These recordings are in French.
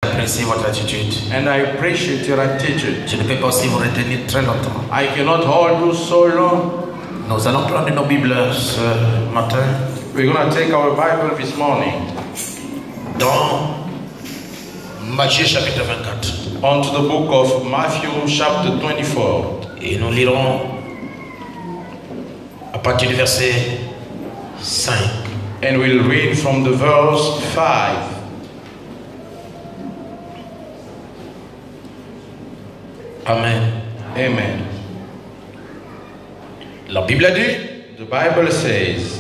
J'apprécie votre attitude. And I appreciate your attitude. Je ne peux pas aussi vous retenir très longtemps. I cannot hold you so long. Nous allons prendre nos Bibles ce matin. We're going to take our Bible this morning. Dans Matthieu chapitre 24. Onto the book of Matthew chapter 24. Et nous lirons à partir du verset 5. And we'll read from the verse 5. Amen. Amen. La Bible dit, the Bible says,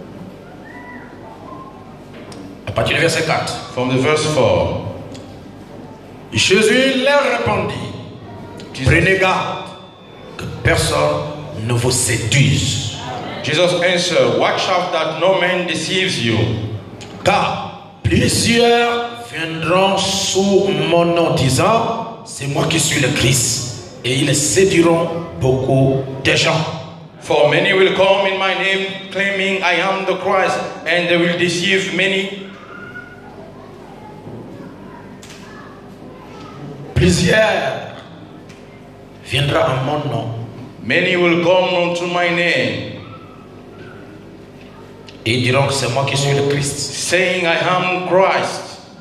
à partir du verset 4, from the verse 4, Jésus leur répondit, prenez garde que personne ne vous séduise. Jesus answered, watch out that no man deceives you. Car plusieurs viendront sous mon nom disant, c'est moi qui suis le Christ. Et ils séduiront beaucoup de gens. For many will come in my name, claiming I am the Christ, and they will deceive many. Plusieurs viendront en mon nom. Many will come unto my name, et ils diront que c'est moi qui suis le Christ. saying I am Christ.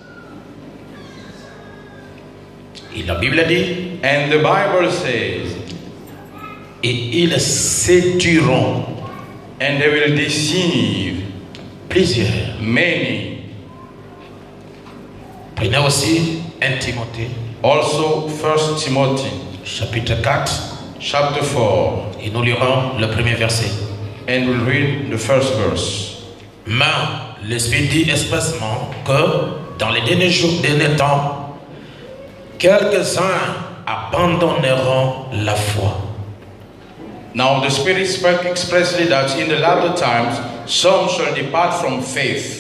Et la Bible dit, And the Bible says, et ils séduiront and they will deceive plusieurs. many. Prenez aussi 1 Timothée, Also 1 Timothy chapitre 4, chapter 4, et nous lirons le premier verset. and we'll read the first verse. Mais l'Esprit dit expressement que dans les derniers temps, quelques-uns abandonneront la foi. Now the Spirit spoke expressly that in the latter times some shall depart from faith,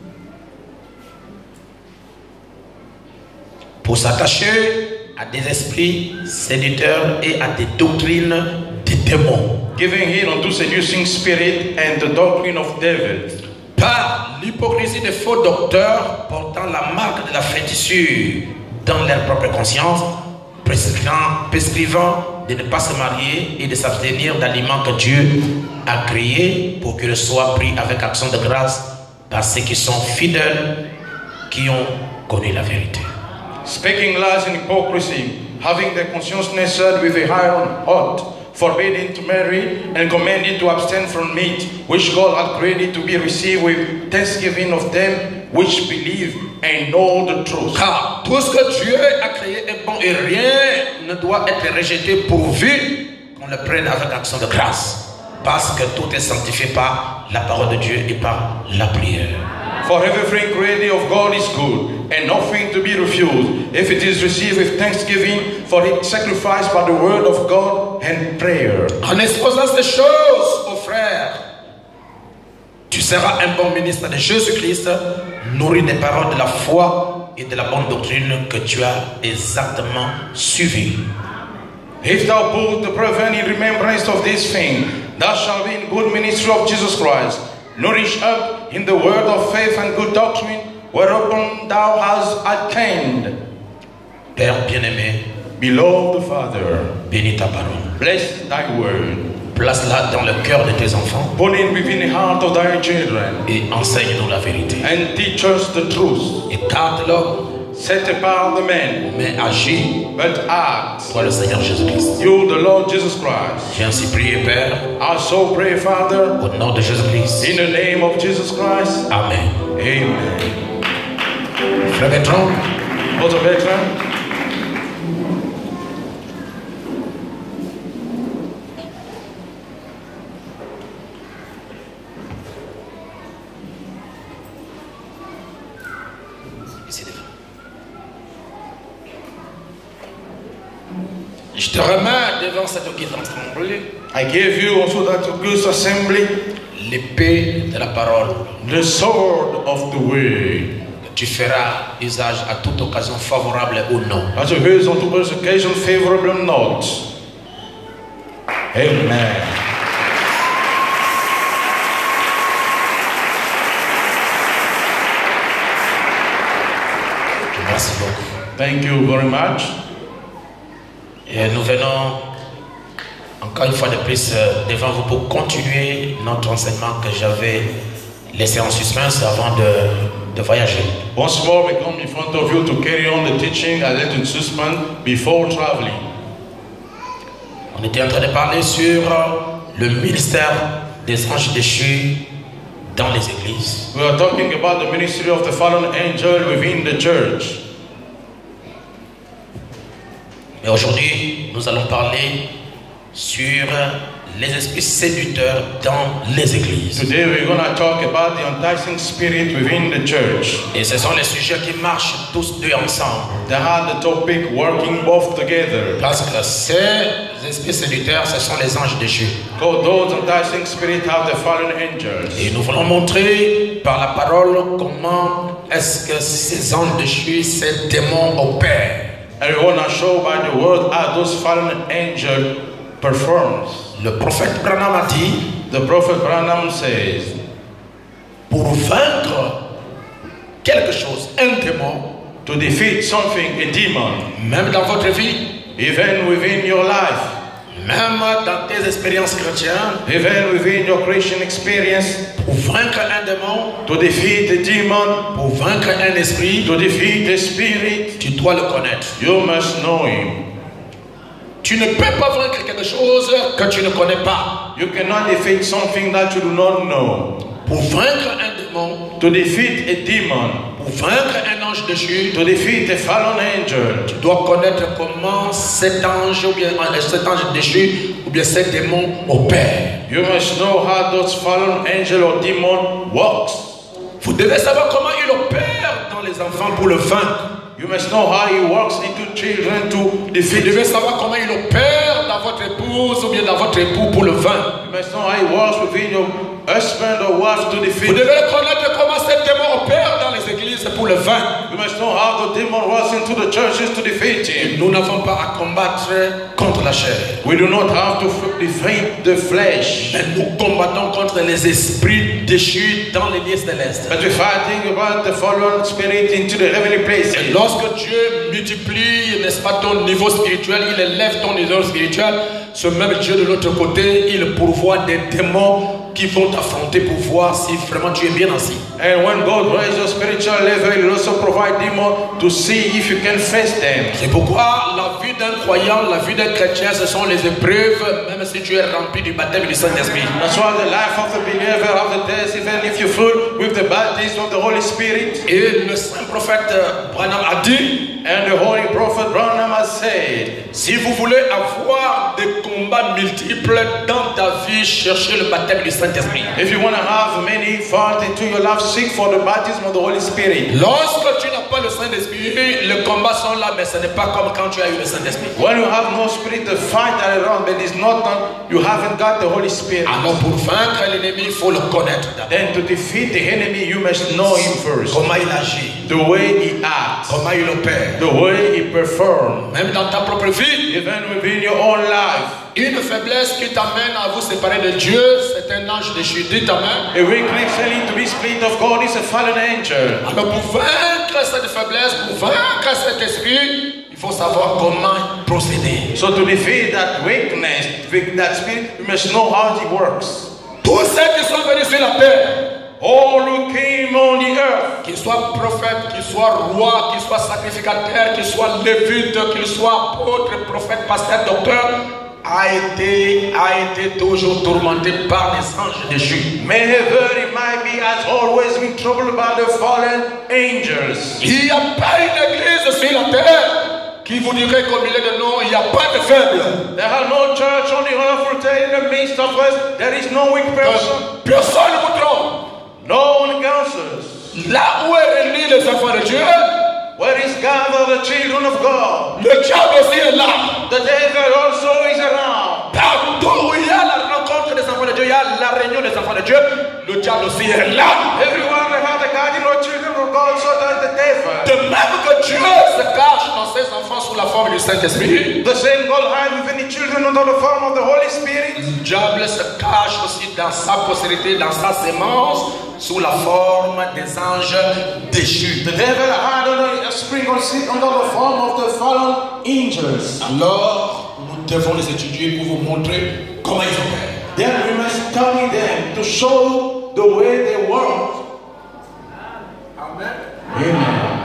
pour s'attacher à des esprits séducteurs et à des doctrines des démons. giving heed unto seducing spirit and the doctrine of devils, Par l'hypocrisie des faux docteurs portant la marque de la fétissure dans leur propre conscience, prescrivant de ne pas se marier et de s'abstenir d'aliments que Dieu a créés pour qu'ils soient pris avec action de grâce par ceux qui sont fidèles, qui ont connu la vérité. speaking lies in hypocrisy, having their conscience seared with a iron hot, forbidding to marry and commanded to abstain from meat, which God had created to be received with thanksgiving of them which believe and know the truth. Car tout ce que Dieu a créé est bon et rien ne doit être rejeté pourvu qu'on le prenne avec action de grâce. Parce que tout est sanctifié par la parole de Dieu et par la prière. For everything created of God is good, and nothing to be refused, if it is received with thanksgiving, for it sacrificed by the word of God and prayer. En exposant ces choses aux frères, tu seras un bon ministre de Jésus-Christ, nourri des paroles de la foi et de la bonne doctrine que tu as exactement suivies. If thou put the brethren in remembrance of this thing, thou shalt be in good ministry of Jesus Christ, nourished up in the word of faith and good doctrine, whereupon thou hast attained. Père bien-aimé, Beloved Father, bénis ta parole. bless thy word. Place-la dans le cœur de tes enfants Put it within the heart of thy children, et enseigne-nous la vérité. and teach us the truth. Écarte-le, Set apart the man, mais agis, but act. toi le Seigneur Jésus-Christ. You, the Lord Jesus Christ. J'ai ainsi prié, Père, I so pray, Father, au nom de Jésus-Christ. in the name of Jesus Christ. Amen. Amen. Frère Bertrand, Brother Bertrand, je te remets devant cette auguste assemblée I give you also that august assembly l'épée de la parole. the sword of the word, Tu feras usage à toute occasion favorable ou non. as you use unto this occasion favorable or not. Amen. Merci beaucoup. Thank you very much. Et nous venons encore une fois de plus devant vous pour continuer notre enseignement que j'avais laissé en suspense avant de voyager. Once more, we come in front of you to carry on the teaching I left in suspense before traveling. On était en train de parler sur le ministère des anges déchus dans les églises. We are talking about the ministry of the fallen angel within the church. Et aujourd'hui, nous allons parler sur les esprits séducteurs dans les églises. Today we're going to talk about the enticing spirit within the church. Et ce sont les sujets qui marchent tous deux ensemble. They have the topic working both together. Parce que ces esprits séducteurs, ce sont les anges déchus. Because those enticing spirits have the fallen angels. Et nous voulons montrer par la parole comment est-ce que ces anges déchus, ces démons opèrent. And we want to show by the word how those fallen angels performs. Le prophète Branham a dit, The prophet Branham says, pour vaincre quelque chose, un démon, to defeat something, a demon, même dans votre vie, even within your life, même dans tes expériences chrétiennes, even within your Christian experience, pour vaincre un démon, to defeat a demon, pour vaincre un esprit, to defeat a spirit, tu dois le connaître. you must know him. Tu ne peux pas vaincre quelque chose que tu ne connais pas. You cannot defeat something that you do not know. Pour vaincre un démon, To defeat a demon, pour vaincre un ange déchu, to defeat a fallen angel, tu dois connaître comment cet ange ou bien cet ange déchu ou bien cet démon opère. you must know how those fallen angel or demon works. Vous devez savoir comment il opère dans les enfants pour le vaincre. You must know how he works into children to Vous defeat. devez savoir comment il opère dans votre épouse ou bien dans votre époux pour le vaincre. You must know how he works within your husband or wife to Vous defeat. devez connaître comment cet démon opère dans les églises pour le vaincre. You must know how the demon works into the churches to defeat him. Nous n'avons pas à combattre contre la chair. We do not have to defeat the flesh, Mais nous combattons contre les esprits déchus dans les lieux célestes. but we're fighting about the fallen spirit into the heavenly places. Et lorsque Dieu multiplie, n'est-ce pas, ton niveau spirituel, il élève ton niveau spirituel, ce même Dieu de l'autre côté, il pourvoit des démons qui vont t'affronter pour voir si vraiment tu es bien assis. And when God raises your spiritual level, He will also provide demons to see if you can face them. C'est pourquoi la vie d'un croyant, la vie d'un chrétien, ce sont les épreuves, même si tu es rempli du baptême du Saint-Esprit. That's why the life of the believer of the test, even if you're full with the baptism of the Holy Spirit. Et le saint prophète Branham a dit, And the Holy Prophet Branham has said, si vous voulez avoir des combats multiples dans ta vie, cherchez le baptême du Saint-Esprit. if you want to have many fights into your life, seek for the baptism of the Holy Spirit. Lorsque tu n'as pas le Saint-Esprit, les combats sont là, mais ce n'est pas comme quand tu as eu le Saint-Esprit. When you have no spirit, the fight are around, but it's not done, you haven't got the Holy Spirit. Alors pour vaincre l'ennemi, il faut le connaître d'abord. Then to defeat the enemy, you must know him first. Comment il agit, The way he acts, comment il opère. the way he performs, Même dans ta propre vie, even within your own life. une faiblesse qui t'amène à vous séparer de Dieu, c'est un ange déchu. Dis ta main. A weakness selling to be split of God is a fallen angel. Alors pour vaincre cette faiblesse, pour vaincre cet esprit, il faut savoir comment procéder. So to defeat that weakness, that spirit, you must know how it works. Tous ceux qui sont venus sur la terre, All who came on the earth, qu'ils soient prophètes, qu'ils soient rois, qu'ils soient sacrificateurs, qu'ils soient lévites, qu'ils soient apôtres, prophètes, pasteurs, docteurs, a été toujours tourmenté par les anges déchus. wherever it might be, has always been troubled by the fallen angels. Il n'y a pas une église sur la terre qui vous dirait qu'au milieu de nous, il n'y a pas de faible. There are no church on the earth will tell in the midst of us there is no weak person. Personne ne vous trompe. No one counsels. Là où est réunis les enfants de Dieu, Where is gathered the children of God? le diable aussi est là. The devil also is around. Partout où il y a la rencontre des enfants de Dieu, il y a la réunion des enfants de Dieu, le diable aussi est là. Everyone that has the guardian or children of God, so does the devil. De même que Dieu se cache dans ses enfants sous la forme du Saint-Esprit, The same God hides within the children under the form of the Holy Spirit. le diable se cache aussi dans sa postérité, dans sa sémence, sous la forme des anges déchus. The devil had a spring or sit under the form of the fallen angels. Alors, nous devons les étudier pour vous montrer comment ils opèrent. Then we must study them to show the way they work. Amen. Amen.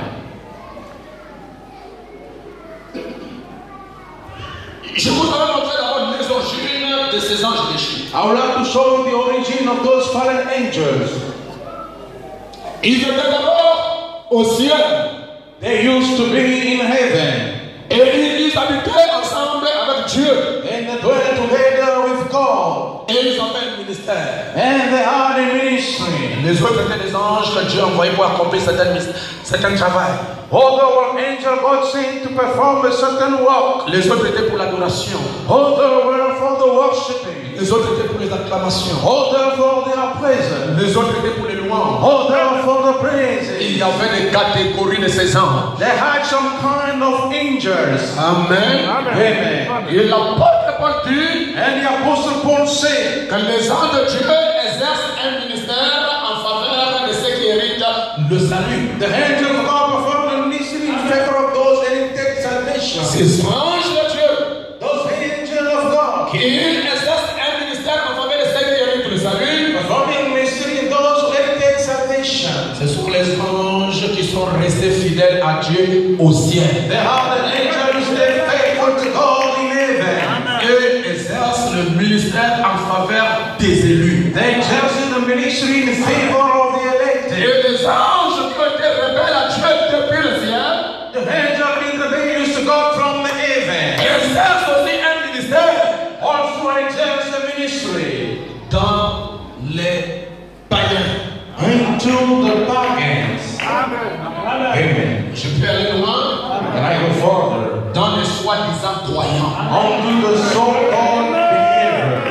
Je voudrais montrer d'abord les origines de ces anges déchus. I would like to show you the origin of those fallen angels. Ils étaient d'abord au ciel. They used to be in heaven. Et ils habitaient ensemble avec Dieu. And they dwelt together with God. Et ils avaient un ministère. And they had a ministry. Les autres étaient des anges que Dieu envoyait pour accomplir certains travail. Other were angels God sent to perform a certain work. Les autres étaient pour l'adoration. Other were for the worshiping. Les autres étaient pour les acclamations. Other for their praises. Les autres étaient pour les louanges. Other for the praises. Il y avait des catégories de ces anges. They had some kind of angels. Amen. Amen. Et l'apôtre Paul dit And the apostle Paul said que les anges de Dieu exercent un ministère en faveur de ceux qui héritent le salut. the angels of God perform the ministry in favor of those that intake salvation. Ces anges de Dieu Those angels of God qui exercent un ministère en faveur de ceux qui héritent le salut. performing ministry in those who intake salvation. Ce sont les anges qui sont restés fidèles à Dieu au ciel. They are the angels who stay faithful to God in heaven. Et exercent le ministère en faveur des élus. They exercise the ministry in favor of the elected. Et les anges qui ont été rebelles à Dieu depuis le ciel The angels being rebellious to God from the heaven exercent aussi un ministère also exercise the ministry dans les païens. into the pagans. Amen. Je peux aller loin Can I go further? dans les soi-disant croyants. Onto the so-called believer.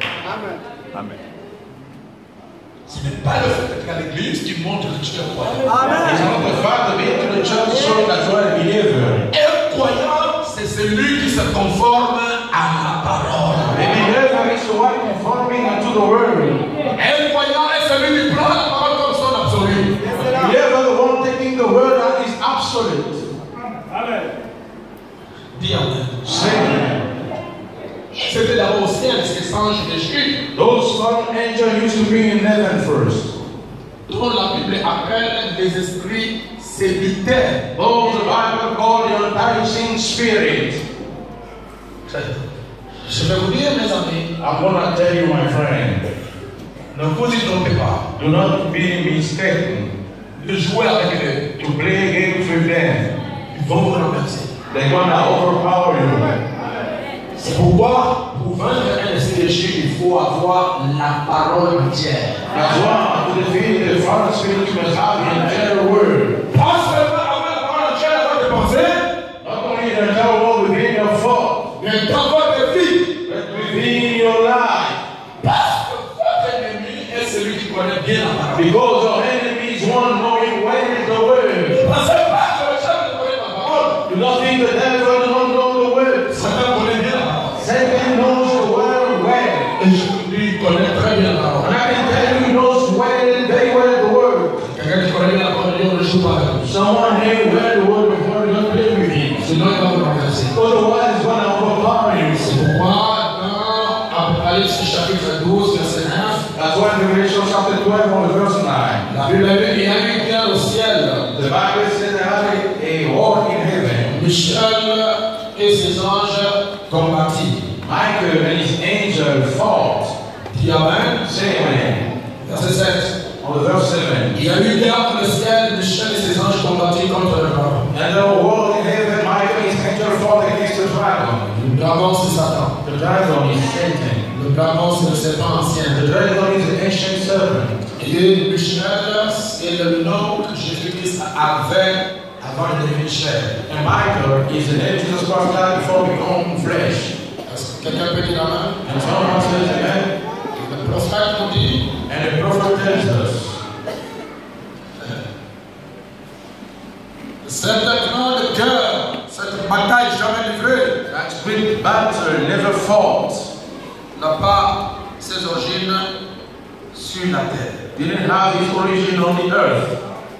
Ce n'est pas le fait d'être à l'église qui montre que tu es croyant. It's not the fact of being to the church showing that you are a believer. Un croyant, c'est celui qui se conforme à la parole. A believer is the one conforming unto the word. Un croyant est celui qui prend la parole comme son absolu. A believer, the one taking the word that is absolute. Dis Amen. Say amen. C'était d'abord au ciel, ces anges déchus, Those fallen angels used to be in heaven first. dont la Bible appelle les esprits séducteurs. Those the Bible call the enticing spirit. Je vais vous dire, mes amis, I'm gonna tell you, my friend, ne vous y trompez pas. do not be mistaken De jouer avec eux, to play games with them. ils vont vous renverser. They're gonna overpower you. C'est pourquoi, pour vaincre un esprit déchu, il faut avoir la parole entière. That's why to defeat the fallen spirit, you must have the entire word. Pas seulement avoir la parole entière avant de penser, Not only the entire word within your thought, mais dans votre vie. but within your life. Parce que votre ennemi est celui qui connaît bien la parole. Because your enemy is one knowing when is the word. Ne pensez pas que le chef connaît la parole. Do not think the devil does not know the word. Satan connaît bien la parole. Satan knows the word well. Et je vous dis, il connaît très bien la parole. And I can tell you, he knows very well the word. Quelqu'un qui connaît bien la parole, Dieu ne joue pas avec lui. Someone here who heard the word before, do not play with him. Sinon, il va vous renverser. Otherwise, it's going to overpower you. C'est pourquoi, dans Apocalypse chapitre 12, verset 9, That's why in Revelation chapter 12, on the verse 9, la Bible dit, il y a eu guerre au ciel. the Bible says they had a war in heaven. Michel et ses anges combattirent. Michael and his angel fought. Dis Amen. Say amen. Verset 7. On the verse 7. Il y a eu guerre dans le ciel, Michel et ses anges combattirent contre le dragon. And the war in heaven, Michael and his angel fought against the dragon. Le dragon, c'est Satan. The dragon is Satan. Le dragon, c'est le serpent ancien. The dragon is the ancient serpent. Et Michel, c'est le nom que Jésus-Christ avait avant de devenir chair. And Michael is the name Jesus Christ died before become flesh. Est-ce que quelqu'un peut dire Amen? And someone says amen. Le prophète nous dit, And the prophet tells us, cette grande guerre, cette bataille jamais livrée, that great battle never fought n'a pas ses origines sur la terre. didn't have its origin on the earth.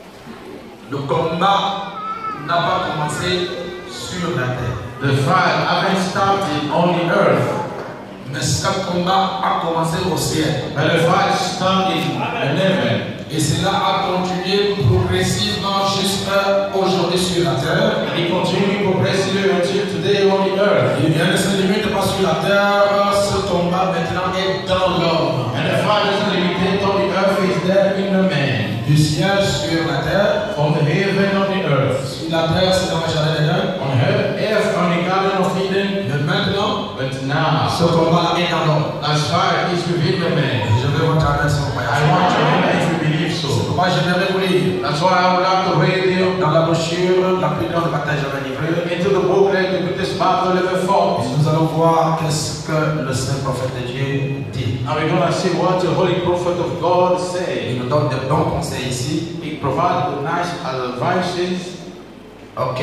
Le combat n'a pas commencé sur la terre. The fight haven't started on the earth. Mais ce combat a commencé au ciel. But the fight started in heaven. Et cela a continué progressivement jusqu'à aujourd'hui sur la terre. And it continued progressively until today on the earth. Il vient de se limiter pas sur la terre, ce combat maintenant est dans l'homme. And the fight isn't limited on the earth, is there in the man. Du ciel sur la terre. From the heaven on the earth. Sur la terre, c'est dans le jardin d'Éden. On earth, on the garden of Eden. Mais maintenant, But now, ce combat est dans l'homme. that fight is within the man. Je vais regarder ce combat. I want to know if you believe so. Moi, j'aimerais vous lire. That's why I would like to read you Dans la brochure, la plus grande bataille jamais livrée. into the booklet, the greatest battle ever fought. Nous allons voir qu'est-ce que le saint prophète de Dieu dit. And we're going to see what the holy prophet of God Il said. nous donne de bons conseils ici. He provides nice advices. Ok.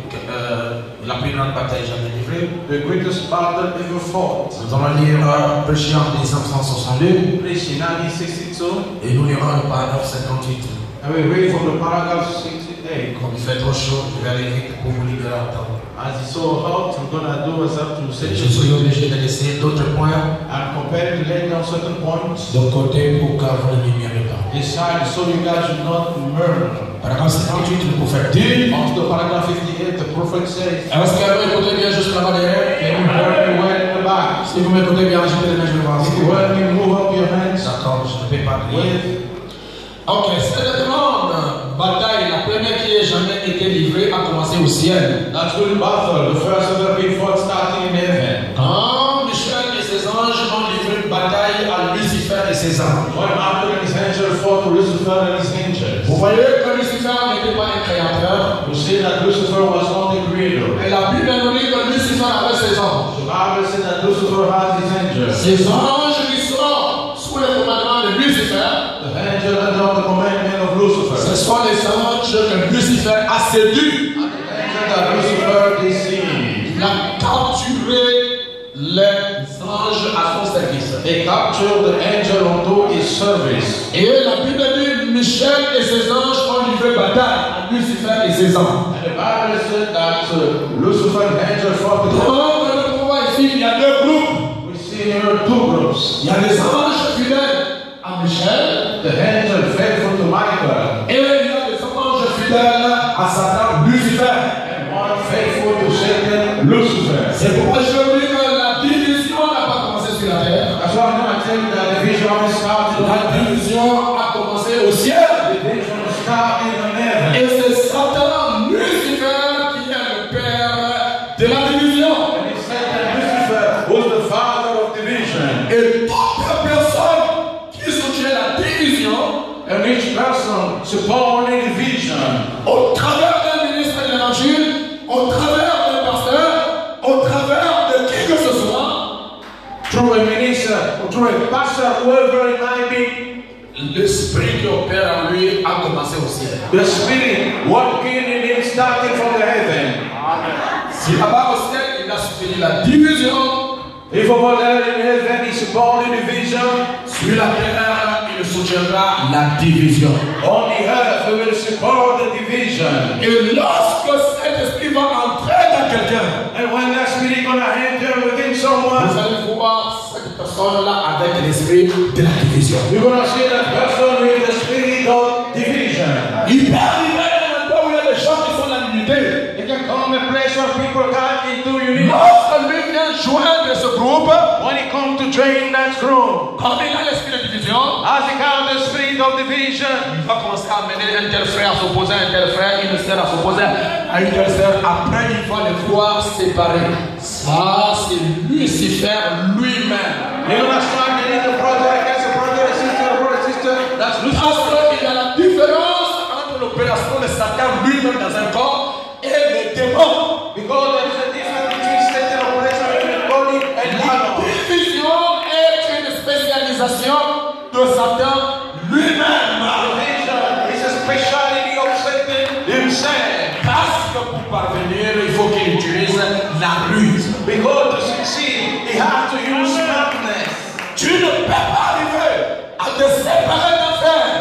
La plus grande bataille jamais livrée. The greatest battle ever fought. Nous allons lire Péché en 1962 Preached in 1962. et nous lirons le paragraphe 58. And we read from the paragraph 68. Comme il fait trop chaud, je vais aller vite pour vous libérer en temps. As it's so hot, I'm going to do us up to set Je suis obligé de laisser d'autres points and compare to lay down certain points. de côté pour que vous ne m'ignorez pas. Decide so you guys should not murder. Paragraphe 58, le prophète dit. On to paragraph 58, the prophet says, Est-ce que vous écoutez bien juste là-bas derrière? can you hear me well in the back? Si vous m'écoutez bien, agitez les mains, je vais voir. If you hear me, move up your hands. D'accord, je ne peux pas prier. With Ok, cette grande bataille, la première qui ait jamais été livrée, a commencé au ciel. that good battle, the first ever been fought starting in heaven. Quand Michel et ses anges ont livré une bataille à Lucifer et ses anges. When Michael and his angels fought Lucifer and his angels. Vous voyez que Lucifer n'était pas un créateur. You see that Lucifer was not the creator. Et la Bible nous dit que Lucifer avait ses anges. The Bible said that Lucifer has his angels. Ces anges qui sont sous le commandement de Lucifer. The angel under the commandment of Lucifer. Ce sont les anges que Lucifer a séduits. And the angel that Lucifer deceived. Il a capturé les anges à son service. They captured the angel onto his service. Et la Bible dit Michel et ses anges ont livré bataille à Lucifer et ses anges. And the Bible said that Lucifer and the angel fought together. Dans le pouvoir ici, il y a deux groupes. We see here two groups. Il y a les anges fidèles à Michel. The angel faithful to Michael. Et il y a les anges fidèles à Satan, Lucifer. And one faithful to Satan, Lucifer. C'est pourquoi je veux dire que la division n'a pas commencé sur la terre. That's why I'm going to tell you that the vision started on La division a commencé au ciel. the vision started in heaven. Et c'est Satan, Lucifer, qui est le père de la division. And he said that Lucifer was the father of division. Et toute personne qui soutient la division, And each person supporting division au travers d'un ministre de l'évangile, au travers d'un pasteur, au travers de qui que ce soit, through a minister, through a pastor, whoever it might be, l'esprit qui opère en lui a commencé au ciel. the spirit working in him starting from the heaven. Si là-bas au ciel, il a soutenu la division, If over there in heaven he supported division, sur la terre, il soutiendra la division. on the earth he will support the division. Et lorsque cet esprit va entrer dans quelqu'un, And when that spirit gonna enter within someone, vous allez voir cette personne-là avec l'esprit de la division. you're gonna see that person with the spirit of division. Il peut arriver à un endroit où il y a des gens qui sont dans l'unité. It can come a place where people come into unity. Lorsque lui vient joindre ce groupe, When it comes to join that group, comme il a l'esprit de division, as it comes the spirit of division, il va commencer à amener un tel frère à s'opposer à un tel frère, une sœur à s'opposer à une telle sœur. Après, il va les voir séparés. Ça, c'est Lucifer lui-même. you're gonna start getting the brother against a brother, a sister, that's Parce Lucifer. qu'il y a la différence entre l'opération de Satan lui-même dans un corps et les démons. Because there is a difference between Satan operation in the body and La demon. division est une spécialisation de Satan lui-même. Division is a speciality of Satan himself. Parce que pour parvenir, il faut qu'il utilise la ruse. Because to succeed, he has to use smartness. Tu ne peux pas arriver à te séparer d'un frère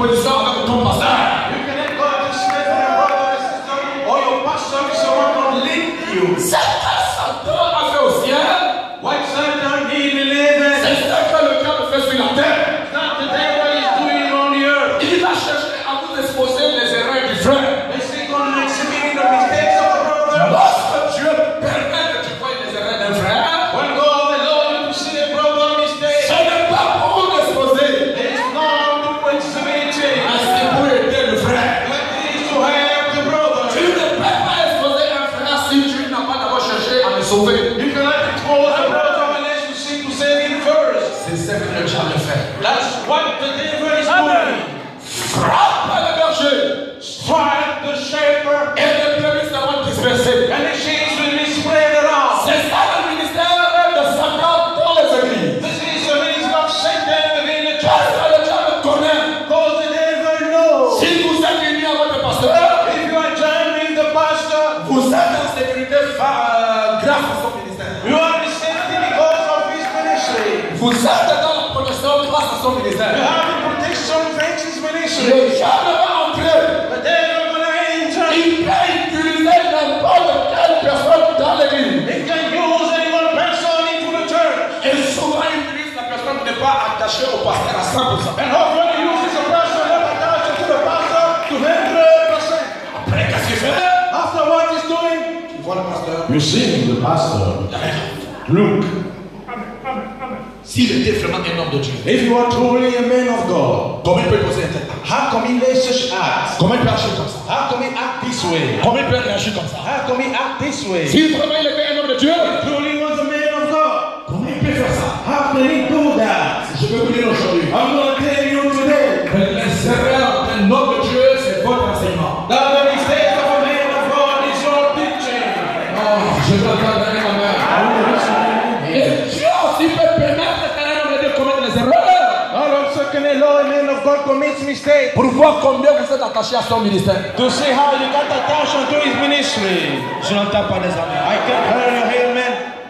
opposition avec ton pasteur. You cannot go to Smith and your brother and sister or your pastor if someone will lead you. C'est ce que Satan a fait au ciel. What Satan did in heaven, C'est ce que le diable fait sur la terre. it's not the devil is doing on the earth. Il va chercher à vous exposer les erreurs du frère. They seek on exhibiting the mistakes of the brother. Lorsque Dieu permet que tu vois les erreurs d'un frère, When God allows you to see a brother mistake, ce n'est pas pour l'exposer, it is not to exhibit it. mais c'est pour aider le frère. But it is to help the brother. Tu ne peux pas exposer un frère si tu n'as pas d'abord cherché à le sauver. You cannot expose the brother unless you seek to save him first. C'est ce que le diable fait. That's what the devil is doing. Frappe le berger Strike the shepherd, et les brebis seront dispersées. and the sheep will be spread around. C'est ça le ministère de Satan dans les églises. This is the ministry of Satan within the church. Parce que le diable connaît. Because the devil knows. Si vous êtes unis à votre pasteur, If you are joined with the pastor, vous êtes en sécurité grâce à son ministère. you are the safety because of his ministry. Vous êtes dans la protection grâce à son You ministère. have the protection thanks his ministry. Le diable va entrer. The devil will enter. Il peut utiliser n'importe quelle personne dans l'église. He can use any one person into the church. Et souvent, il utilise la personne qui n'est pas attachée au pasteur à 100%. And often he uses a person not attached to the pastor to 100%. Après, qu'est-ce qu'il fait? After what he's doing, Tu vois le pasteur. you see the pastor. Look, S'il était vraiment un homme de Dieu, if you are truly a man of God, comment il peut poser un tel acte? how come he lays such acts? Comment il peut agir comme ça? How come he act this way? Comment il peut réagir comme ça? How come he act this way? Si vraiment il était un homme de Dieu, Truly was a man of God. comment il peut faire ça? How can he do that? Je peux vous dire aujourd'hui. I'm going to tell you today Les erreurs d'un homme de Dieu, c'est votre enseignement. that the mistake of a man of God is your teaching. Oh, je dois pas donner ma main. Et Dieu aussi peut permettre qu'un homme de Dieu commette les erreurs God also can allow a man of God commits mistakes pour voir combien vous êtes attaché à son ministère. to see how you got attention to his ministry. Je n'entends pas des amis. I can hear you, amen.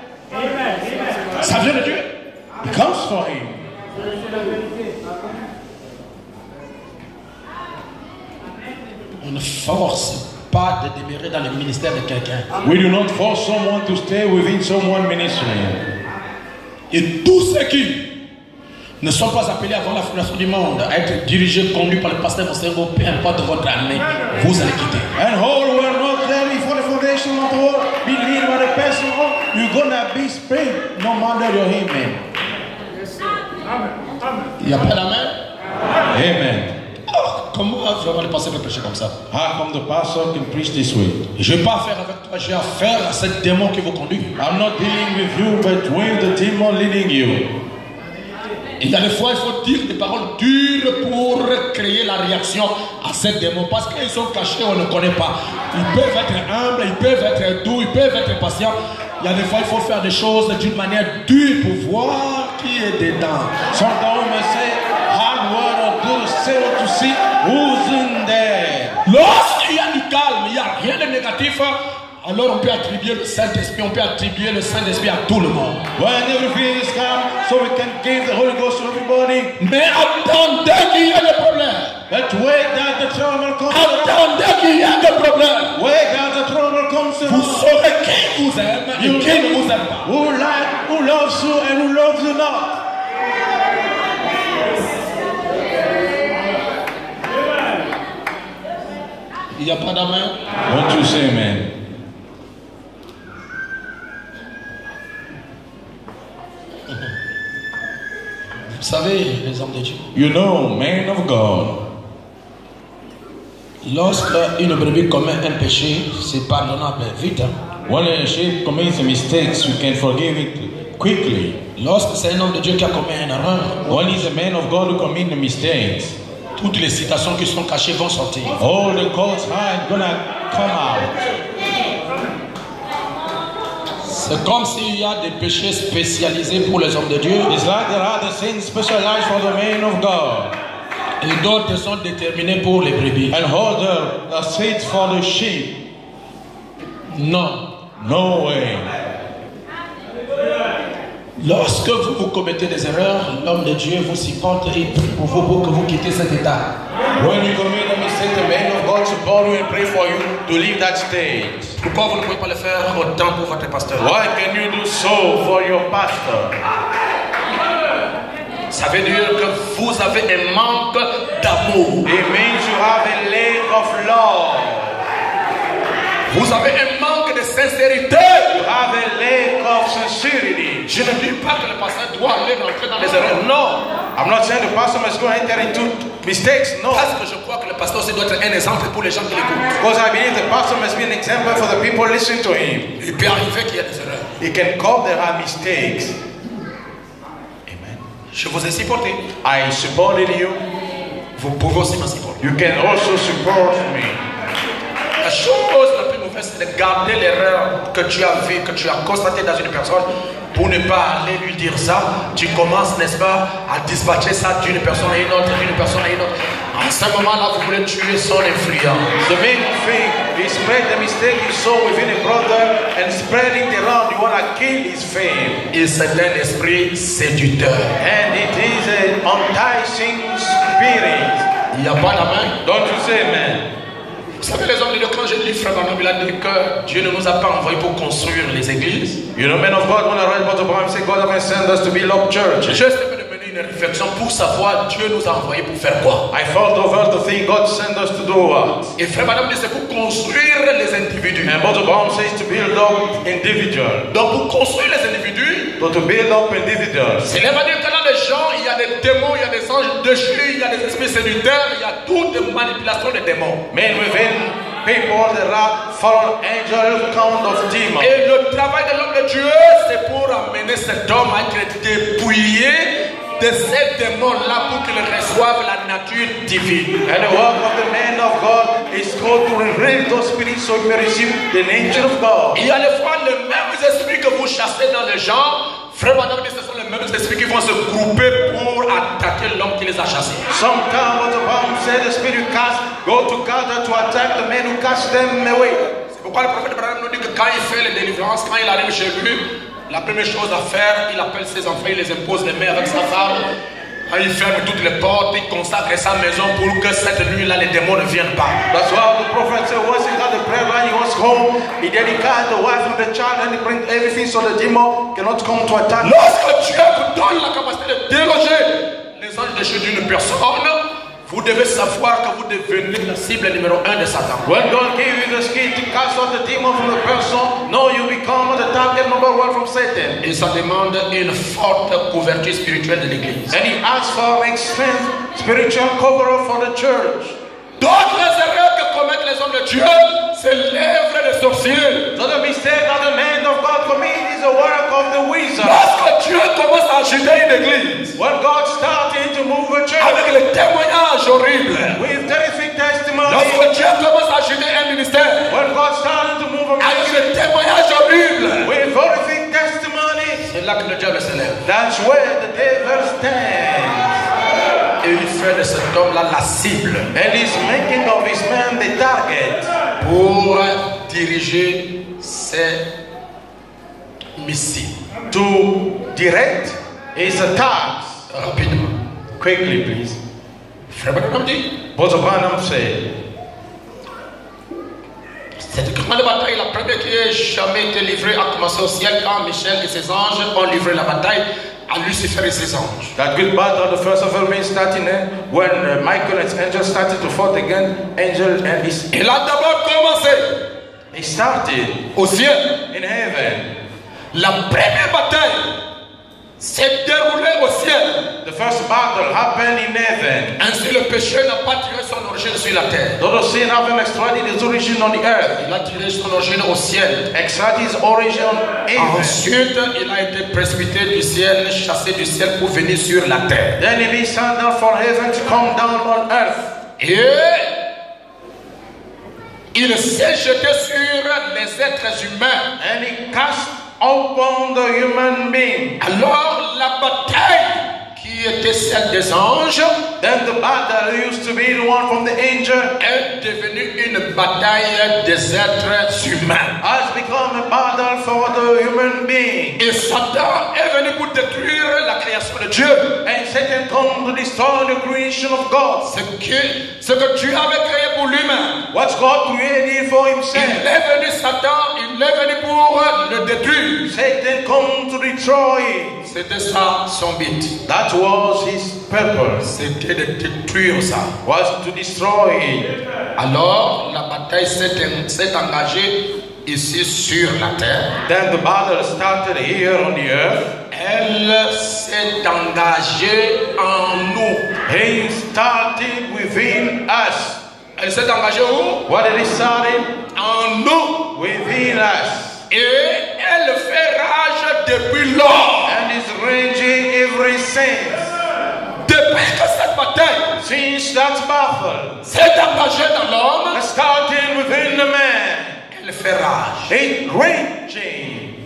Ça vient de Dieu. It comes from him. On ne force pas de demeurer dans le ministère de quelqu'un. We do not force someone to stay within someone's ministry. Et tous ceux qui ne sont pas appelés avant la fondation du monde à être dirigés, conduits par le pasteur Mosengo, peu importe votre année, vous allez quitter. And all who are not there before the foundation of the world, be led by the person, you're gonna be spared no matter your amen. Il n'y a pas d'amen. Amen. Oh, comment vraiment le pasteur peut prêcher comme ça? How come the pastor can preach this way? Je ne vais pas faire avec toi, j'ai affaire à ce démon qui vous conduit. I'm not dealing with you, but with the demon leading you. Il y a des fois, il faut dire des paroles dures pour créer la réaction à ces démons. Parce qu'ils sont cachés, on ne connaît pas. Ils peuvent être humbles, ils peuvent être doux, ils peuvent être patients. Il y a des fois, il faut faire des choses d'une manière dure pour voir qui est dedans. Sometimes we may say hard word or do settle to see who's in there. Lorsqu'il y a du calme, il n'y a rien de négatif, alors on peut attribuer le Saint-Esprit, on peut attribuer le Saint-Esprit à tout le monde. When everything is calm, so we can give the Holy Ghost to everybody. Mais attendez qu'il y ait des problèmes. But wait that the trouble comes. Attendez qu'il y ait des problèmes. Wait that the trouble comes. Vous saurez qui vous aime et qui ne vous aime pas. Who like, who loves you and who loves you not. Il n'y a pas d'amen. Don't you say amen? Vous savez, les hommes de Dieu, You know, man of God, lorsque une brebis commet un péché, c'est pardonnable vite. when a sheep commits mistakes, you can forgive it quickly. Lorsque c'est un homme de Dieu qui a commis une erreur, When it's a man of God who commits the mistakes, toutes les citations qui sont cachées vont sortir. all the codes hide gonna come out. C'est comme s'il y a des péchés spécialisés pour les hommes de Dieu It's like there are the sins specialized for the man of God, et d'autres sont déterminés pour les brebis. and others are set for the sheep. Non. No way. Lorsque vous commettez des erreurs, l'homme de Dieu vous supporte et prie pour vous que vous quittez cet état. When you commit a mistake, the man of God support you and pray for you to leave that state. Pourquoi vous ne pouvez pas le faire autant pour votre pasteur? Why can you do so for your pastor? Ça veut dire que vous avez un manque d'amour. It means you have a lack of love. Vous avez un manque de sincérité. You have a lack of sincerity. Je ne dis pas que le pasteur doit aller rentrer dans les erreurs. Non. I'm not saying the pastor must go enter into mistakes. No. Parce que je crois que le pasteur aussi doit être un exemple pour les gens qui l'écoutent. Because I believe the pastor must be an example for the people listening to him. Il peut arriver qu'il y ait des erreurs. It can come there are mistakes. Amen. Je vous ai supporté. I supported you. Vous pouvez aussi me supporter. You can also support me. La chose la plus mauvaise, c'est de garder l'erreur que tu as vue, que tu as constatée dans une personne, pour ne pas aller lui dire ça. Tu commences, n'est-ce pas, à dispatcher ça d'une personne à une autre, d'une personne à une autre. En ce moment-là, vous voulez tuer son influence. The main thing is spread the mistake you saw within a brother and spreading it around. You want to kill his fame. Et c'est un esprit séducteur. And it is an enticing spirit. Il n'y a pas la main. Don't you say amen? Vous savez, les hommes de Dieu, quand j'ai lu Frère Branham, il a dit que Dieu ne nous a pas envoyés pour construire les églises. You know, men of God, when I read about Abraham, say God has sent us to build up churches. J'ai essayé de mener une réflexion pour savoir Dieu nous a envoyés pour faire quoi. I felt over to think God sent us to do what? Et Frère Branham dit c'est pour construire les individus. And Brother Abraham says to build up individuals. Donc pour construire les individus, So to build up individuals. c'est là dire que dans les gens, il y a des démons, il y a des anges déchus, il y a des esprits séducteurs, il y a toutes les manipulations des démons. Men within people, there are fallen angel kind of demons. Et le travail de l'homme de Dieu, c'est pour amener cet homme à être dépouillé de ces démons-là pour qu'il reçoive la nature divine. And the work of the man of God is called to remove those spirits so you may receive the nature of God. Il y a des fois les mêmes esprits que vous chassez dans les gens. Frère Madame dit ce sont les mêmes esprits qui vont se grouper pour attaquer l'homme qui les a chassés. Sometimes what the Bible said, the spirit you cast go together to attack the man who cast them away. C'est pourquoi le prophète Abraham nous dit que quand il fait les délivrances, quand il arrive chez lui, la première chose à faire, il appelle ses enfants, il les impose les mains avec sa femme. Il ferme toutes les portes, il consacre sa maison pour que cette nuit-là, les démons ne viennent pas. That's why the prophet said, once he got the prayer line, he was home, he dedicated the wife and the child, and he brings everything so the demon cannot come to attack. Lorsque Dieu vous donne la capacité de déloger les anges déchus d'une personne, vous devez savoir que vous devenez la cible numéro 1 de Satan. When God gave you the skill to cast out the demon from the person, no, you become the target number 1 from Satan. Et ça demande une forte couverture spirituelle de l'église. And he asks for an extreme spiritual cover for the church. D'autres erreurs que commettent les hommes de Dieu, c'est l'œuvre des sorciers. So the mistake that the man of God commit is the work of the wizard. Lorsque Dieu commence à agiter une église, When God started to move a church avec les témoignages horribles, with terrific testimony, lorsque Dieu commence à agiter un ministère, when God started to move a avec ministry les témoignages horribles, with horrific testimony, c'est là que le diable s'élève. that's where the devil stands. Et il fait de cet homme-là la cible. And he's making of his man the target Pour diriger ses missiles. to direct his attacks. Rapidement. Quickly, please. Frère Branham dit, Brother Branham said, cette grande bataille, la première qui ait jamais été livrée, a commencé au ciel quand Michel et ses anges ont livré la bataille à Lucifer et ses anges. that good battle, the first of all, means starting when Michael and his angels started to fight against angel and his. Il a d'abord commencé He started au ciel. in heaven. La première bataille s'est déroulée au ciel. The first battle happened in heaven. Ainsi, le péché n'a pas tiré son origine sur la terre. Though the sin having extracted its origin on the earth, Il a tiré son origine au ciel. extracted its origin on heaven. Ensuite, il a été précipité du ciel, chassé du ciel pour venir sur la terre. Then he be sent down from heaven to come down on earth. Et il s'est jeté sur les êtres humains. And he cast upon the human being. Alors la bataille qui était celle des anges Then the battle used to be the one from the angel est devenue une bataille des êtres humains. has become a battle for the human being. Et Satan est venu pour détruire la création création de Dieu. And Satan come to destroy the creation of God. Ce que Dieu avait créé pour lui-même. What God created for Il himself. est venu Satan, il est venu pour le détruire. Satan come to destroy it. C'était ça son but. That was his purpose. C'était de détruire ça. Was to destroy it. Alors la bataille s'est engagée ici sur la terre. Then the battle started here on the earth. Elle s'est engagée en nous. He started within us. Elle s'est engagée où? What did he start in? En nous. Within us. Et elle fait rage depuis lors. And is raging ever since. Depuis que cette bataille Since that battle s'est engagée dans l'homme, started within the man. elle fait rage. It's raging.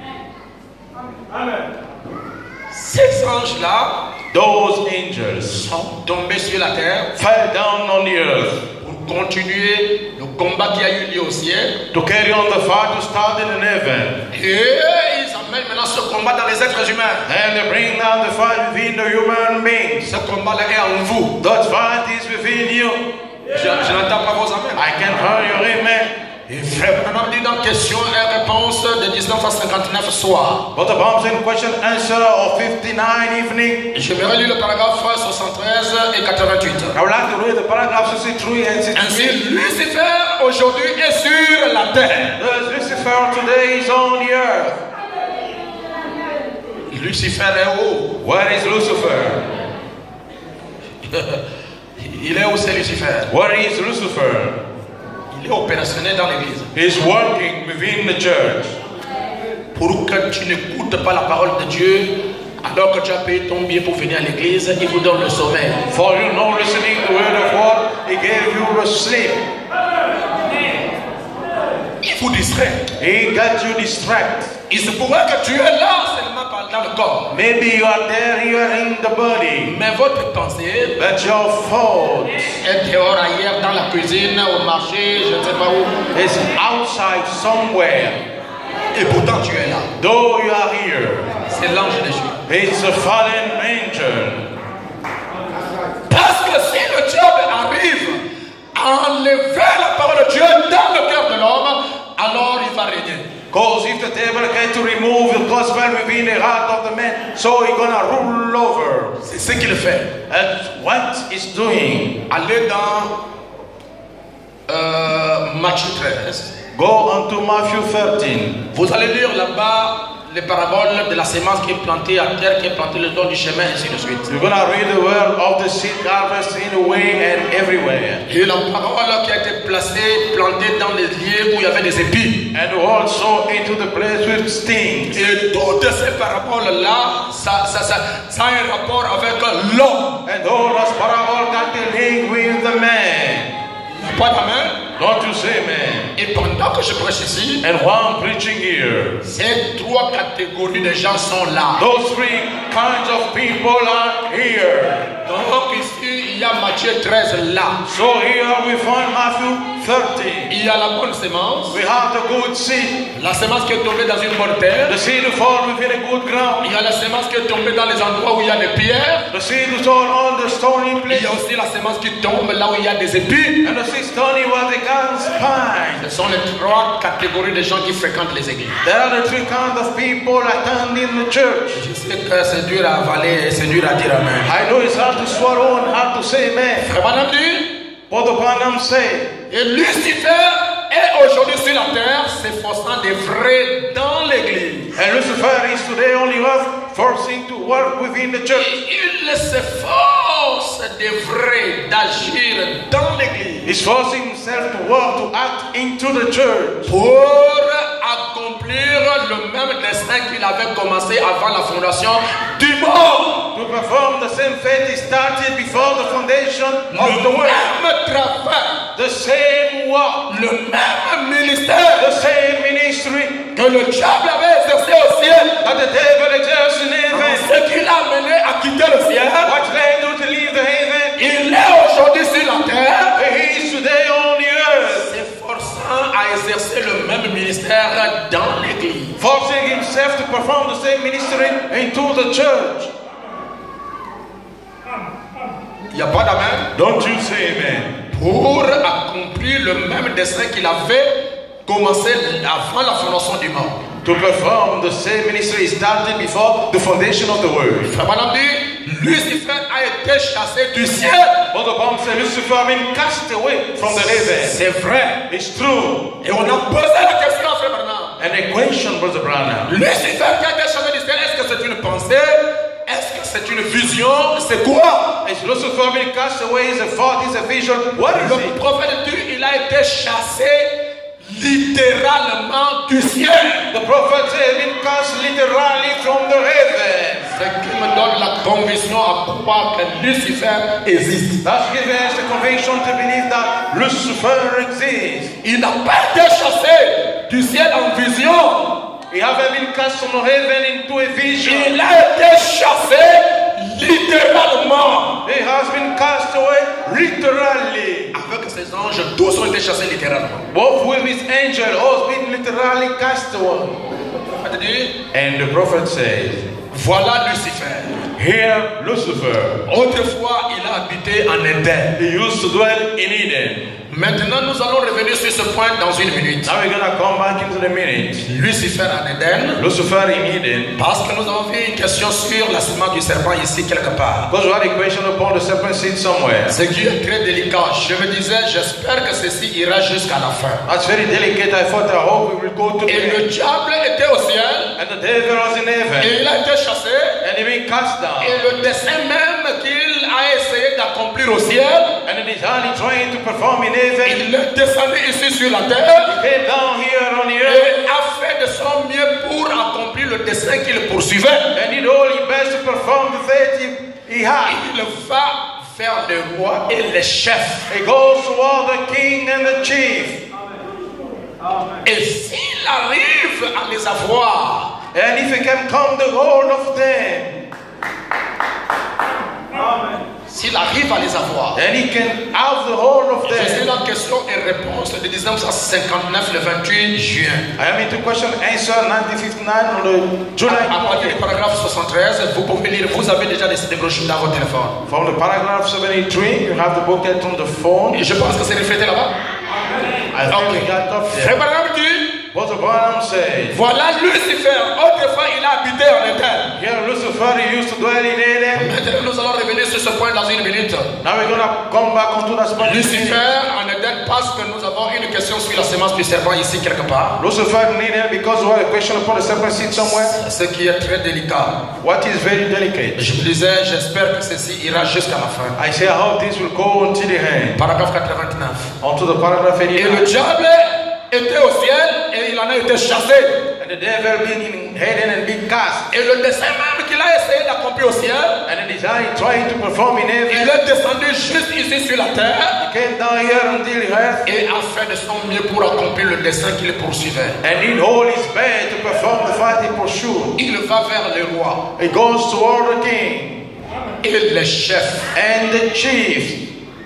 Ces anges-là Those angels sont tombés sur la terre fell down on the earth pour continuer le combat qui a eu lieu au ciel. to carry on the fight to start in heaven. Et ils amènent maintenant ce combat dans les êtres humains. And they bring down the fight within the human beings. Ce combat-là est en vous. That fight is within you. Je n'entends pas vos amens. I can hear your amen. Et frère Branham dit dans question et réponse de 19 à 59 soir. But the bombs in question answer of 59 evening. Je vais relire le paragraphe 73 et 88. I would like to read the paragraph 63 and 64. Ainsi, Lucifer aujourd'hui est sur la terre. Thus Lucifer today is on the earth. Lucifer est où? Where is Lucifer? Il est où c'est Lucifer? Where is Lucifer? Il est opérationnel dans l'église. He's working within the church. Pour que tu n'écoutes pas la parole de Dieu, alors que tu as payé ton billet pour venir à l'église, il vous donne le sommeil. For you not listening to the word of God, He gave you a sleep. Il vous distrait. He got you distracted. Il se pourrait que tu es là seulement dans le corps. Maybe you are there, you are in the body. Mais votre pensée But your thought est dehors ailleurs dans la cuisine, au marché, je ne sais pas où. is outside somewhere. Et pourtant tu es là. Though you are here, C'est l'ange de Dieu. it's a fallen angel. Parce que si le diable arrive à enlever la parole de Dieu dans le cœur de l'homme, alors il va régner. Because if the devil can to remove the gospel within the heart of the man, so he's gonna rule over. C'est ce qu'il fait. That's what he's doing. Allez dans Matthieu 13. Go on to Matthew 13. Vous allez lire là-bas les paraboles de la sémence qui est plantée à terre, qui est plantée le long du chemin, ainsi de suite. You're gonna read the word of the seed harvest in a way and everywhere. Et la parole qui a été placée, plantée dans les lieux où il y avait des épis. And also into the place with stings. Et toutes ces paraboles-là, ça a un rapport avec l'homme. And all those parables got the link with the man. Pas d'amen. Don't you say, man? Et pendant que je prêche ici, And while I'm preaching here, ces trois catégories de gens sont là. those three kinds of people are here. Donc ici, il y a Matthieu 13 là. So here we find Matthew 13. Il y a la bonne sémence. We have the good seed. La sémence qui est tombée dans une bonne terre. The seed fall within a good ground. Il y a la sémence qui est tombée dans les endroits où il y a des pierres. The seed is all on the stony Il place. y a aussi la sémence qui tombe là où il y a des épis. And the seed stony was the God's spine. Ce sont les trois catégories de gens qui fréquentent les églises. There are the three kinds of people attending the church. Je sais que c'est dur à avaler et c'est dur à dire amen. I know it's hard to swallow and hard to say amen. Frère Branham dit, But the Branham say, et Lucifer est aujourd'hui sur la terre s'efforçant d'œuvrer dans l'église. and Lucifer is today on the earth forcing to work within the church. Il s'efforce d'œuvrer, d'agir dans l'église He's forcing himself to work, to act into the church. pour accomplir le même destin qu'il avait commencé avant la fondation du monde. To perform the same fate he started before the foundation of the Le world. même travail, The same work, le même ministère the same ministry que le diable avait exercé au ciel. that the devil exerts in heaven. Ce qui l'a amené à quitter le ciel, What led you to leave the heaven? il est aujourd'hui sur la terre, He is today on the earth, s'efforçant à exercer le même ministère dans l'église. forcing himself to perform the same ministry into the church. n'y a pas d'amen. Don't you say amen. Pour accomplir le même destin qu'il avait commencé avant la fondation du monde. To perform the same ministry started before the foundation of the world. Frère Branham dit, Lucifer a été chassé du ciel. Brother Branham said Lucifer has been cast away from the heaven. C'est vrai. It's true. Et on a posé la question à Frère Branham. And a question, Brother Branham. Lucifer qui a été chassé du ciel, est-ce que c'est une pensée? Est-ce que c'est une vision? C'est quoi? Is Lucifer been cast away? Is a thought? Is a vision? What is Le it? prophète dit, il a été chassé littéralement du ciel. The prophet said been cast literally from the heaven. Ce qui me donne la conviction à croire que Lucifer existe. That's given us the conviction to believe that Lucifer exists. Il n'a pas été chassé du ciel en vision. He haven't been cast from heaven into a vision. Il a été chassé littéralement. He has been cast away literally. Avec ses anges, tous ont été chassés littéralement. Both with his angel has been literally cast away. And the prophet says, voilà Lucifer. Here Lucifer. Autrefois, il a habité en Éden. He used to dwell in Eden. Maintenant, nous allons revenir sur ce point dans une minute. Now we're going to come back into the minute. Lucifer en Éden. Lucifer in Eden. Parce que nous avons vu une question sur la semence du serpent ici quelque part. Because we had a question upon the serpent seed somewhere. Ce qui est très délicat. Je me disais, j'espère que ceci ira jusqu'à la fin. That's very delicate. I thought, I hope we will go to the Et end. le diable était au ciel. And the devil was in heaven. Et il a été chassé. And he been cast down. Et le dessein même qu'il a essayé d'accomplir au ciel, And it is only trying to perform in heaven. il est descendu ici sur la terre. He came down here on the Et earth. a fait de son mieux pour accomplir le dessein qu'il poursuivait. And did all he best to perform the faith he had. Il va vers le roi et le chef. He goes toward the king and the chief. Et s'il arrive à les avoir, And if he can come the whole of them. s'il arrive à les avoir, And he can have the whole of je suis them. la question et réponse de 1959, le 28 juin. I am into question answer 1959 on the July. À partir du paragraphe 73, vous pouvez lire, vous avez déjà des brochures dans votre téléphone. From the paragraph 73, you have the booklet on the phone. Et je pense que c'est reflété là-bas. I think we got up C'est there. Branham dit, What the Branham said. voilà Lucifer, autrefois il a habité en Éden. Here Lucifer he used to dwell in Eden. Maintenant nous allons revenir sur ce point dans une minute. Now we're gonna come back onto that spot. Lucifer en Éden parce que nous avons une question sur la semence du serpent ici quelque part. Lucifer in Eden because we had a question upon the serpent seed somewhere. Ce qui est très délicat. What is very delicate. Je me disais, j'espère que ceci ira jusqu'à la fin. I say I hope this will go until the end. Paragraphe 89. Onto the paragraph Et 89. le diable était au ciel et il en a été chassé. And the devil being in Eden and being cast. Et le dessein même qu'il a essayé d'accomplir au ciel, And the desire trying to perform in il heaven. est descendu juste ici sur la terre He came down here until the earth. et a fait de son mieux pour accomplir le dessein qu'il poursuivait. And in all his best to perform the fight he pursued. Il va vers le roi He goes toward the king et le chef. and the chief.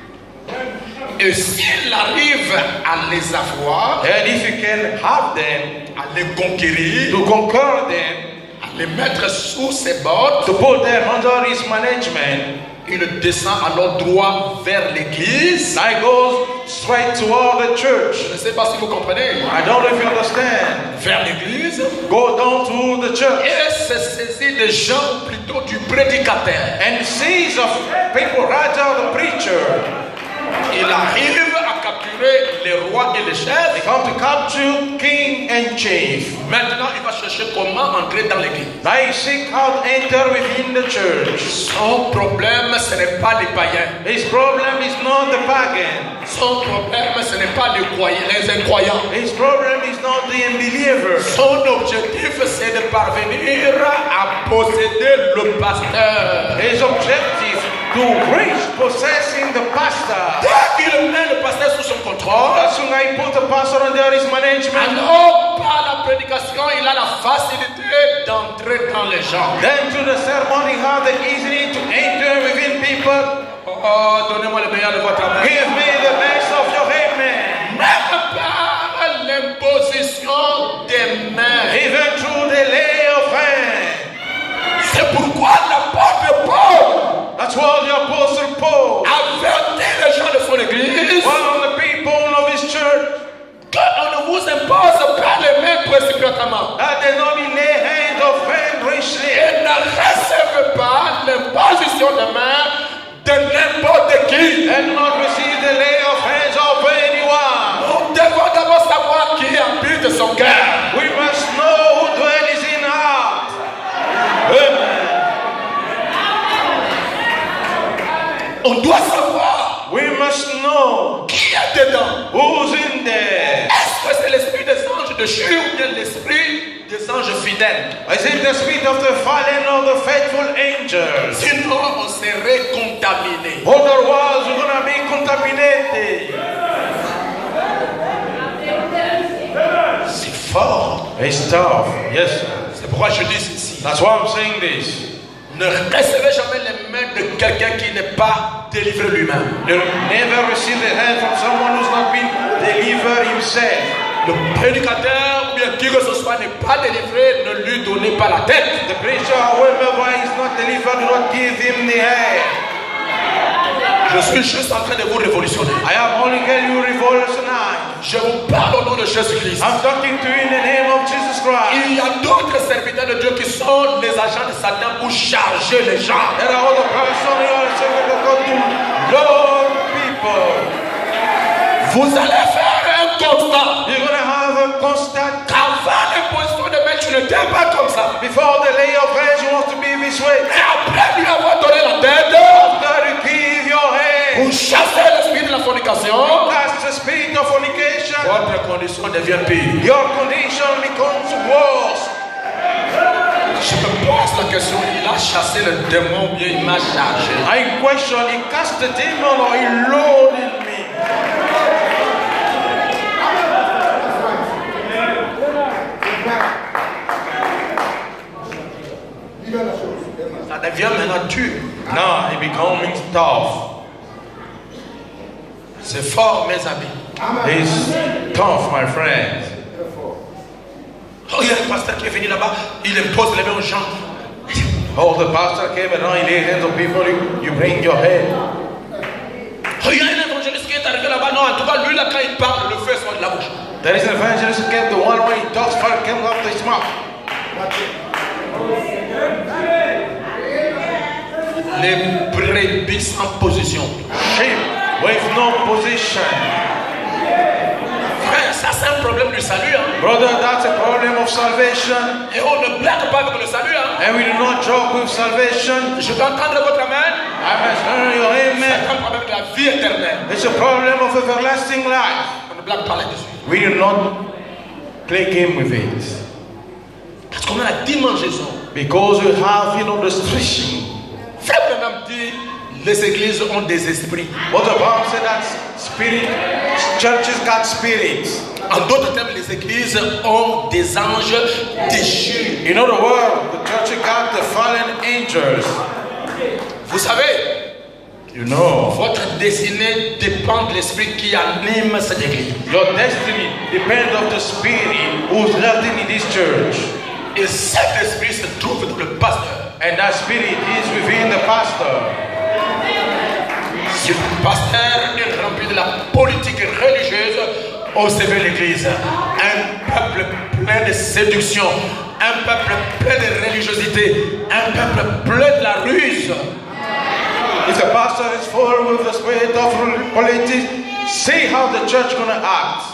Et s'il arrive à les avoir, And if you can have them, à les conquérir, to conquer them, à les mettre sous ses bottes, to put them under his management, il descend alors droit vers l'église. I goes straight toward the church. Je ne sais pas si vous comprenez. I don't know if you understand. Vers l'église. Go down to the church Et se saisit des gens plutôt du prédicateur. and sees of people rather the preacher. Il arrive à capturer les rois et les They chefs. come to capture king and chief. Maintenant, il va chercher comment entrer dans l'église. They seek out enter within the church. Son problème, ce n'est pas les païens. His problem is not the pagan. Son problème, ce n'est pas les incroyants. His problem is not the unbeliever. Son objectif, c'est de parvenir à posséder le pasteur. His objective to reach possessing the pastor. Dès qu'il met le pasteur sous son contrôle, As soon as I put the pastor under his management, alors par la prédication, il a la facilité d'entrer dans les gens. then through the ceremony, how the easy to enter within people. Oh, donnez-moi le meilleur de votre amen. Give me the best of your amen. Même par l'imposition des mains. Even through the lay of hands. C'est pourquoi l'apôtre Paul That's what the apostle Paul, nous impose pas les mains précipitamment. That they not be lay hands of men richly. Et ne recevez pas l'imposition de main de n'importe qui. And not receive the lay of hands of anyone. Nous devons d'abord savoir qui habite son cœur. We must know who dwells in heart. Amen. On doit savoir We must know qui est dedans. who's in there. Est-ce que c'est l'esprit des anges de Dieu ou bien l'esprit des anges fidèles? Is it the spirit of the fallen or the faithful angels? Sinon, on serait contaminé. Otherwise, we're going to be contaminated. C'est fort. It's tough. Yes, sir. C'est pourquoi je dis ceci. That's why I'm saying this. Ne recevez jamais les mains de quelqu'un qui n'est pas délivré lui-même. You never receive the hand from someone who's not been delivered himself. Le prédicateur ou bien qui que ce soit n'est pas délivré, ne lui donnez pas la tête. The preacher, however, why is not delivered, do not give him the hand. Je suis juste en train de vous révolutionner. I am only telling you revolutionize. Je vous parle au nom de Jésus-Christ. I'm talking to you in the name of Jesus Christ. Il y a d'autres serviteurs de Dieu qui sont les agents de Satan pour charger les gens. There are other persons who are saying that God to Lord people. Vous allez faire un constat. You're going to have a constant. Qu'avant l'imposition de main, tu n'étais pas comme ça. Before the lay of hands, you want to be this way. Et après lui avoir donné la tête, After you give your hand, pour chasser l'esprit de la fornication, cast the spirit of fornication. votre condition devient pire. Your condition becomes worse. Je me pose la question, il a chassé le démon ou bien il m'a chargé? I question, he cast the demon or he loaded me. Ça devient maintenant dur. Now it becomes tough. C'est fort, mes amis. It's tough, my friends. Oh, il y a un pasteur qui est venu là-bas, il impose les mains aux gens. Oh, the pastor came and now he laid hands on people, you bring your head. Oh, il y a un évangéliste qui est arrivé là-bas. Non, en tout cas, lui, là, quand il parle, le feu sort de la bouche. There is an evangelist who came, the one when he talks, fire comes out his mouth. Les brebis sans position. Sheep with no position. Frère, ça c'est un problème du salut. Hein? Brother, that's a problem of salvation. Et on ne blague pas avec le salut. Hein? And we do not joke with salvation. Je peux entendre votre amen. I must hear your amen. C'est un problème de la vie éternelle. It's a problem of everlasting life. On ne blague pas là-dessus. We do not play game with it. Parce qu'on a la dimension. Because we have, the stretching. Frère Branham dit, les églises ont des esprits. What the Bible said that spirit, churches got spirits. En d'autres termes, les églises ont des anges déchus. In other words, the church got the fallen angels. Vous savez, votre destinée dépend de l'esprit qui anime cette église. Your destiny depends on the spirit who's living in this church. Et cet esprit se trouve dans le pasteur. And that spirit is within the pastor. Si le pasteur est rempli de la politique religieuse, observez l'église. Un peuple plein de séduction, un peuple plein de religiosité, un peuple plein de la ruse. If the pastor is full with the spirit of politics, see how the church gonna act.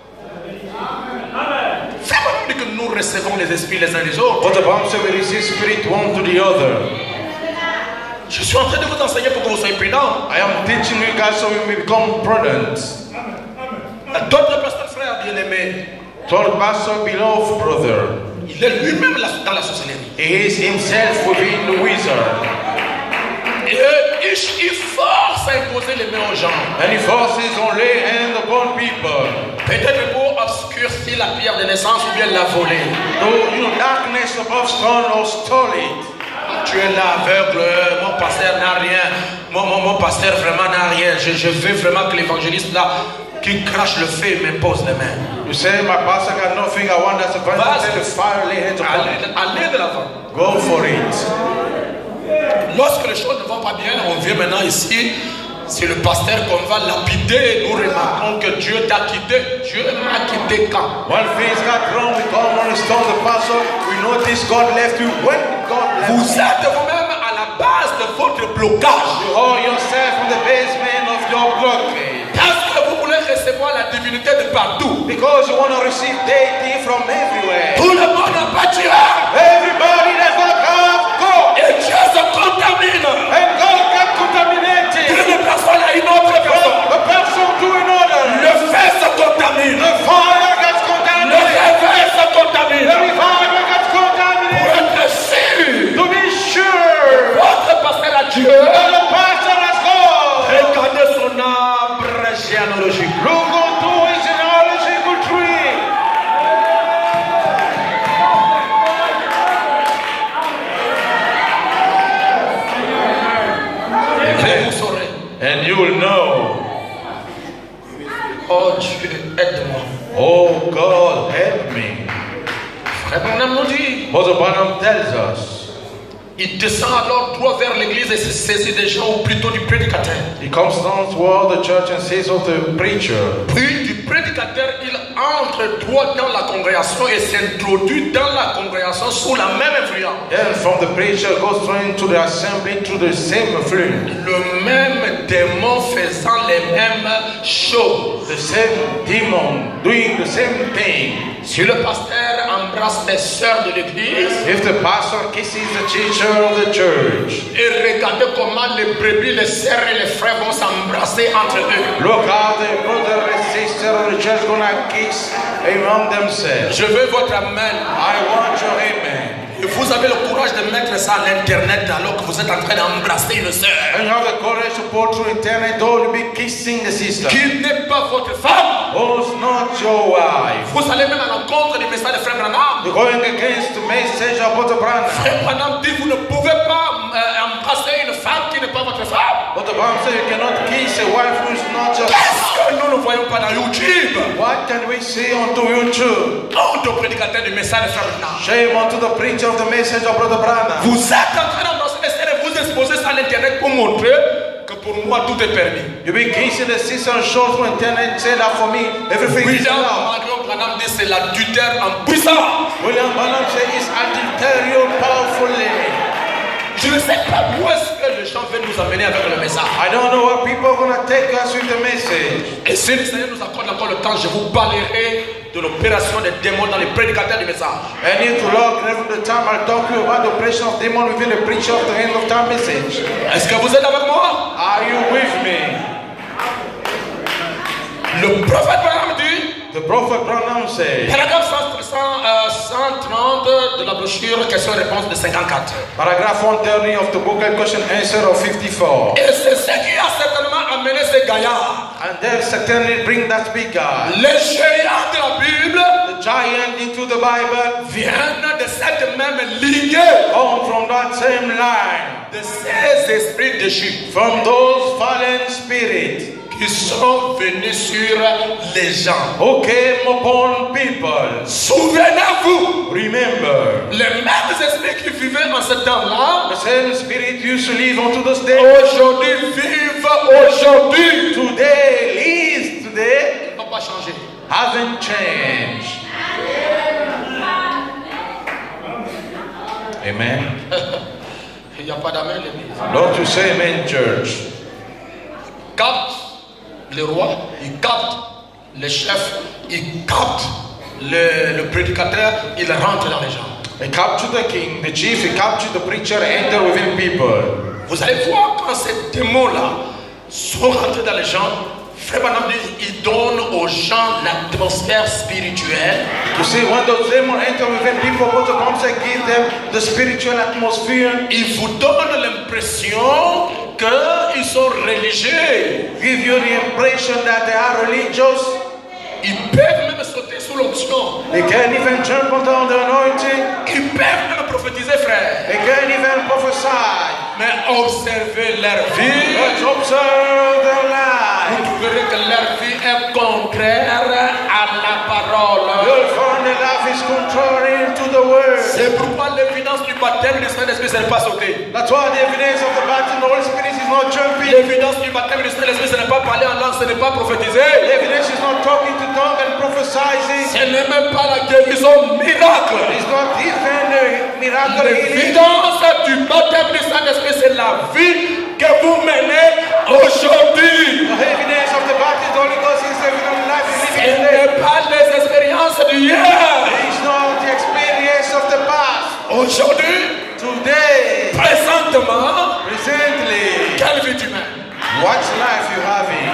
C'est que nous recevons les esprits les uns les autres. What the Bible says, we receive spirit one to the other. Je suis en train de vous enseigner pour que vous soyez prudents. I am teaching you guys so we may become prudent. D'autres pasteurs frères bien-aimés. Told pastor beloved brother. Il est lui-même dans la sorcellerie. He is himself within the wizard. Et il force à imposer les mains aux gens. And he forces on lay hands upon people. Peut-être pour obscurcir la pierre de naissance ou bien la voler. Though darkness above stone or stole it. Tu es là aveugle, mon pasteur n'a rien. Mon pasteur vraiment n'a rien. Je veux vraiment que l'évangéliste là qui crache le feu m'impose les mains. You say my pastor got nothing. I want that evangelist to fire lay hands upon it. Allez de l'avant. Go for it. Lorsque les choses ne vont pas bien, on vient maintenant ici C'est le pasteur qu'on va lapider. Nous remarquons que Dieu t'a quitté. Dieu m'a quitté quand? When things got wrong, we come and stone the pastor. We notice God left you. When God left you? Vous êtes vous-même à la base de votre blocage. You hold yourself in the basement of your blockade. Parce que vous voulez recevoir la divinité de partout. Because you want to receive deity from everywhere. Tout le monde n'a pas Dieu. Everybody does not have God. Et Dieu se contamine. And God got contaminated. Une personne à une autre personne. A person to another. Le feu se contamine. The fire gets Le contaminated. réveil se contamine. The revival gets Pour contaminated. être sûr. To be sure Votre pasteur à Dieu. that the pastor has God. Regardez son arbre généalogique. Look onto his genealogical tree. Et vous saurez. And you will know. Oh Dieu, aide-moi. Oh God, help me. Frère Branham nous dit. Brother Branham tells us. Il descend alors droit vers l'église et se saisit des gens, ou plutôt du prédicateur. He comes down toward the church and says of the preacher. Puis du prédicateur, il entre droit dans la congrégation et s'introduit dans la congrégation sous la même influence. Then from the preacher goes straight into the assembly to the same influence. Le même démon faisant les mêmes choses. The same demon doing the same thing. Si le pasteur embrasse les sœurs de l'église, If the pastor kisses the teacher of the church, et regardez comment les brebis, les sœurs et les frères vont s'embrasser entre eux. look how the brother and sister of the church gonna kiss among themselves. Je veux votre amen. I want your amen. Et vous avez le courage de mettre ça à l'internet alors que vous êtes en train d'embrasser une sœur. And you have the courage to put through internet, though you be kissing the sister. Qui n'est pas votre femme. Who's not your wife. Vous allez même à l'encontre du message de Frère Branham. You're going against the message of Brother Branham. Frère Branham dit vous ne pouvez pas embrasser une femme qui n'est pas votre femme. Brother Branham said you cannot kiss a wife who is not your wife. Qu'est-ce que nous ne voyons pas dans YouTube? What can we see onto YouTube? Honte au prédicateur du message de Frère Branham. Shame onto the preacher of the message of Brother Branham. Vous êtes en train d'embrasser les sœurs et vous exposez ça à l'internet pour montrer que pour moi tout est permis. You be kissing the sister and show through internet, say that for me, everything is William allowed. Marion Branham dit c'est l'adultère en puissance. William Branham said it's adulterial powerfully. Je ne sais pas où est-ce que les gens veulent nous amener avec le message. I don't know what people are going to take us with the message. Et si le Seigneur nous accorde encore le temps, je vous parlerai de l'opération des démons dans les prédicateurs du message. And if the Lord give the time, I'll talk to you about the operation of demon within the preacher of the end of time message. Est-ce que vous êtes avec moi? Are you with me? Le prophète Branham dit, The prophet Branham said, paragraphe 130 de la brochure question-réponse de 54. paragraph 130 of the booklet question answer of 54. Et c'est ce qui a certainement amené ces gaillards, And then certainly bring that big guy, les géants de la Bible, the giant into the Bible, viennent de cette même lignée, come from that same line, de ces esprits déchus from those fallen spirits qui sont venus sur les gens. who came upon people. Souvenez-vous, Remember, les mêmes esprits qui vivaient en ce temps-là, the same spirit used to live unto this day. aujourd'hui vivent aujourd'hui. Today lives today, Ils n'ont pas changé. haven't changed. Amen. Il n'y a pas d'amen, l'église. Don't you say amen, church. Capte le roi, il capte le chef, il capte le prédicateur, il rentre dans les gens. He captured the king, the chief, he captured the preacher, enter within people. Vous allez voir quand ces démons-là sont rentrés dans les gens, Frère Branham dit, il donne aux gens l'atmosphère spirituelle. You see, when those demons enter within people, what the Bible says, give them the spiritual atmosphere. Il vous donne l'impression qu'ils sont religieux. Give you the impression that they are religious. Ils peuvent même sauter sous l'onction. They can't even jump on the anointing. Ils peuvent même prophétiser, frère. They can't even prophesy. Mais observez leur vie. Let's observe their life. Vous trouverez que leur vie est contraire à la parole. You'll find their life is contrary to the word. C'est pourquoi l'évidence du baptême du Saint-Esprit, ce n'est pas sauter. That's why the evidence of the baptism of the Holy Spirit is not jumping. L'évidence du baptême du Saint-Esprit, ce n'est pas parler en langue, ce n'est pas prophétiser. The evidence is not talking to tongue and prophesying. Ce n'est même pas la guérison miracle. It's not even a miracle healing. L'évidence du baptême du Saint-Esprit, c'est la vie que vous menez aujourd'hui. The evidence of the baptism of the Holy Ghost is evident life Ce is living today. n'est pas les expériences d'hier. It's not the experience of the past. Aujourd'hui, Today, présentement, recently, quelle vie tu mènes? what life you having?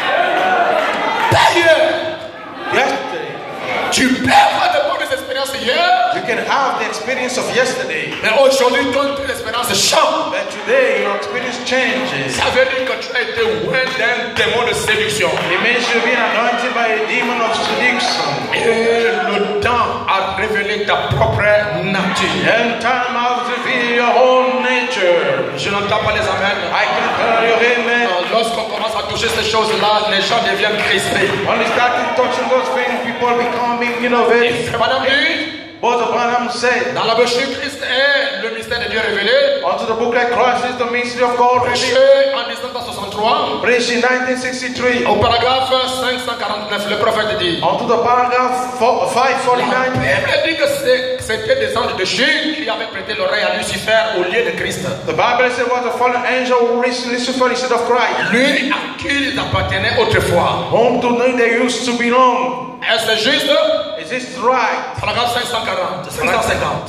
D'ailleurs, Yesterday, tu peux avoir de bonnes expériences hier, you can have the experience of yesterday, mais aujourd'hui, ton expérience change. but today your experience changes. Ça veut dire que tu as été oint d'un démon de séduction. It means you've been anointed by a demon of seduction. Et le temps a révélé ta propre nature. And time has revealed your own nature. Je n'entends pas les amens. I can hear your amen. Lorsqu'on commence à toucher ces choses-là, les gens deviennent crispés. When you start touching those things, people becoming innovative. Frère Madame dit, But Abraham said, dans la brochure, Christ est le mystère de Dieu révélé. unto the book like Christ is the mystery of God revealed. Prêché en 1963, Preached in 1963. au paragraphe 549, le prophète dit, Onto the paragraph la 549. Bible dit que c'était des anges de Dieu qui avaient prêté l'oreille à Lucifer au lieu de Christ. The Bible says was a fallen angel who reached Lucifer instead of Christ. Lui à qui ils appartenaient autrefois. Whom to them they used to belong. Est-ce juste? Is this right? Paragraphe 540, 550.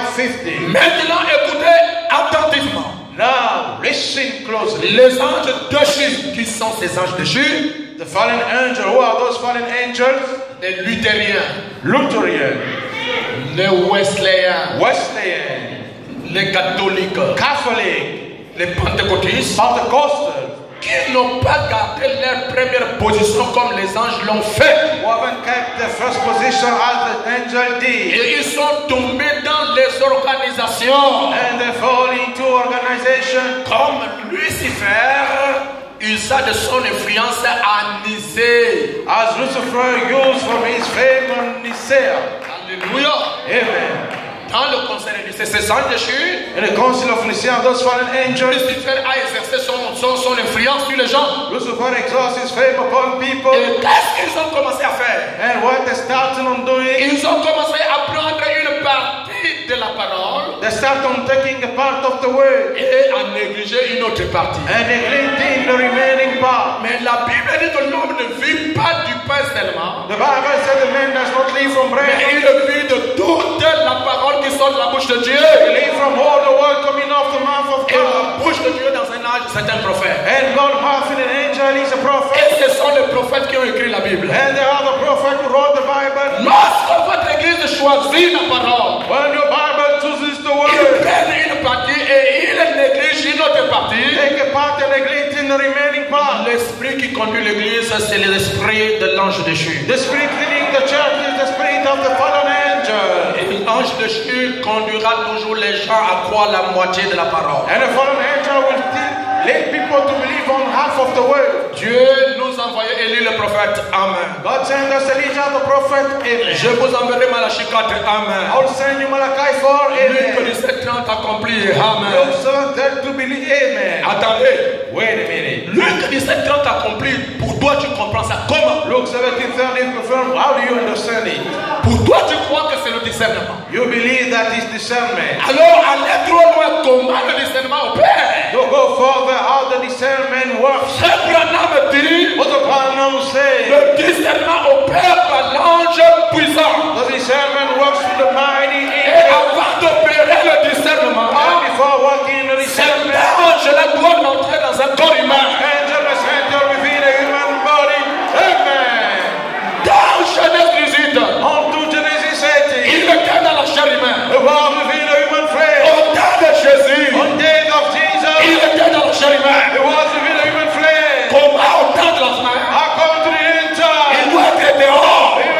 550. Maintenant, écoutez attentivement. Now, listen closely. Les anges de Dieu, qui sont ces anges de Dieu? The fallen angel, who are those fallen angels? Les luthériens, Lutheran, les wesleyens, Wesleyan, les catholiques, Catholic, les pentecôtistes, Pentecostal, qui n'ont pas gardé leur première position comme les anges l'ont fait. who haven't kept the first position as the angel did. Et ils sont tombés dans les organisations. And they fall into organization. Comme Lucifer usa de son influence à Nicée. As Lucifer used from his fame on Nicaea. Alléluia. Amen. Dans le conseil de Nicée, ces anges de Dieu, In the council of Nicaea, those fallen angels, Lucifer a exercé son influence sur les gens. Lucifer exhausts his fame upon people. Et qu'est-ce qu'ils ont commencé à faire? And what they started on doing, Ils ont commencé à prendre une partie de la parole they start on taking a part of the word et à négliger une autre partie. and neglecting the remaining part. Mais la Bible dit que l'homme ne vit pas du pain seulement, The Bible says the man does not live from mais bread, il vit de toute la parole qui sort de la bouche de Dieu. he lives from all the word coming off the mouth of Et la God. bouche de Dieu dans un âge, c'est un prophète. And God mouth in an angel is a prophet. Et ce sont les prophètes qui ont écrit la Bible. And there are the prophet who wrote the Bible. Lorsque votre église choisit la parole, When your Bible chooses the il word, prend une partie et il néglige une autre partie. take a part and neglecting the remaining part. L'esprit qui conduit l'église, c'est l'esprit de l'ange déchu. The spirit leading the church is the spirit of the fallen angel. Et l'ange déchu conduira toujours les gens à croire la moitié de la parole. And the fallen angel will still lead people to believe on half of the word. Dieu nous a envoyé Élie le prophète. Amen. God sent us Elijah the prophet. Amen. Je vous enverrai Malachie 4. Amen. I will send you Malachi 4. Luc Amen. 17:30 accompli. Amen. Luke 7 to believe. Amen. Attendez. Wait a minute. Luc 17:30 accompli. Pour toi, tu comprends ça comment? Luke 17:30 confirmed. How do you understand it? Pour toi, tu crois que c'est le discernement. You believe that is discernment. Alors, allez trop loin. Comment le discernement opère? You go further how the discernment works. Frère Branham dit, What the Branham say? le discernement opère par l'ange puissant. The discernment works through the mighty Et angel. avant d'opérer le discernement, And before working the cet discernment, ange-là doit entrer dans un corps humain. angel must enter within a human body. Amen. Dans Genèse 18, On to Genesis 18. il était dans la chair humaine. It was within a human flesh. Au temps de Jésus, On days of il Jesus, était dans la chair humaine. it was within a human flesh. Comment au temps de la semaine, I come to the end time. il doit être dehors. He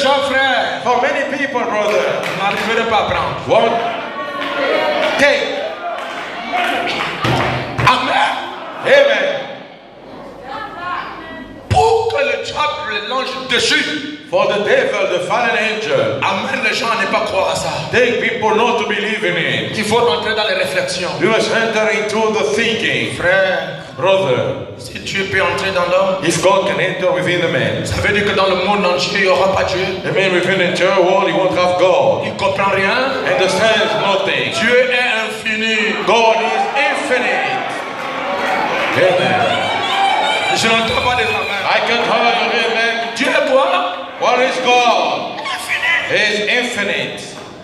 gens, frère, For many people, brother, n'arriveraient pas à prendre. won't take. Amen. Amen. Pour que le diable, l'ange déchu, For the devil, the fallen angel, amène les gens à ne pas croire à ça. take people not to believe in it. Il faut rentrer dans les réflexions. You must enter into the thinking. Frère, Brother, si Dieu peut entrer dans l'homme, if God can enter within the man, ça veut dire que dans le monde entier, il n'y aura pas Dieu. the man within the entire world, he won't have God. Il ne comprend rien. Understands nothing. Dieu est infini. God is infinite. Amen. Je n'entends pas les amens. I can hear you, amen. Dieu est quoi? What is God? Infini. He is infinite.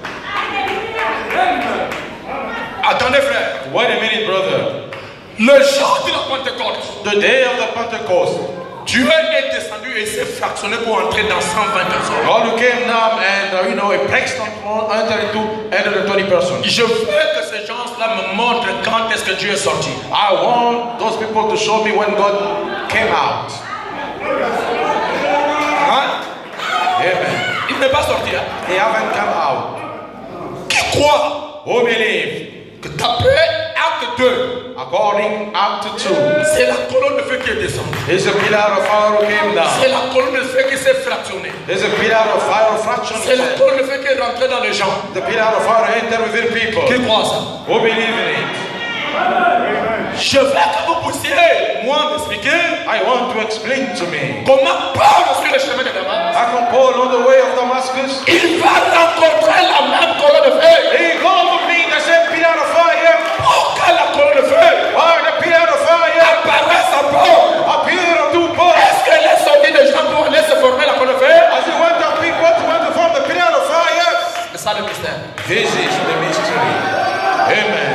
Attendez, frère. Wait a minute, brother. Le jour de la Pentecôte, The day of the Pentecost, Dieu est descendu et s'est fractionné pour entrer dans 120 personnes. God who came down and, a Braxton entered the 20 persons. Je veux que ces gens-là me montrent quand est-ce que Dieu est sorti. I want those people to show me when God came out. Hein? Amen. Il n'est pas sorti. Hein? They haven't come out. Qui croit Who believe? que d'après Acte 2, According Act 2, c'est la colonne de feu qui est descendue. there's a pillar of fire who came C'est down. la colonne de feu qui s'est fractionnée. There's a pillar of fire fraction. C'est la colonne de feu qui est rentrée dans les gens. The pillar of fire entered within people. Qui croit ça? Who believe in it? Je veux que vous puissiez, moi, m'expliquer I want to explain to me. comment Paul sur le chemin de Damas, How come Paul on the way of Damascus? il va rencontrer la même colonne de feu. He going to meet the same pillar of fire. Pour que la colonne de feu Why the pillar of fire apparaisse à Paul, appear to Paul? est-ce qu'elle est sortie des gens pour aller se former la colonne de feu? As he went to people to want to form the pillar of fire. C'est ça le mystère. This is the mystery. Amen.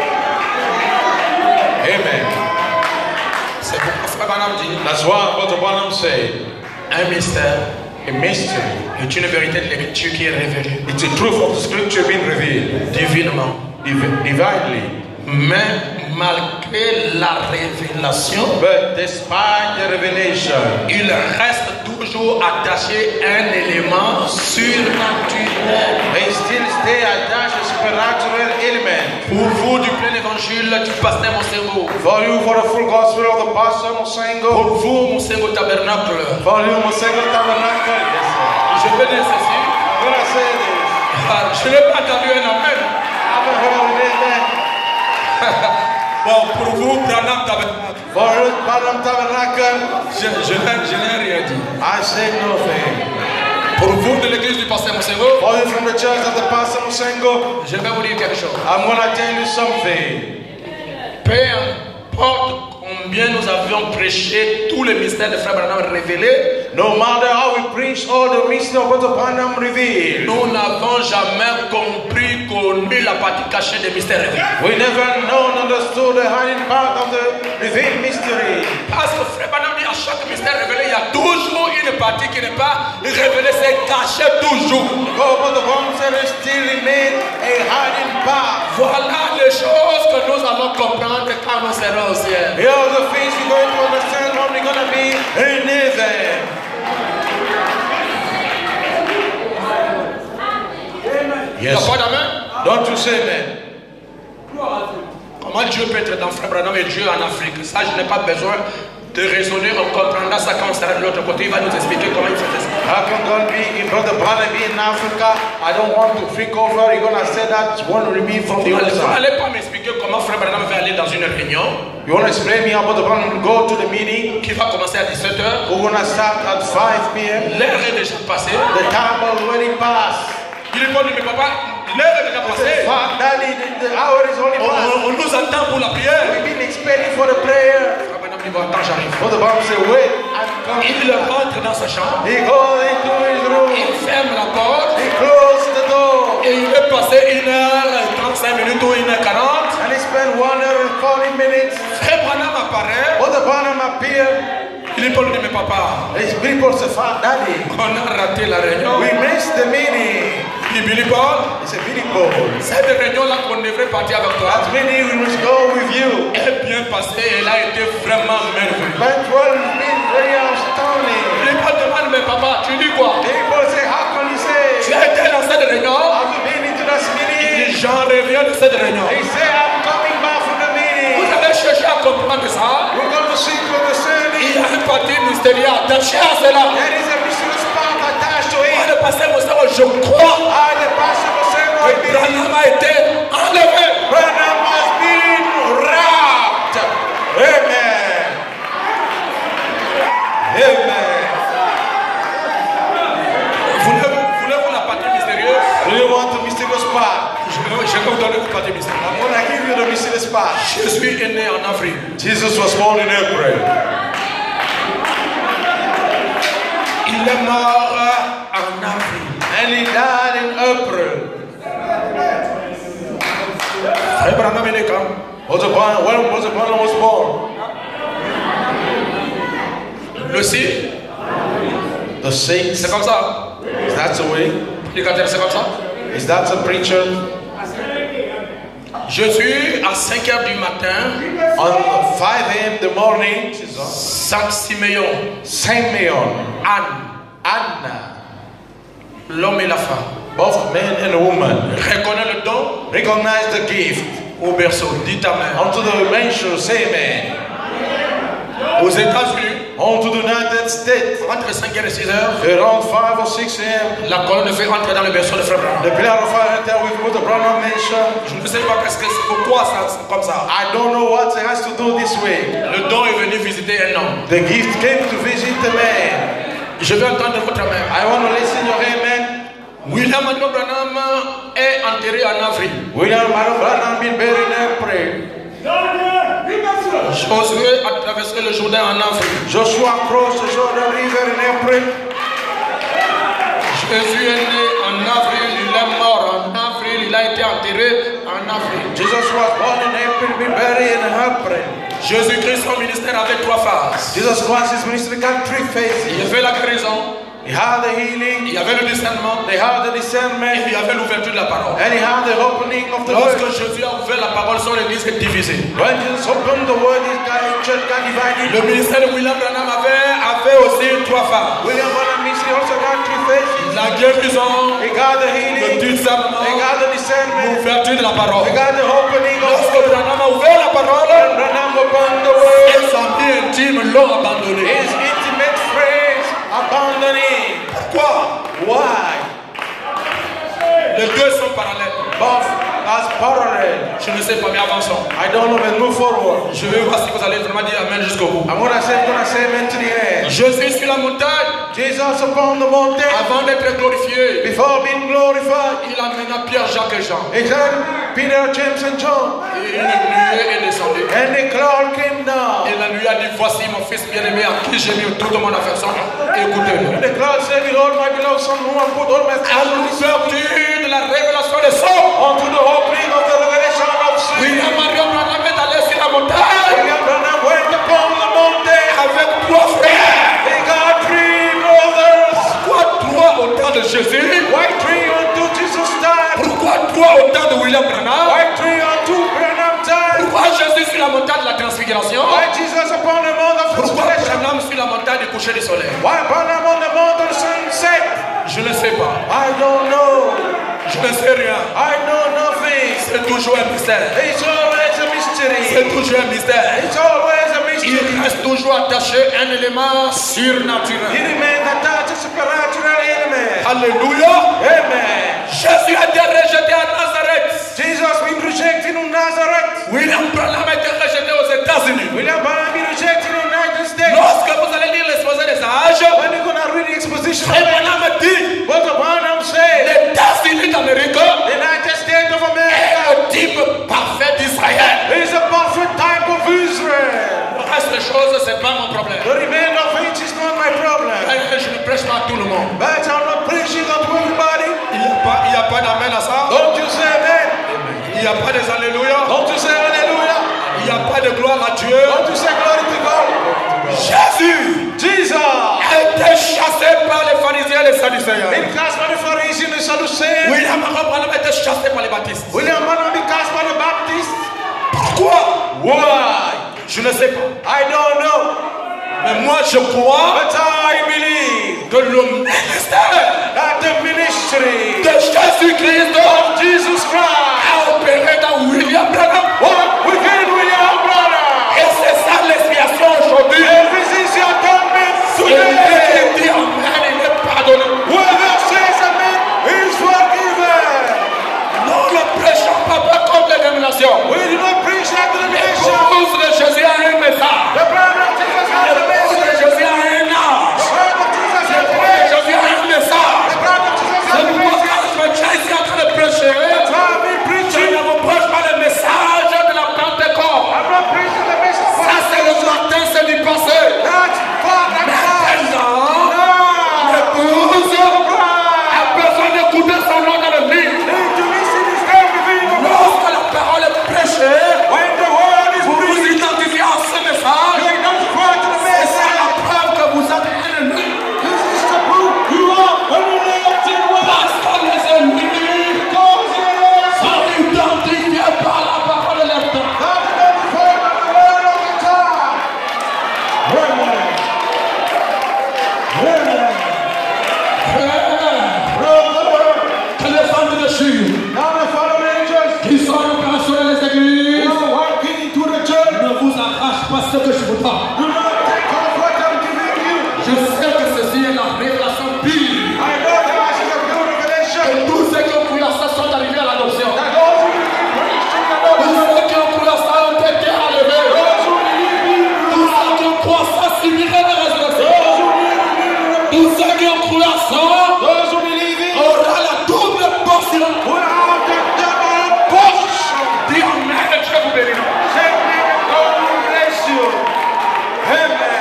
Amen. C'est pourquoi Frère Branham dit That's why Brother Branham said, un mystère a mystery. est une vérité de l'écriture qui est révélée It's the truth of the scripture being revealed divinement. divinely. Mais malgré la révélation, But despite the revelation, il reste toujours attaché à un élément surnaturel. they still stay attached to supernatural element. Pour vous, du plein évangile du pasteur Monsengo. For you, for the full gospel of the pastor Mosengo. Pour vous, Monsengo Tabernacle. For you, Mosengo Tabernacle. Yes, sir. Je peux dire ceci. When I say this, Je n'ai pas entendu un amen. I haven't heard an amen. Bon, pour vous, Branham Tabernacle. For you, Branham Tabernacle, Je n'ai rien dit. I say nothing. Pour vous, de l'église du pasteur Monsengo, For you, from the church of the pastor Mosengo, je vais vous dire quelque chose. I'm going to tell you something. Peu importe combien nous avions prêché tous les mystères de Frère Branham révélés, No matter how we preach all the mystery of Brother Branham revealed, nous n'avons jamais compris, connu la partie cachée des mystères révélés. we never known, understood the hiding part of the revealed mystery. Parce que Frère Branham dit à chaque mystère révélé, il y a toujours une partie qui n'est pas révélée, c'est caché toujours. God, Brother Branham said it still remain a hiding part. Voilà les choses que nous allons comprendre quand nous serons au ciel. Here are the things we're going to understand when we're going to be in heaven. Il n'y a Yes. pas d'amen. Don't you say amen? Comment Dieu peut être dans Frère Branham et Dieu en Afrique? Ça, je n'ai pas besoin de raisonner, on comprendra ça quand on sera de l'autre côté. Il va nous expliquer comment il fait ça. How can God be in Brother Branham be in Africa? I don't want to freak over. You're going to say that one will be from the other Vous side. n'allez pas m'expliquer comment Frère Branham va aller dans une réunion You want to explain me how Brother Branham will go to the meeting? qui va commencer à 17h. We're going to start at 5 p.m. L'heure est déjà passée. The time already passed. Il est bon, mais papa, l'heure est déjà passée. Daddy, the hour is only passed. On nous attend pour la prière. We've been expecting for the prayer. Frère Branham dit, bon, attends, j'arrive. Brother Branham said, wait, I'm coming. Il rentre dans sa chambre. He goes into his room. Il ferme la porte. He closed the door. Et il est passé 1h35 minutes ou 1h40. And he spent 1 hour and 40 minutes. Frère Branham apparaît. Brother Branham appeared. Il est bon, mais papa, His people said, Daddy, on a raté la réunion. we missed the meeting. Il dit, Billy Paul, He said, Billy Paul, cette réunion-là qu'on devrait partir avec toi that meeting we must go with you. est bien passée. Elle a été vraiment merveilleuse. But what has been very astounding. Billy Paul demande, mais papa, tu dis quoi? People say, mystérieux attaché à cela. There is a mysterious part attached to Moi, it. le pasteur Mossero, je crois The pastor was saying, I que believe Branham a été enlevé. Branham has been wrapped. Amen. Amen. Voulez-vous la partie mystérieuse? Do you want the mysterious part? Je vais vous donner une partie mystérieuse. I'm going to give you the mysterious part. Jésus est né en avril. Jesus was born in April. Il est mort en avril. And he died in April. Frère Branham est né quand? When was born? Le 6. The 6th. C'est comme ça. Is that the way? Prédicateur, c'est comme ça. Is that the preacher? Jésus, à 5 h du matin, On 5 a.m. the morning, Saint Siméon, Simeon, Anna, l'homme et la femme, both man and woman, reconnaît le don recognize the gift. au berceau. Dites amen. Unto the mention, say amen. Aux États-Unis, Unto the United States, entre 5 h et 6 h, around 5 or 6 a.m., la colonne de feu entre dans le berceau de Frère Branham. the pillar of fire enter with the Branham mention. Je ne sais pas pourquoi ça c'est comme ça. I don't know what it has to do this way. Le don est venu visiter un homme. The gift came to visit the man. Je vais entendre votre amen. I want to listen your amen. William Marion Branham est enterré en avril. William Marion Branham been buried in April. Josué a traversé le Jourdain en avril. Joshua crossed the Jordan River in April. Jésus est né en avril, il est mort en avril, il a été enterré en avril. Jesus was born in April, been buried in April. Jésus-Christ, son ministère avait 3 phases. Jesus Christ's ministry got 3 phases. Il y avait la guérison, He had the healing, il y avait le discernement, they had the et discernment, il y avait l'ouverture de la parole. and he had the opening of the Lorsque word. Jésus a ouvert la parole, son église est divisée. When Jesus opened the word, his church got divided. Le ministère de William Branham avait aussi 3 phases. William Branham ministry also got 3 phases. La guérison, He got the le healing, discernement, he got the discernment, l'ouverture de la parole. he got the opening of the Lorsque word. Branham a ouvert la parole, When Branham opened the word, ses amis intimes l'ont abandonné. his intimate friends abandoned him. Pourquoi? Why? Les deux sont parallèles. Both as parallel. Je ne sais pas, mais avançons. I don't know, but move forward. Je vais voir si vous allez vraiment dire amen jusqu'au bout. I'm gonna say amen to the end. Jésus sur la montagne, Jesus upon the mountain, avant d'être glorifié, before being glorified, il amena Pierre, Jacques et Jean. he said, Peter, James, and John, Et une nuée est descendue. and the cloud came down. Et la nuée a dit, voici mon fils bien-aimé à qui j'ai mis toute mon affection. Écoutez-le. The cloud said, behold, my beloved son, whom I put all my À l'ouverture de la révélation des sons, unto the opening of the revelation of sin. William Marion Branham est allé sur la montagne William Branham went upon the mountain. avec 3 frères. They got 3 brothers. Pourquoi 3 au temps de Jésus? Why 3 unto Jesus' time? Pourquoi 3 au temps de William Branham? Why 3 unto Branham time? Pourquoi Jésus sur la montagne de la transfiguration? Why Jesus upon the mount of Pourquoi transfiguration? Branham sur la montagne du coucher du soleil? Why Branham on the mount of sunset? Je ne sais pas. I don't know. Je ne sais rien. I know nothing. C'est toujours un mystère. It's always a mystery. C'est toujours un mystère. It's always a Il mystery. reste toujours attaché à un élément He surnaturel. remains attached to supernatural element. Alléluia. Amen. Jésus a été rejeté à Nazareth. Jesus been rejected in Nazareth. William Branham a été rejeté aux États-Unis. William Branham been rejected in the United States. Lorsque vous allez lire l'exposé des âges, When you're gonna read the exposition, Frère Branham a dit, what Branham said, les États-Unis d'Amérique the United States of est America le type parfait d'Israël. is a perfect type of Israel. Le reste des choses, c'est pas mon problème. The remainder of it is not my problem. Je ne prêche pas à tout le monde. But I'm not preaching unto everybody. Il n'y a pas d'amen à ça. Don't you say amen? Il n'y a pas des alléluia. Don't you say hallelujah? Il n'y a pas de gloire à Dieu. Don't you say glory to God? Jésus Jesus a été chassé par les pharisiens et les sadducéens. been cast by the Pharisees and the Sadducees. William Branham a été chassé par les baptistes. William Branham been cast by the Baptists. Pourquoi? Why? Je ne sais pas. I don't know. Mais moi je crois But I believe que le ministère that the ministry de Jésus-Christ of Jesus Christ a opéré dans William Branham. worked within William Branham. Et c'est ça l'expiation aujourd'hui. And this is the atonement ont cru à ça those who believe it, aura la double portion. will have the double portion. Dis Amen et Dieu vous bénira. Say, may God bless you. Amen.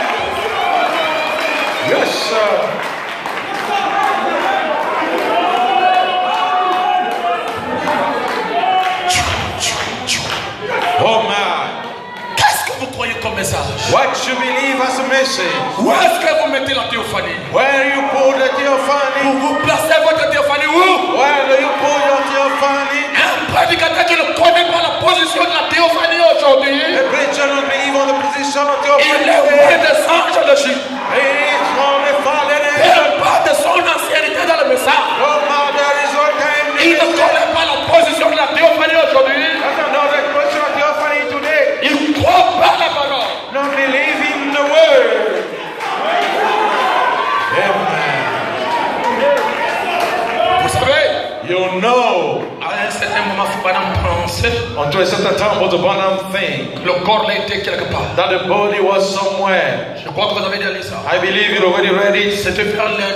Yes, sir. Oh man. Qu'est-ce que vous croyez comme message? What you believe as a message? Où est-ce que vous mettez la théophanie? Where you put the theophany? Vous placez votre théophanie où? Where do you put your theophany? Un prédicateur qui ne connaît pas la position de la théophanie aujourd'hui, The preacher don't believe on the position of il theophany. est loin des anges de Dieu. He is from the Father. Il pas de son ancienneté dans le message. No matter is what time Il ne connaît pas la position de la théophanie aujourd'hui. doesn't know the position of theophany today. Il ne croit pas la parole. Don't believe in the word. Amen. Vous savez, You know, à un certain moment, Branham pensait until a certain time was the Branham thing, que le corps là était quelque part. that the body was somewhere. Je crois que vous avez déjà lu ça. I believe you already read it. C'était vers le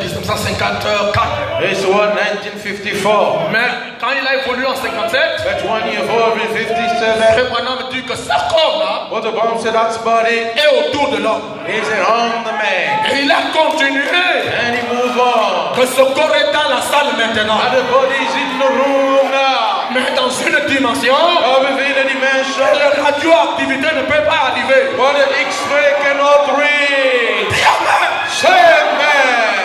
1954. It's what 1954. Mais quand il a évolué en 57, But 1 year old in 57. Frère Branham dit que ce corps-là What the Bible said, that body est autour de l'homme. is on the man. Et il a continué And he moved on. que ce corps est dans la salle maintenant. And the body is in the room now. Mais dans une dimension, Within the dimension. la radioactivité ne peut pas arriver. But the X-ray cannot reach. Dis Amen. Say amen.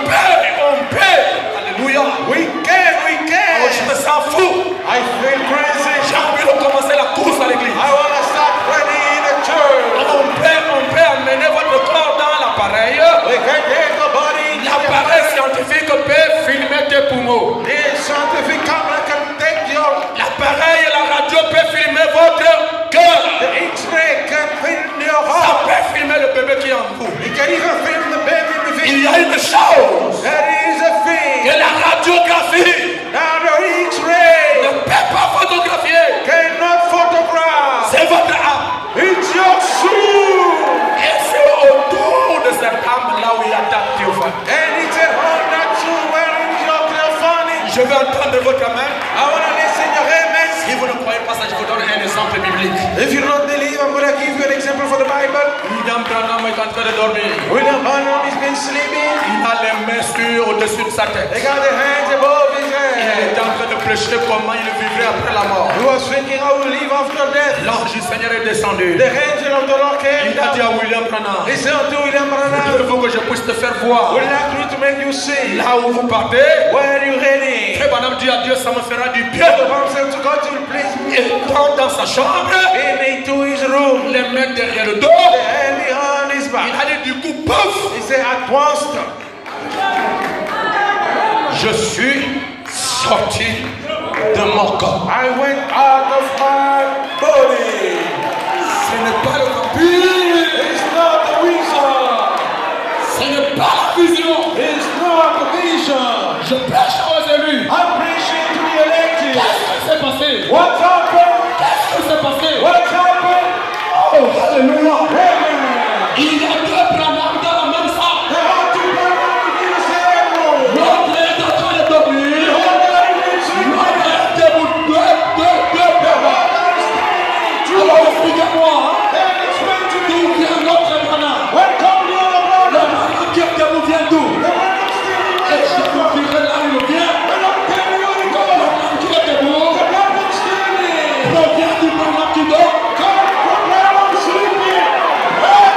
On peut. Alléluia. We can. Oh, je me sens fou. I feel crazy. J'ai envie de commencer la course à l'église. I want to start praying in the church. On peut amener votre corps dans l'appareil. We can take the body. L'appareil scientifique peut filmer tes poumons. The scientific camera can take your. L'appareil et la radio peut filmer votre cœur. The X-ray can film your Ça heart. peut filmer le bébé qui est en vous. It can even film the baby within. Il y a une chose. There is a thing. Et la radiographie Now the X-ray ne peut pas photographier. cannot photograph. C'est votre âme. It's your soul. Et c'est autour de cette âme là où il y a ta théophanie. And it's a heart that's where is your theophany. Je vais entendre votre main. I want to listen your amen. Si vous ne croyez pas ça, je vous donne un exemple biblique. If you don't believe, I'm going to give you an example for the Bible. William Branham est en train de dormir. William Branham has been sleeping. Il a les mains sur au-dessus de sa tête. They got their hands above his Il head. est en train de prêcher comment il vivrait après la mort. He was thinking, I will live after death. L'ange du Seigneur est descendu. The angel of the Lord came Il a dit down. à William Branham, He said to William il Branham, faut que je puisse te faire voir. would like me to make you see. Là où vous partez, Where are you heading? Frère Branham dit à Dieu, ça me fera du bien. The Bible said to God, you will please me. Il prend dans sa chambre, Into his room. les mains derrière le dos. The hand behind his Il back. a dit du coup, pouf, He said, at once, je suis sorti de mon corps. I went out of my body. Ce n'est pas le vampire, It's not the reason. ce n'est pas la vision. It's not the vision. Je prêche aux élus. I'm preaching to the elected. Qu'est-ce qui s'est passé? What happened? Qu'est-ce qui s'est passé? What happened? Oh, alléluia. Amen. Il y a deux Branham dans la même salle. They have to pray in the same room. L'autre est en train de dormir. The other is sleeping. L'autre est debout. The other is standing. Alors expliquez-moi, hein? Then explain to me. D'où vient l'autre Branham? When come the other Le brother? Branham qui est debout vient d'où? The one that's standing Et right je there. vous dirai là où il vient. When I'm telling you to Le go. Branham qui est debout The one that's standing. provient du Branham qui dort. Come from where I'm sleeping. Amen.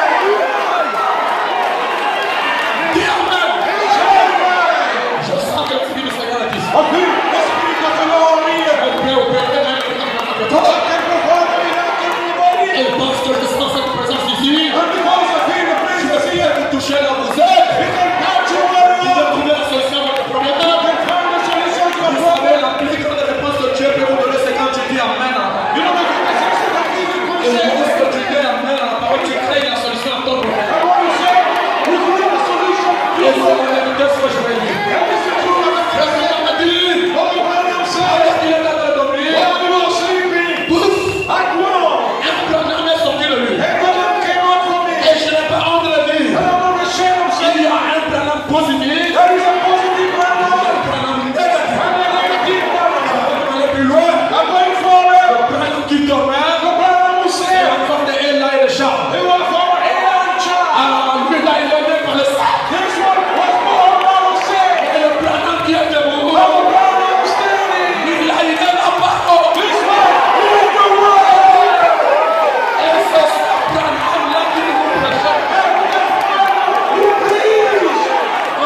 Dis Amen. Amen. Je sens que l'Esprit du Seigneur est ici. I feel the Spirit of the Lord here. Elle peut opérer même I can perform a miracle in your body. et parce que je sens cette présence ici, And because I feel the je presence vais here, vous toucher là où vous êtes. you can catch your word. Vous devez trouver la solution à votre problème. You can find the solution to your Vous problem. savez, la plus grande réponse que Dieu peut vous donner, c'est quand tu dis Amen à la parole. You know the greatest thing that you can Et say. lorsque tu dis Amen à la parole, tu crées la solution à ton problème. And what you say, you create a solution to Et your ça problem. va écouter ce que je vais dire. And listen to what the Le Seigneur m'a dit, Holy William said. alors qu'il est en train de dormir, While you were sleeping, pouf, at once, un Branham est sorti de lui. a brother came out from me. Et je n'ai pas honte de le dire. And I'm not ashamed of Il saying, y a un Branham positive. There is a positive Branham. Branham And négatif. a negative Branham. On va aller plus loin. I'm going forward. Le Branham qui dormait, The Branham who il said, accorde Ella et le Charles. he was for Aaron child. Alors lui là, il est né par le sang. This one was born by the said. Et le Branham qui est debout, But the Branham standing. lui là, il est la parole. This one is the word. Et c'est ce Branham là qui nous prêche. Who preach. Oh,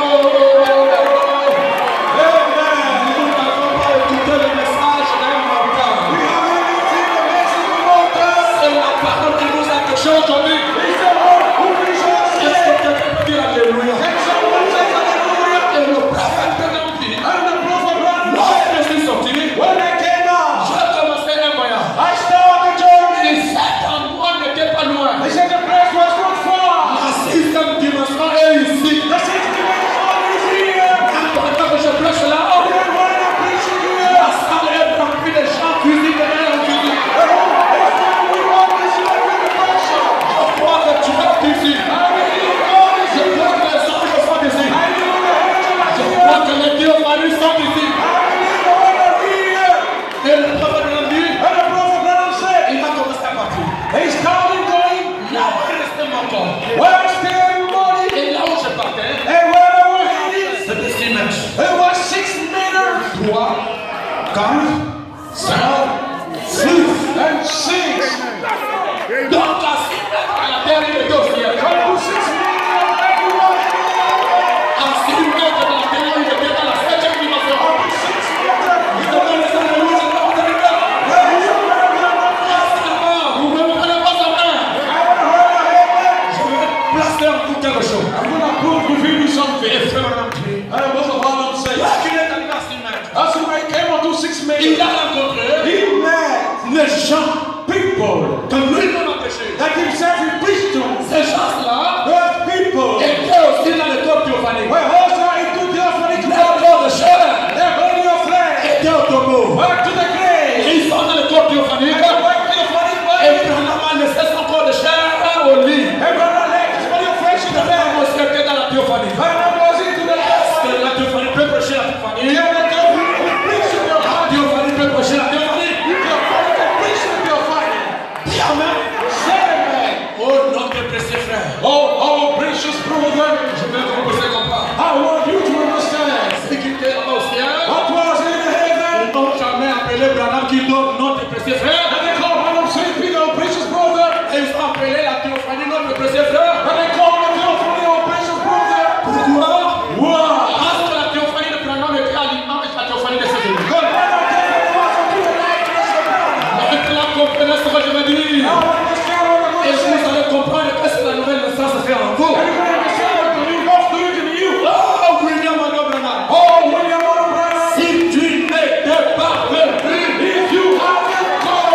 nous n'avons pas écouté le message d'un menteur. We haven't even seen the message of all time. C'est la parole qui nous a touchés aujourd'hui. It's the word who preaches. Est-ce que quelqu'un peut dire Alléluia? And someone says hallelujah. Et le prophète Branham dit, And the prophet Branham said, lorsque je suis sorti, when I came out, j'ai commencé un voyage. I started the journey. Et cet endroit n'était pas loin. They said the place was not far. La sixième dimension est ici. The sixth dimension is here. Pendant que je prêche là, And when I preach it here, la salle est remplie de gens cuisinent de l'air en cuisine. the whole place now we want this like the function. Je crois que tu es ici. I believe God is Je here. crois que les anges sont ici. I know the angels are Je here. crois que les théophanies sont ici. I believe the word are here. Et le prophète Branham dit, And the prophet Branham said, il va commencer à partir. he started going. Là où il restait mon corps. Where stay everybody? Et là où je partais, And where they were headed, c'était 6 mètres. it was 6 meters. 3, 4, 5, 6. And 6. Donc à 6 mètres à la terre, il était au ciel. Come to 6 meters of everyone. À 6 mètres de la terre, il était dans la 7e dimension. Up to 6 meters. Il était les alléluia, je ne vous connais pas. Where is the word of God? Vous ne me connaissez pas sa main. I haven't heard of heaven. Je vais placer en tout quelque chose. I'm going to prove to you something. Et frère Branham dit, And what the Bible says. lorsqu'il est arrivé à 6 mètres, As when I came onto 6 il meters, a rencontré he met les gens people que lui-même a péché. that himself he preached to. Ces gens-là Those people étaient aussi dans le corps théophanique. were also into theophanic Le body. corps de chair Their body of flesh était au tombeau. went to the grave. Et ils sont dans le corps théophanique. And the white theophanic Et body. Branham a laissé son corps de chair au lit. And brother left his body of flesh in the bed. Branham était dans la théophanie. And I was into the Est-ce que theophany. la théophanie peut prêcher la théophanie? Yeah, the theophany who preached to La theophany. théophanie peut prêcher la théophanie. The theophany can preach to theophany. Dis amen. Say amen. Oh notre précieux frère, Oh, precious brother. je veux que vous puissiez comprendre. I want you to understand. Ce qui était là-bas au ciel, What was in heaven. ils n'ont jamais appelé Branham qui donne notre précieux frère. And they call Branham St. Peter, oh, precious brother. Et ils ont appelé la théophanie notre précieux frère. And they call the theophany, oh, precious brother. Pourquoi? Wow. Parce que la théophanie de Branham était à l'image de la théophanie de ses églises. Branham St. was unto the likeness of Branham. Maintenant, comprenez ce que je veux dire. Now understand what I'm Et going to vous say. allez comprendre qu'est-ce que la nouvelle naissance fait en vous. And you're going to understand what the new God's doing in you. Oh, William Monroe Branham. Oh, William Monroe Branham. Si tu n'étais pas venu, If you haven't come,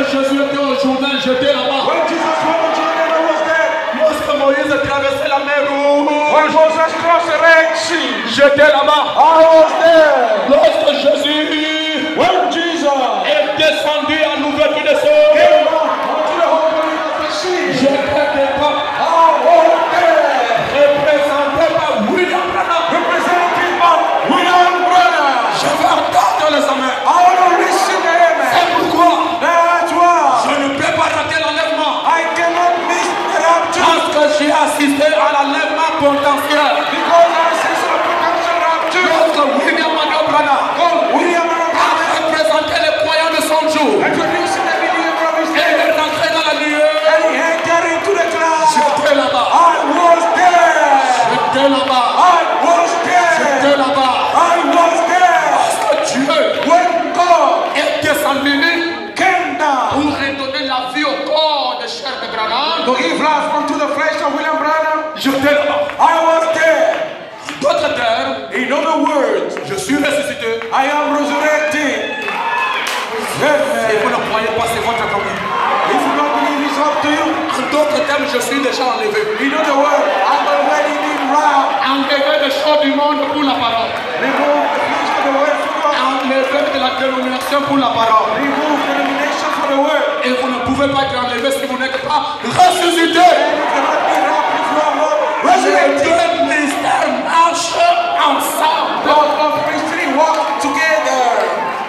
Jésus était au Jourdain, j'étais là-bas. When Jesus went to Jordan, I was there. Lorsque Moïse traversait la mer Rouge, When Moses crossed the Red Sea, j'étais là-bas. I was there. Lorsque Jésus When Jesus est descendu à Nouvelle-Minnesota, came out onto the opening of the sea, j'étais là-bas. I was there. Représenté par William Branham. Represented by William Branham. Je vais entendre les amens. I want to listen to him. C'est pourquoi That's why je ne peux pas rater l'enlèvement. I cannot miss the rapture. Parce que j'ai assisté à l'enlèvement potentiel. Because I see some potential rapture. Lorsque William Branham William Branham a représenté les croyants de son jour, introducing the believer of his et il day. est rentré dans la lueur, And he entered into the cloud. j'étais là-bas. I was there. J'étais là-bas. I was there. J'étais là-bas. I was there. Parce que Dieu When God est descendu came down pour redonner la vie au corps de chair de Branham. to give life unto the flesh of William Branham, J'étais là-bas. I was there. D'autres termes, In other words, je suis ressuscité. I am resurrected. Si vous ne croyez pas, c'est votre problème. If you don't believe, it's up to you. En d'autres termes, je suis déjà enlevé. In other words, I'm already been robbed. Enlevé des choses du monde pour la parole. Remove the flesh for the word for God. Enlevé de la dénomination pour la parole. Remove the domination for the word. Et vous ne pouvez pas être enlevé si vous n'êtes pas ressuscité. And you cannot be robbed if you are not Les resurrected. deux ministères marchent ensemble. God of mystery walk together.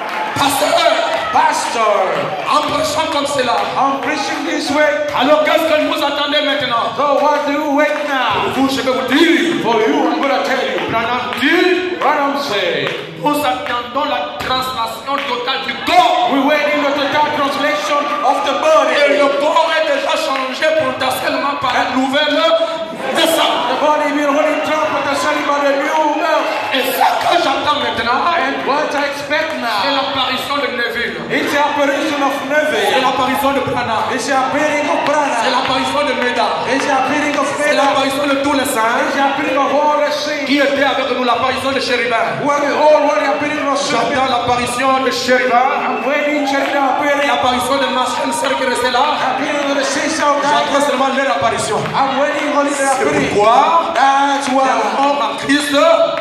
Pastor, En prêchant comme cela. I'm preaching this way. Alors qu'est-ce que vous attendez maintenant? So what do you wait now? Vous, je vais vous dire. For you, I'm going to tell you. Branham dit, Branham said, nous attendons la translation totale du corps. we're waiting for the total translation of the Et body. le corps est déjà changé potentiellement par une nouvelle naissance. The body will only drop at the selling by the new earth. Et ce que j'attends maintenant, And what I expect c'est now, l'apparition de Neville. it's the apparition of C'est Neville. l'apparition de Branham. It's the appearing of C'est Branham. l'apparition de Meda. It's the appearing of C'est Meda. l'apparition de tous les saints It's the appearing of all the saints. qui étaient avec nous. L'apparition de Chérubin. When the whole world appearing of J'attends Satan. l'apparition de Chérubin. I'm waiting for the appearing. L'apparition de ma chaîne sœur qui restait là. Appearing of the saints of J'attends God. seulement leur apparition. I'm waiting on the C'est appearing. pourquoi That's les why morts en Christ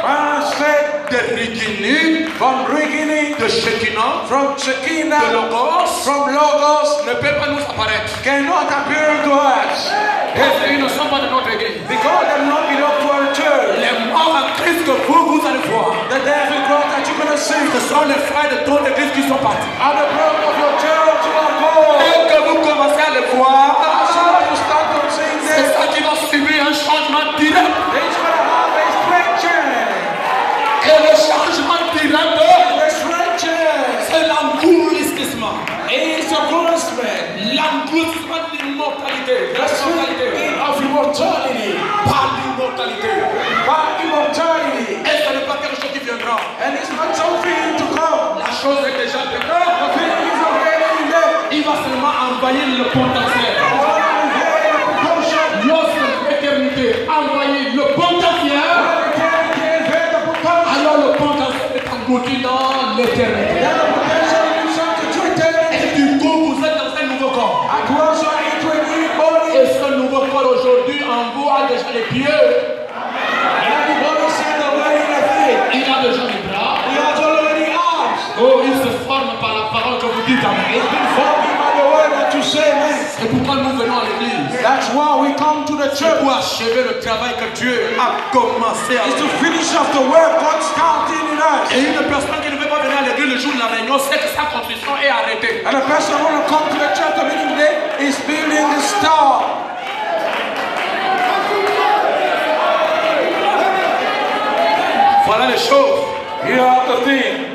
I said de Rigini, from beginning, de Shekinah, from de Shekinah, Logos from Logos, ne peut pas nous apparaître. cannot appear to us. Parce qu'ils ne sont pas de notre église. Because they don't belong to our church. Les morts en Christ que vous allez voir, The death and growth that you're going to see ce sont les frères de ton église qui sont partis. are the brother of your church who are gone. Et que vous commencez à les voir, As soon as you start to see c'est them, ça qui va subir un changement direct. it's going to have a straight change. Et le changement direct, The straight change c'est l'engourdissement. is a grossman. L'engourdissement de l'immortalité. The straight of immortality. Pas l'immortalité. By immortality. Et ce n'est pas quelque chose qui viendra. And it's not something to come. La chose est déjà The dedans. thing is already there. Il va seulement envahir le potentiel. Already there, the proportion. Lorsque l'éternité envahit le potentiel, When eternity is there, the potential. alors le potentiel est englouti dans l'éternité. Then the potential is something to eternity. Et du coup, vous êtes dans un nouveau corps. And once you are into a new body, Et ce nouveau corps aujourd'hui en vous a déjà les pieds, and the body said already the thing. il a déjà les bras. He has already arms. Oh, il se forme par la parole que vous dites. Amen. It's been forming by the word that you say, man. C'est pourquoi nous venons à l'église. That's why we come to the C'est church. pour achever le travail que Dieu a commencé à It's to faire. finish off the work God started in us. Et une personne qui ne veut pas venir à l'église le jour de la réunion sait que sa construction est arrêtée. And the person who will come to the church the meeting day is building the star. Voilà les choses. Here are the thing.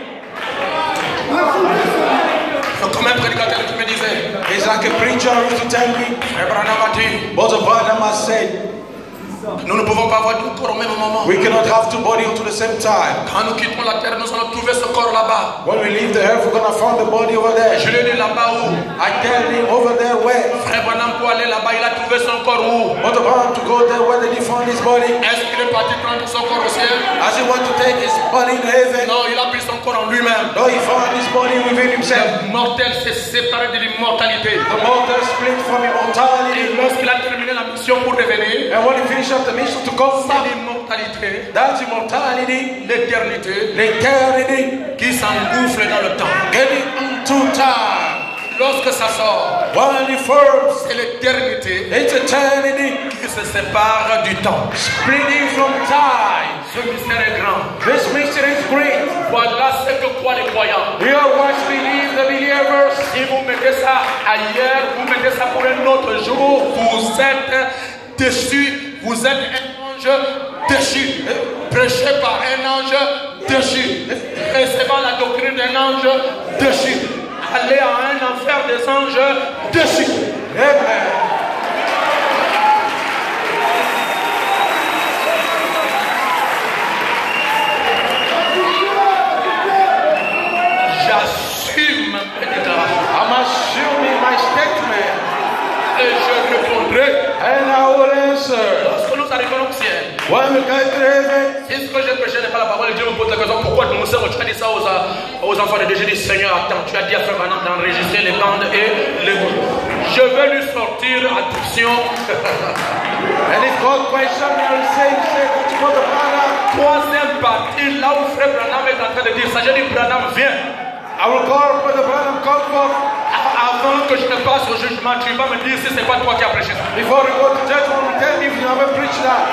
C'est comme un prédicateur qui me disait, It's like a preacher used to tell me, Frère Branham a dit, Brother Branham has said, Nous ne pouvons pas avoir deux corps au même moment. We cannot have two bodies at the same time. Quand nous quittons la terre, nous allons trouver ce corps là-bas. When we leave the earth, we're going to find the body over there. Je lui ai dit là-bas où? I tell him over there where? Frère Branham pour aller là-bas, il a trouvé son corps où? What about to go there? Where did he find his body? Est-ce qu'il est parti prendre son corps au ciel? As he want to take his body in heaven? Non, il a pris son corps en lui-même. No, he found his body within himself. Le mortel s'est séparé de l'immortalité. The mortal split from Et immortality. lorsqu'il a terminé la mission pour revenir, And when he finished up the mission to come c'est back, l'immortalité, that's immortality, l'éternité eternity, qui s'engouffre dans le temps. getting into time. Lorsque ça sort, When he forms, c'est l'éternité it's eternity, qui se sépare du temps. splitting from time. Ce mystère est grand. This mystery is great. Voilà ce que croient les croyants. Here what believe the believers. Si vous mettez ça ailleurs, vous mettez ça pour un autre jour, vous êtes déçus, vous êtes un ange déchu, prêché par un ange déchu, recevant la doctrine d'un ange déchu, aller à un enfer des anges déchus. Amen. J'assume mes déclarations. I'm assuming my statement. Et je répondrai And I will answer. lorsque nous arriverons au ciel. When we get to heaven, Si ce que j'ai prêché n'est pas la parole de Dieu, me pose la question pourquoi tu as dit ça aux enfants de Dieu. Je dis Seigneur, attends, tu as dit à Frère Branham d'enregistrer les bandes et les. Je vais lui sortir attention. and if God question me, I will say that you want the Father. Troisième partie, là où Frère Branham est en train de dire ça, j'ai dit Branham, viens. I will call for the Branham, come forth. Avant que je ne passe au jugement, tu vas me dire si c'est pas toi qui as prêché ça. Before we go to judgment, tell me if you haven't preached that.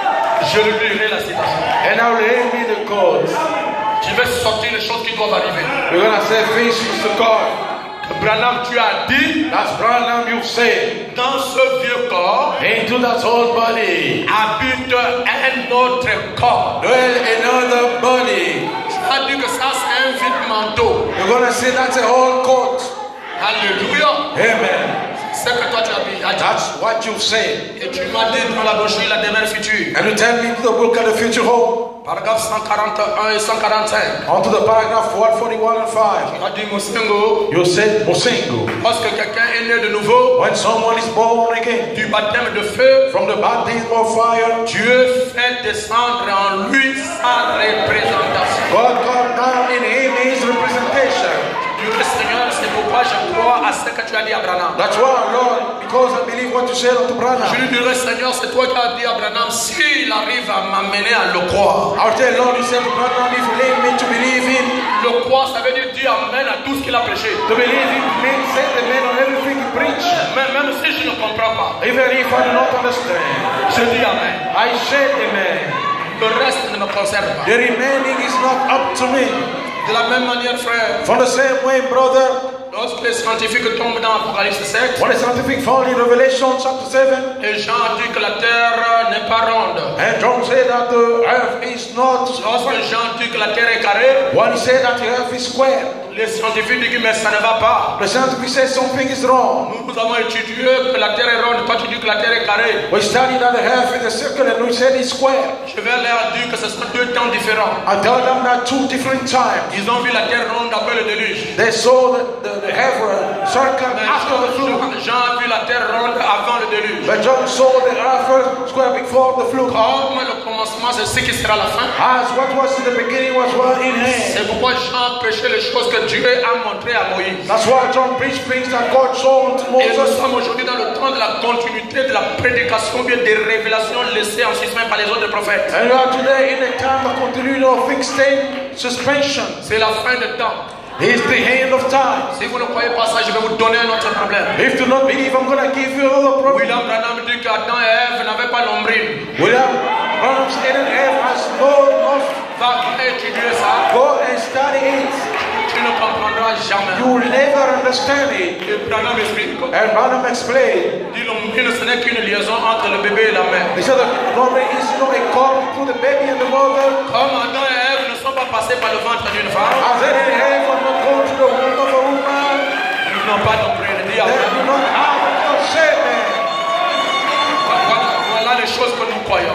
Je lui lirai la citation. And I will read me the codes. Je vais sortir les choses qui doivent arriver. We're going to say things to God. Branham, tu as dit, That's Branham, you say. dans ce vieux corps, Into that old body. habite un autre corps. Dwell another body. A dit que ça c'est un vide manteau. You're going to say that's a whole coat. Alléluia. Amen. C'est ce que toi tu as dit. That's what you say. Et tu m'as dit dans la brochure la demeure future. And you tell me the book of the future home. Paragraphe 141 et 145. On to the paragraph 141 and 5. Tu as dit Mosengo, You said Mosengo. lorsque quelqu'un est né de nouveau, When someone is born again, du baptême de feu, from the baptism of fire, Dieu fait descendre en lui sa représentation. God come down in him his representation. Dieu le Seigneur, c'est pourquoi je crois à ce que tu as dit à Branham. That's why, Lord, because I believe what you said unto Je Branham. lui dirai, Seigneur, c'est toi qui as dit à Branham, s'il arrive à m'amener à le croire. I'll tell Lord, you said to Branham, if you lead me to believe him, Le croire, ça veut dire dire amen à tout ce qu'il a prêché. to believe him means say the man on everything he preach. Même si je ne comprends pas, Even if I do not understand, je dis amen. I said amen. Le reste ne me concerne pas. The remaining is not up to me. De la même manière, frère, For the same way, brother, lorsque les scientifiques tombent dans Apocalypse 7, when the scientific found in Revelation chapter 7, et Jean a dit que la terre n'est pas ronde. and John said that the earth is not, Lorsque Jean dit que la terre est carrée, when he said that the earth is square, les scientifiques disent mais ça ne va pas. the scientific says something is wrong. Nous avons étudié que la terre est ronde, toi tu dis que la terre est carrée. We studied that the earth is a circle and we said it's square. Je vais leur dire que ce sont deux temps différents. I tell them that two different times. Ils ont vu la terre ronde après le déluge. They saw the heaven circle Mais after the flood. Jean a vu la terre ronde avant le déluge. But John saw the earth square before the flood. Comme le commencement, c'est ce qui sera la fin. As what was in the beginning was what in hand. C'est pourquoi Jean prêchait les choses que Dieu a montrées à Moïse. That's why John preached things that God showed to Et nous Moses. sommes aujourd'hui dans le temps de la continuité de la prédication, bien des révélations laissées en suspens par les autres prophètes. And we are today in a time of continuing of fixed suspension. C'est la fin du temps. It's the end of time. Si vous ne croyez pas ça, je vais vous donner un autre problème. If you do not believe, I'm going to give you another problem. William Branham dit qu'Adam et Ève n'avaient pas l'ombrine. William Branham said and Eve has no enough. Va étudier ça. Go and study it. Tu ne comprendras jamais. You will never understand it. Et Branham explique. And Branham explained. Dit l'ombrine, ce n'est qu'une liaison entre le bébé et la mère. He said that normally is a cord between the baby and the mother. Comme Adam et Ève ne sont pas passés par le ventre d'une femme, As Adam and Eve will not go to the womb of a woman, ils n'ont pas d'ombrine. Dis they amen. do not have no semen. Voilà les choses que nous croyons.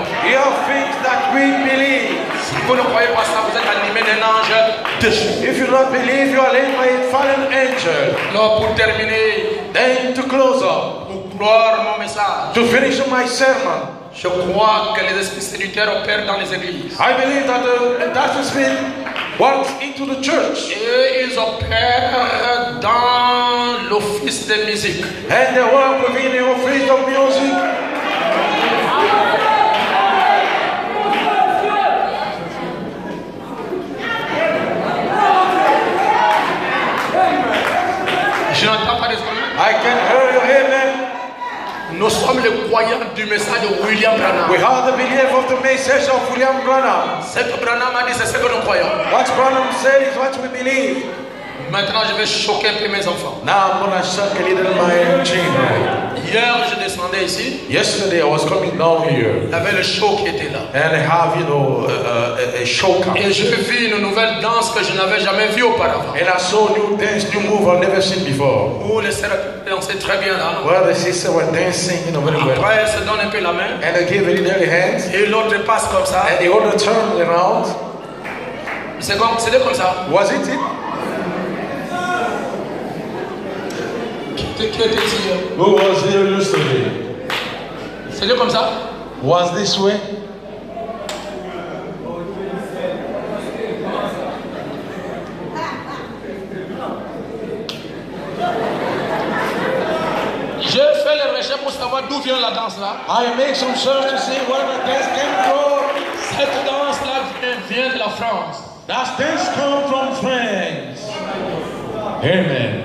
vous ne croyez pas ça, vous êtes animé d'un ange déchu. If you don't believe, you are led by a fallen angel. Alors pour terminer, Then to close up, pour clore mon message, to finish my sermon, je crois que les esprits séducteurs opèrent dans les églises. I believe that the spirit works into the church. Et ils opèrent dans l'office de musique. And they work within the office of music. Je n'entends pas des hommes. I can hear you, amen. Nous sommes les croyants du message de William Branham. We are the belief of the message of William Branham. Ce que Branham a dit, c'est ce que nous croyons. What Branham said is what we believe. Maintenant, je vais choquer un peu mes enfants. Now I'm going to shock a little my children. Hier, je descendais ici. Yesterday I was coming down here. Il y avait le show qui était là. And I have, a show camp. Et je vis une nouvelle danse que je n'avais jamais vue auparavant. And I saw new dance, new move I've never seen before. Où les sœurs dansaient très bien là. Where the sisters were dancing, very well. Après, elles se donnent un peu la main. And they gave a little hand. Et l'autre passe comme ça. And the other turned around. C'était comme ça. Was it? Qui était ici? Who was here yesterday? C'était comme ça. Was this way? Je fais les recherches pour savoir d'où vient la danse là. I make some search to see where the dance came from. Cette danse là vient de la France. That dance comes from France. Amen.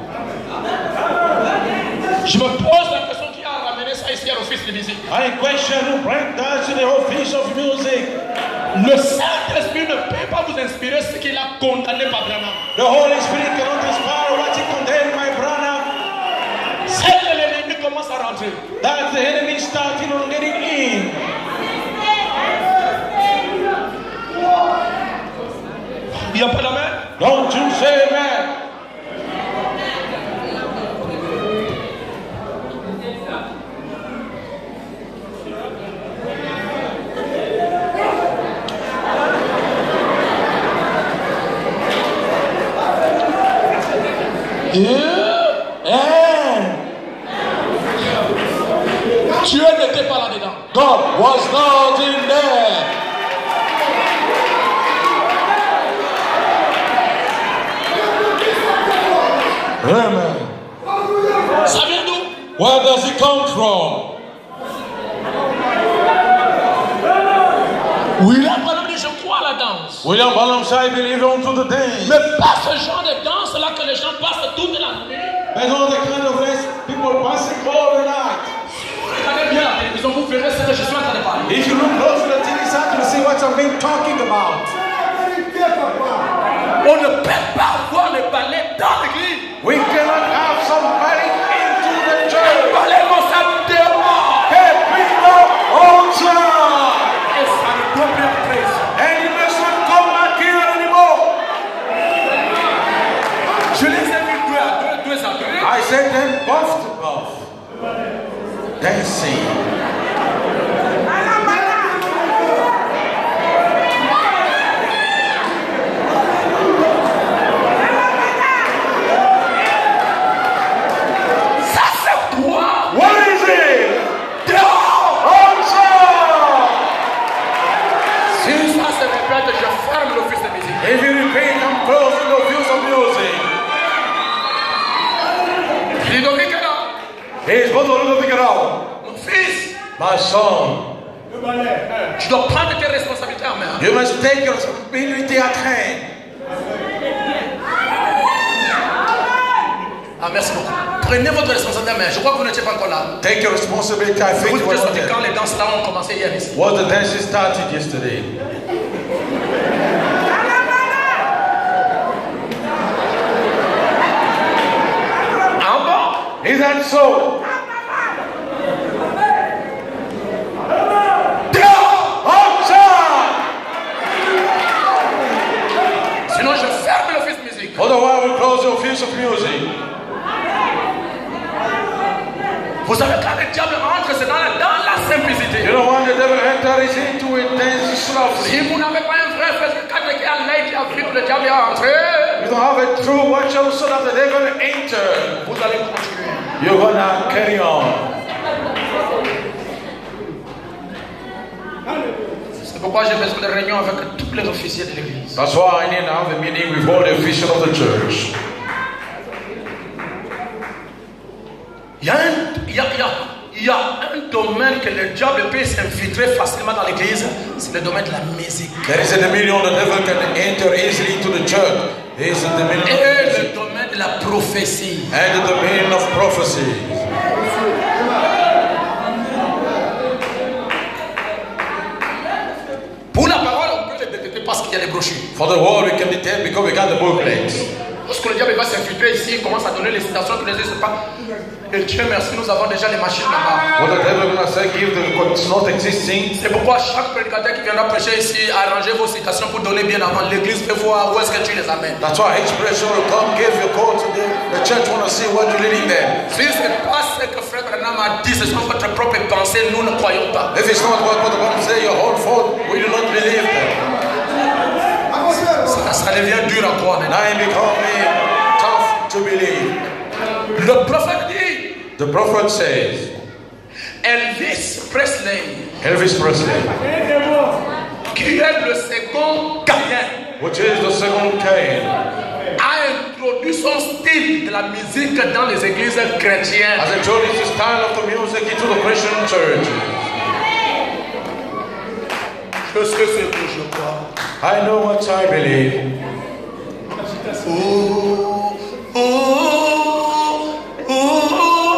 Je me pose la question qui a ramené ça ici à l'office de musique. I question who brought that to the office of music. Le Saint-Esprit ne peut pas vous inspirer ce qu'il a condamné par Branham. The Holy Spirit cannot inspire what he condemned by Branham. C'est que l'ennemi commence à rentrer. That's the enemy starting on getting in. Il n'y a pas d'amen? Don't you say amen? Dieu n'était pas là-dedans. God was not in there. Amen. Ça vient d'où? Where does it come from? William Branham dit, je crois à la danse. William Branham said, I believe onto the dance. Mais pas ce genre de danse-là que les gens passent toute la nuit. And all the kind of rest people passing all the night. Regardez bien la télévision, vous verrez ce que je suis en train de parler. If you look close to the TV set, you'll see what I've been talking about. On ne peut pas voir le ballet dans l'église. We cannot have somebody into the Le church. ballet comme ça dehors. Hey, people, outside. Et ça ne doit plus entrer ici. And you must not come back here anymore. Je les ai vus deux à deux. I said them buff to buff. Dancing. Ça c'est quoi? What is it? Dehors. Outside. Si ça se répète, je ferme l'office de musique. If you repeat, I'm closing the views of music. Ludovic est là. He's supposed to figure out. Mon fils, My son, tu dois prendre tes responsabilités en main. you must take your responsibility at hand. Ah, merci beaucoup. Prenez votre responsabilité en main. Je crois que vous n'étiez pas encore là. Take your responsibility. I think Vous you étiez were not sorti quand there. les danses là ont commencé hier ici. What the dance started yesterday. Ah bon? Is that so? Outside! Sinon, je ferme l'office de musique. Otherwise, we'll close the office of music. Vous savez, quand le diable entre, c'est dans la simplicité. You don't want the devil enter into it, dance softly. Si vous n'avez pas un vrai parce que quand quelqu'un a l'œil qui a vu que le diable est entré, You don't have a true watcher so that they're going to enter. vous allez continuer. You're going to carry on. C'est pourquoi j'ai besoin de réunion avec tous les officiers de l'église. That's why I need to have a meeting with all the officials of the church. Il y a un domaine que le diable peut s'infiltrer facilement dans l'église, c'est le domaine de la musique. There is a dominion the devil can enter easily into the church. There is a dominion Et le domaine de la prophétie. and the dominion of prophecy. Pour la parole, on peut le détecter parce qu'il y a les brochures. For the word we can detect because we got the booklets. Lorsque le diable va s'infiltrer ici, il commence à donner les citations qui n'existent pas. Et Dieu merci, nous avons déjà les machines là-bas. What the devil gonna say, give the what's not existing. C'est pourquoi chaque prédicateur qui viendra prêcher ici, arrangez vos citations pour donner bien avant. L'église peut voir où est-ce que tu les amènes. That's why each person will come, give your call to them. The church wanna see what you're leading them. Si ce n'est pas ce que Frère Branham a dit, ce sont votre propre pensée, nous ne croyons pas. If it's not what the one say, your whole fault, we do not believe them. Ça devient dur à croire maintenant. Now it becoming tough to believe. Le prophète dit, The prophet says, Elvis Presley, qui est le second Caïn, which is the second Cain, a introduit son style de la musique dans les églises chrétiennes. has introduced the style of the music into the Christian church. Je sais ce que je crois. I know what I believe. Oh, oh, oh, oh.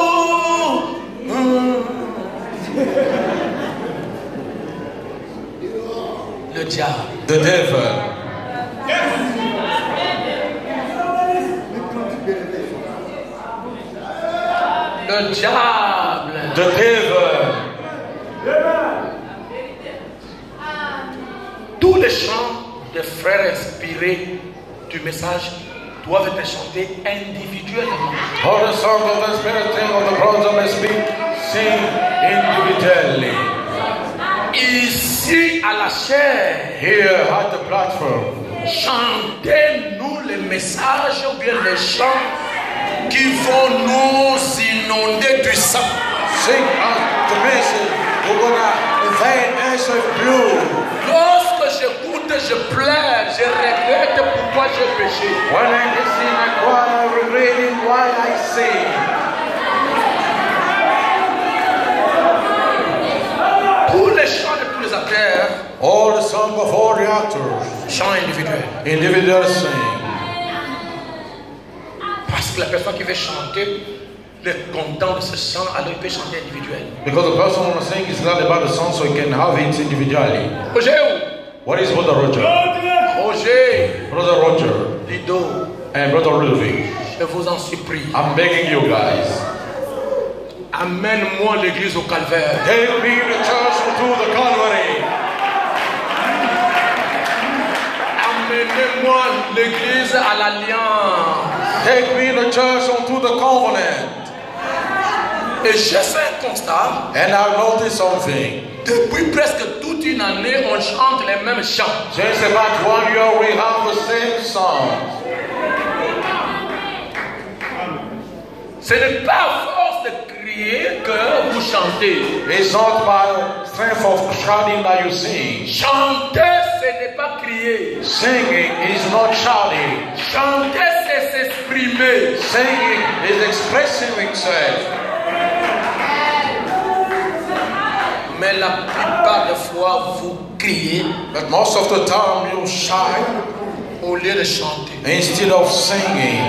Le diable. The devil. Le diable. The devil. Tous les chants des frères inspirés du message doivent être chantés individuellement. All the songs of the spirit thing of the brothers must be sing individually. Ici à la chair, Here at the platform, chantez-nous les messages ou bien les chants qui vont nous inonder du sang. sing us the message. We're gonna invade us with blue. Lorsque j'écoute, je pleure, je regrette pourquoi j'ai péché. When I listen, I cry, I regret why I sing. Pour les chants de tous les acteurs, All the songs of all the actors, chants individuels. individual sing. Parce que la personne qui veut chanter, le content de ce chant, alors il peut chanter individuel. Because the person who sing is glad about the song, so he can have it individually. Roger, What is Brother Roger? Roger, Brother Roger Lido, and Brother Ludwig, je vous en supplie, I'm begging you guys. amène-moi l'église au calvaire. Take me to church to the Calvary. Amenez-moi l'église à l'alliance. Take me to church onto the covenant. Et j'ai fait un constat. And I've noticed something. Depuis presque toute une année, on chante les mêmes chants. Since about 1 year, we have the same song. Ce n'est pas à force de crier que vous chantez. It's not by strength of shouting that you sing. Chanter, ce n'est pas crier. Singing is not shouting. Chanter, c'est s'exprimer. Singing is expressing itself. Mais la plupart des fois, vous criez But most of the time you shout au lieu de chanter. instead of singing.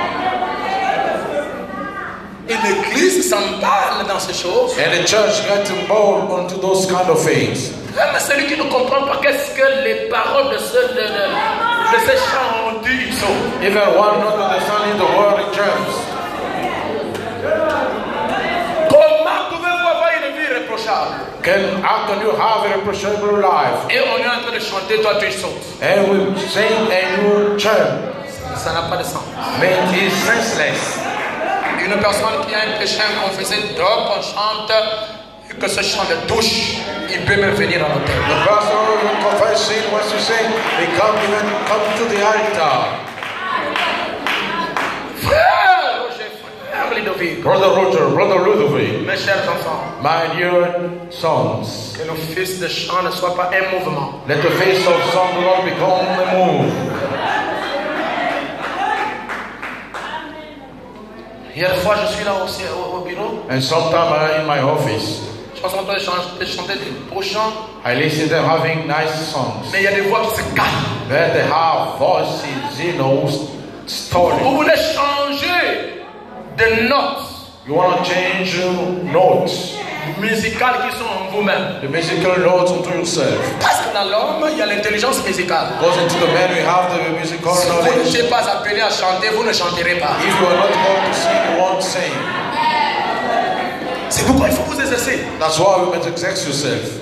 Et l'église s'emballe dans ces choses. And the church gets involved onto those kind of things. Mais celui qui ne comprend pas qu'est-ce que les paroles de ces chants ont dit, ils sont. Even one not understanding the word in terms. Comment pouvez-vous avoir une vie irréprochable? How can you have a reproachable life? Et on est en train de chanter, toi tu sautes. And we sing and you chant. Ça n'a pas de sens. But it is senseless. Une personne qui a un péché inconfessé, donc on chante et que ce chant de touche, il peut même venir à l'autel. The pastor even confessing wants to say, they come to the altar. Frère Roger, frère Ludovic, Brother Roger, Brother Ludovic, mes chers enfants, my dear sons, que l'office de chant ne soit pas un mouvement. let the face of song do not become a move. Hier fois, je suis là aussi au bureau. And sometime in my office, Je suis en train de chanter des beaux chants, I listen to them having nice songs. mais il y a des voix qui se calment. Then they have voices, story. Vous voulez changer de notes You want to change notes, musicales qui sont en vous-même. the musical notes onto yourself. Parce que dans l'homme, il y a l'intelligence musicale. Because into the man we have the musical Si vous knowledge. n'êtes pas appelé à chanter, vous ne chanterez pas. If you are not called to sing, you won't sing. C'est pourquoi il faut vous exercer. That's why we must exert yourself.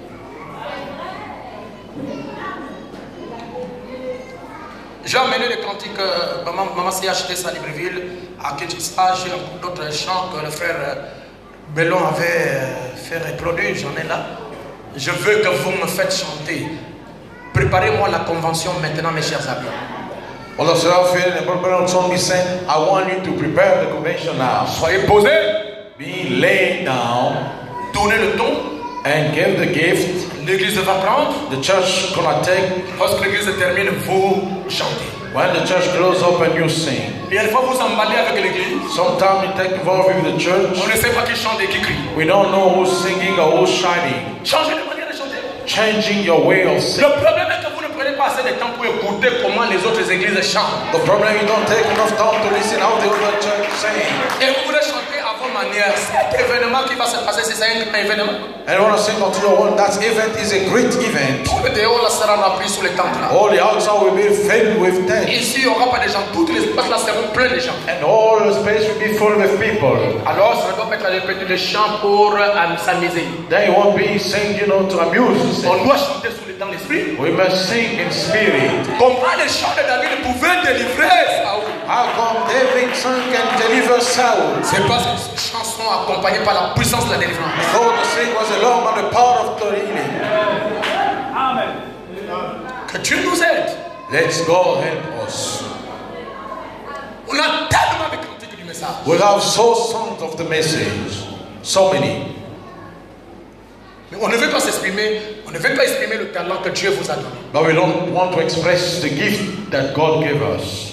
J'ai emmené le cantique, maman s'est acheté ça à Libreville, à Kinshasa. J'ai d'autres chants que le frère Bellon avait fait reproduire, j'en ai là. Je veux que vous me faites chanter. Préparez-moi la convention maintenant, mes chers amis. Although Seraphim and Brother song is saying, I want you to prepare the convention now. Soyez posés, Be laid down tournez le ton, and give the gift. l'église va prendre. The church gonna take. Lorsque l'église termine, vous chantez. When the church closes up and you sing. Et une fois vous emballez avec l'église, Sometimes you take involved with the church. on ne sait pas qui chante et qui crie. We don't know who's singing or who's shining. Changez de manière de chanter. Changing your way of singing. Le problème est que vous ne prenez pas assez de temps pour écouter comment les autres églises chantent. The problem you don't take enough time to listen how the other church sing. Et vous voulez chanter à vos manières. Cet événement qui va se passer, c'est un événement. And you want to sing unto your own. That event is a great event. Tout le dehors là sera rempli sous les tentes là. All the outside will be filled with tents. Ici, il n'y aura pas de gens. Toutes les espaces là seront pleins de gens. And all the space will be full with people. Alors, ça ne doit pas être répété des chants pour s'amuser. Then you won't be singing, to amuse yourself. On doit chanter dans l'esprit. We must sing in spirit. Comment les chants de David pouvaient délivrer Saoul? How come David sang and deliver Saul? C'est parce que ces chansons accompagnées par la puissance de la délivrance. Though the sing was alone by the power of the healing. Amen. Que Dieu nous aide. Let's God help us. On a tellement de cantiques du message. We have so songs of the message. So many. Mais on ne veut pas s'exprimer, on ne veut pas exprimer le talent que Dieu vous a donné. But we don't want to express the gift that God gave us.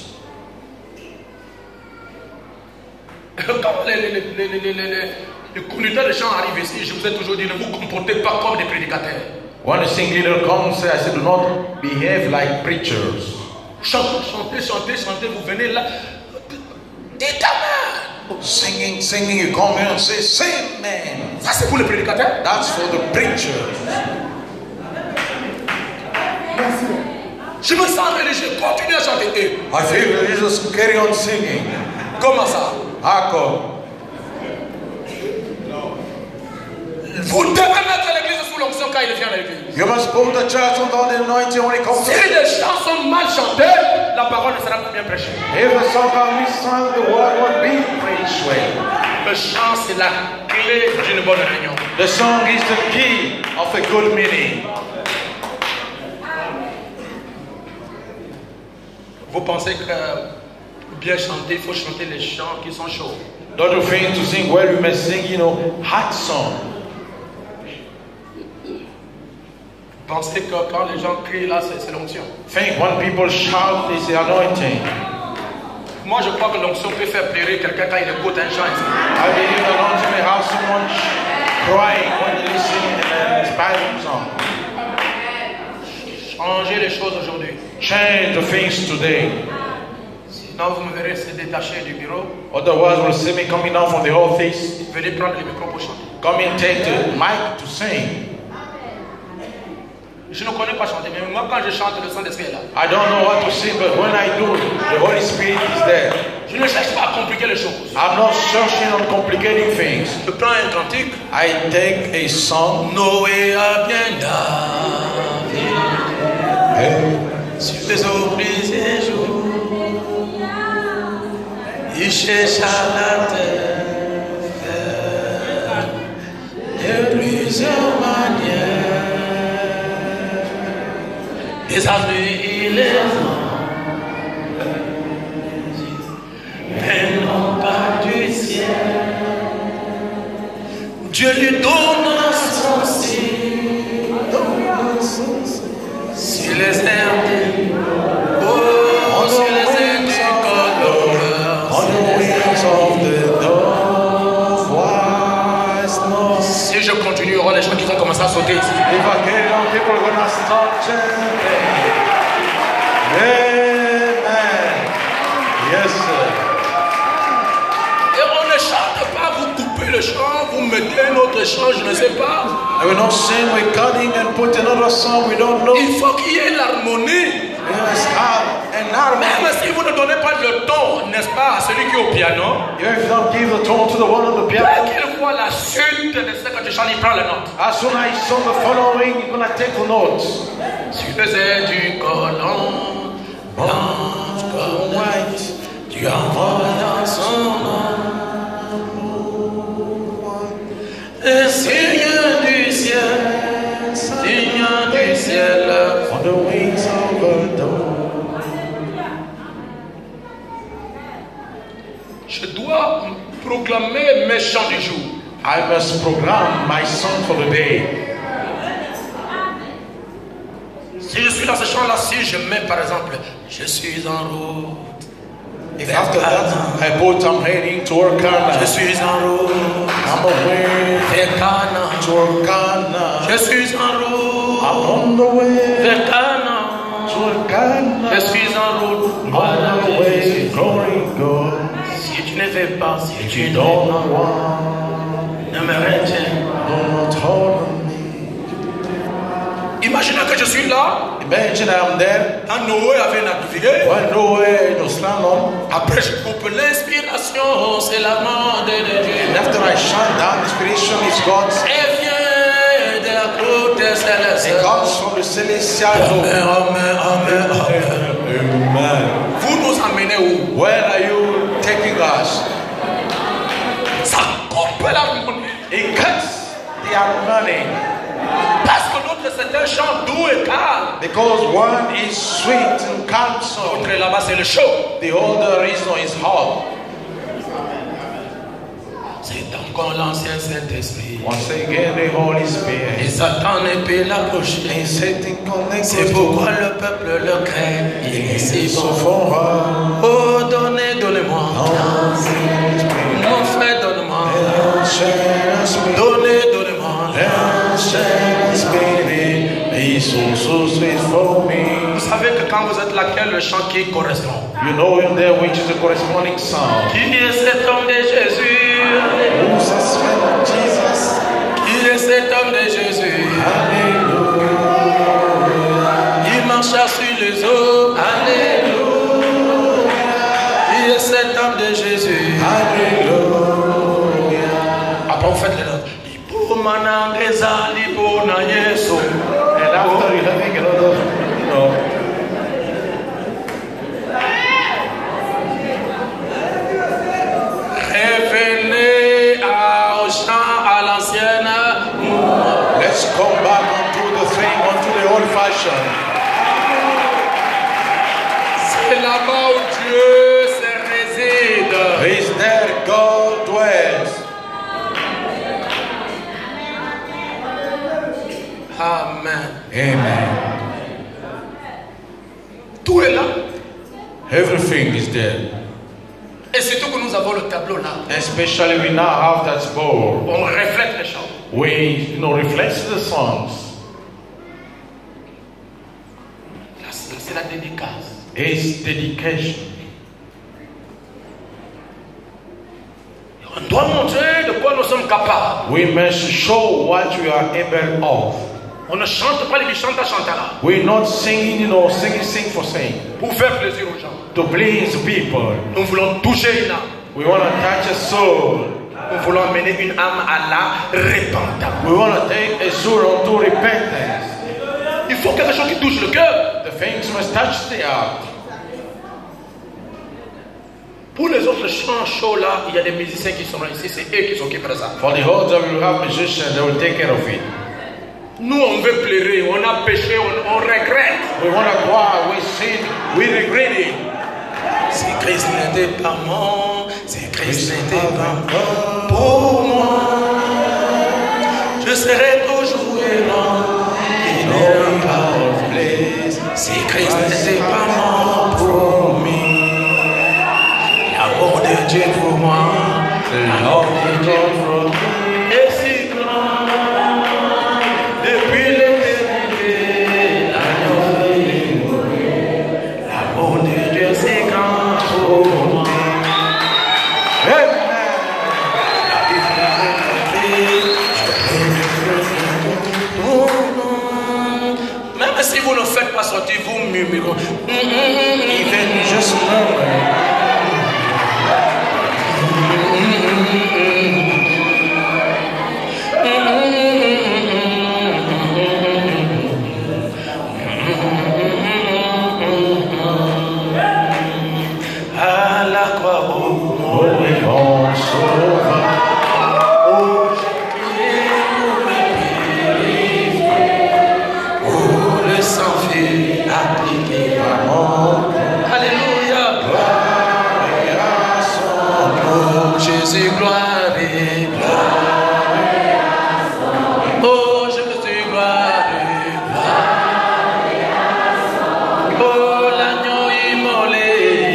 Quand les conducteurs de chants arrivent ici, je vous ai toujours dit, ne vous comportez pas comme des prédicateurs. When a sing leader comes, I said, do not behave like preachers. Chantez, chantez, chantez, chantez, vous venez là. Dites Amen. Singing, you come here and say, sing, man. Ça c'est pour les prédicateurs. That's for the preachers. Je me sens religieux, continuez à chanter. Et, I feel religious, carry on singing. comment ça? How come? Vous devez mettre l'église sous l'onction quand il vient à l'église. You must put the church under the anointing when it comes Si to les chants sont mal chantés, la parole ne sera pas bien prêchée. If the song can be sung, the word will be preached well. Le chant c'est la clé d'une bonne réunion. The song is the key of a good meeting. Vous pensez que pour bien chanter, il faut chanter les chants qui sont chauds. Don't you think to sing well, we must sing, hot song. Pensez que quand les gens crient là, c'est l'onction. Think when people shout, it's the anointing. Moi, je crois que l'onction peut faire pleurer quelqu'un quand il écoute un chant. I believe the anointing may have someone crying when they listen and inspiring song. Changez les choses aujourd'hui. Change the things today. Sinon, vous me verrez se détacher du bureau. Otherwise, we'll see me coming down from the office, Venez prendre le micro pour chanter. coming take the mic to sing. Je ne connais pas chanter, mais moi, quand je chante, le Saint-Esprit est là. I don't know what to sing, but when I do, the Holy Spirit is there. Je ne cherche pas à compliquer les choses. I'm not searching on complicating things. Je prends un cantique. I take a song. Noé a bien navé sur les eaux prises et jours. Il chercha la terre. plusieurs manières. Les amis et les hommes, mais non pas du ciel. Dieu lui donne son signe sur les airs du oh, sur les airs du colombe. On the wings of the dove. Si je continue, il y aura les gens qui vont commencer à sauter ici. If I carry on, people are gonna start chanting. Amen. Yes, sir. Et on ne chante pas, vous coupez le chant, vous mettez un autre chant, je ne sais pas. And we don't sing, we're cutting and put another song we don't know. Il faut qu'il y ait l'harmonie. Yes, an harmony. Même si vous ne donnez pas le ton, n'est-ce pas, à celui qui est au piano, If you don't give the tone to the one on the dès piano, qu'il voit la suite de ce que tu chantes, il prend la note. as soon as you sing the following, you're gonna take the notes. Sur les airs du colon, blanche comme white, tu envoies son nom. Et Seigneur du ciel, Seigneur du ciel, On the wings of the dove. je dois proclamer mes chants du jour. I must program my song for the day. Si je suis dans ce chant-là, si je mets par exemple, je suis en route. If after that I put I'm heading toward Je Ghana, suis en route. I'm away Vers Cana. toward Ghana. Je suis en route. I'm on the way Vers Cana. toward Ghana. Je suis en route. On the way, glory God. Si tu ne veux pas, si tu ne Don't veux want, pas, ne me retiens. don't hold me. Imaginez que je suis là. Imagine I'm there. Quand Noé avait navigué. One way to stand on. Après, je coupe l'inspiration. C'est la main de Dieu. And after I shut down, inspiration is God's. Elle vient de la côte céleste. It comes from the celestial zone. Amen, amen, amen, amen. Amen. Vous nous emmenez où? Where are you taking us? Ça coupe l'harmonie. It cuts the harmony. Parce que l'autre c'est un chant doux et calme. Because one is sweet and calm song. L'autre là-bas c'est le chaud. The other reason is hot. C'est encore l'ancien Saint-Esprit. Once again, the Holy Et Spirit. Satan ne peut l'approcher. And Satan connects C'est us pourquoi to le peuple le craint. Il est si so bon. for her. Oh, donnez-moi. Mon frère, donne-moi. Donnez-moi. He's so sweet for me. Vous savez que quand vous êtes là, quel le chant qui correspond? You know in there which is the corresponding song. Qui est cet homme de Jésus? Who's this man of Jesus? Qui est cet homme de Jésus? Hallelujah. Il marcha sur les eaux. Alléluia. Qui est cet homme de Jésus? Hallelujah. Après vous faites les notes. Lipomanangeza lipona Yesu. And after you having another, you know. Revenez au chant à l'ancienne. Let's come back onto the thing, onto the old fashion. C'est là-bas où Dieu se réside. Is there God dwells. Amen. Amen. Tout est là. Everything is there. Et surtout que nous avons le tableau là. Especially we now have that bowl. On reflète les chants. We, reflect the songs. Là, c'est la dédicace. It's dedication. On doit montrer de quoi nous sommes capables. We must show what we are able of. On ne chante pas les chanta là. We're not singing, sing for sing. Pour faire plaisir aux gens. To please people. Nous voulons toucher une âme. We want to touch a soul. Nous voulons amener une âme à la repentance. We want to take a soul unto repentance. Il faut quelque chose qui touche le cœur. The things must touch the heart. Pour les autres chants chauds là, il y a des musiciens qui sont ici, c'est eux qui s'occupent de ça. For the others, we will have musicians, they will take care of it. Nous, on veut pleurer, on a péché, on regrette. We want to cry, we sin, we regret it. Si Christ n'était pas mort, si Christ n'était pas mort pour moi, je serais toujours errant. Il n'est pas place. Si Christ n'était pas mort pour moi, l'amour de Dieu pour moi, l'amour de Dieu pour moi est si grand. Depuis l'éternité, l'amour de Dieu c'est grand pour moi. Même si vous ne faites pas sortir, vous murmurez. Even just à la croix, alléluia. Oh Jésus, gloire et gloire. Oh Jésus, gloire et gloire. Oh l'agneau immolé.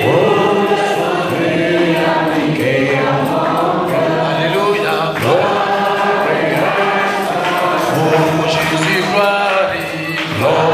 Alléluia. Oh Jésus, gloire et gloire.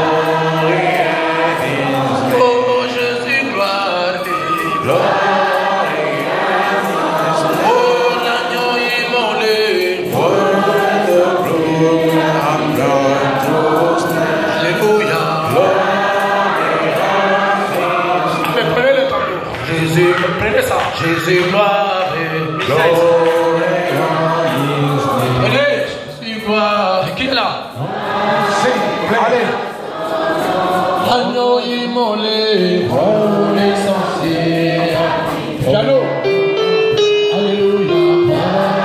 Jésus, gloire et gloire. Allez, Jésus, gloire. Qui est là? Allez. Agneau immolé pour l'essentiel. Piano. Alléluia.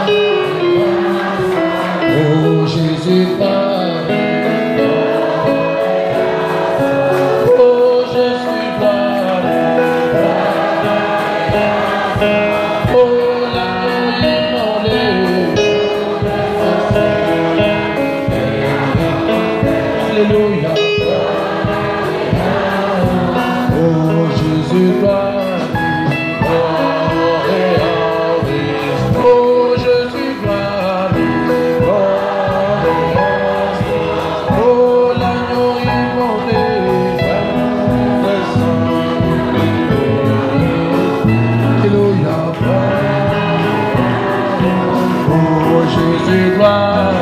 Oh Jésus, gloire. Oh Jésus, gloire. Alléluia. Oh Jésus, gloire. Oh Jésus, gloire. Oh l'agneau immolé. Alléluia. Oh Jésus, gloire.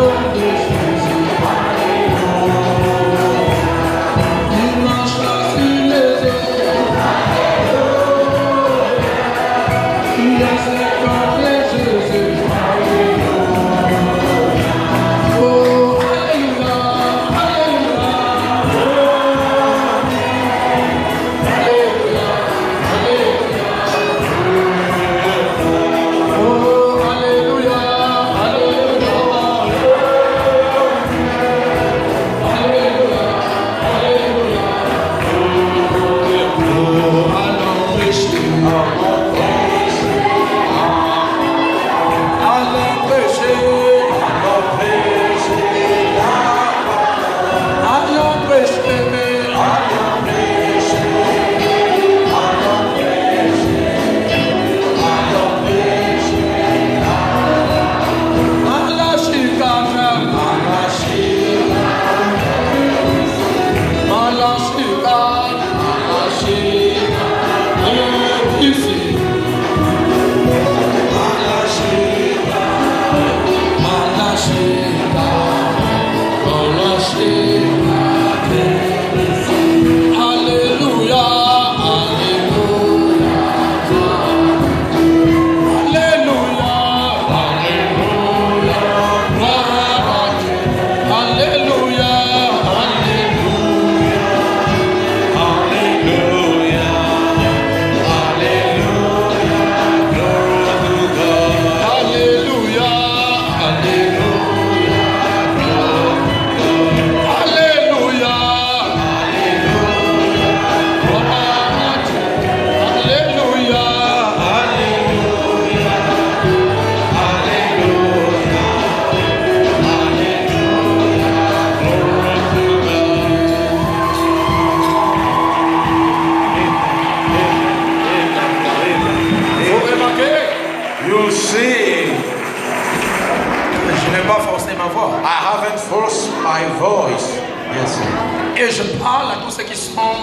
Et je parle à tous ceux qui sont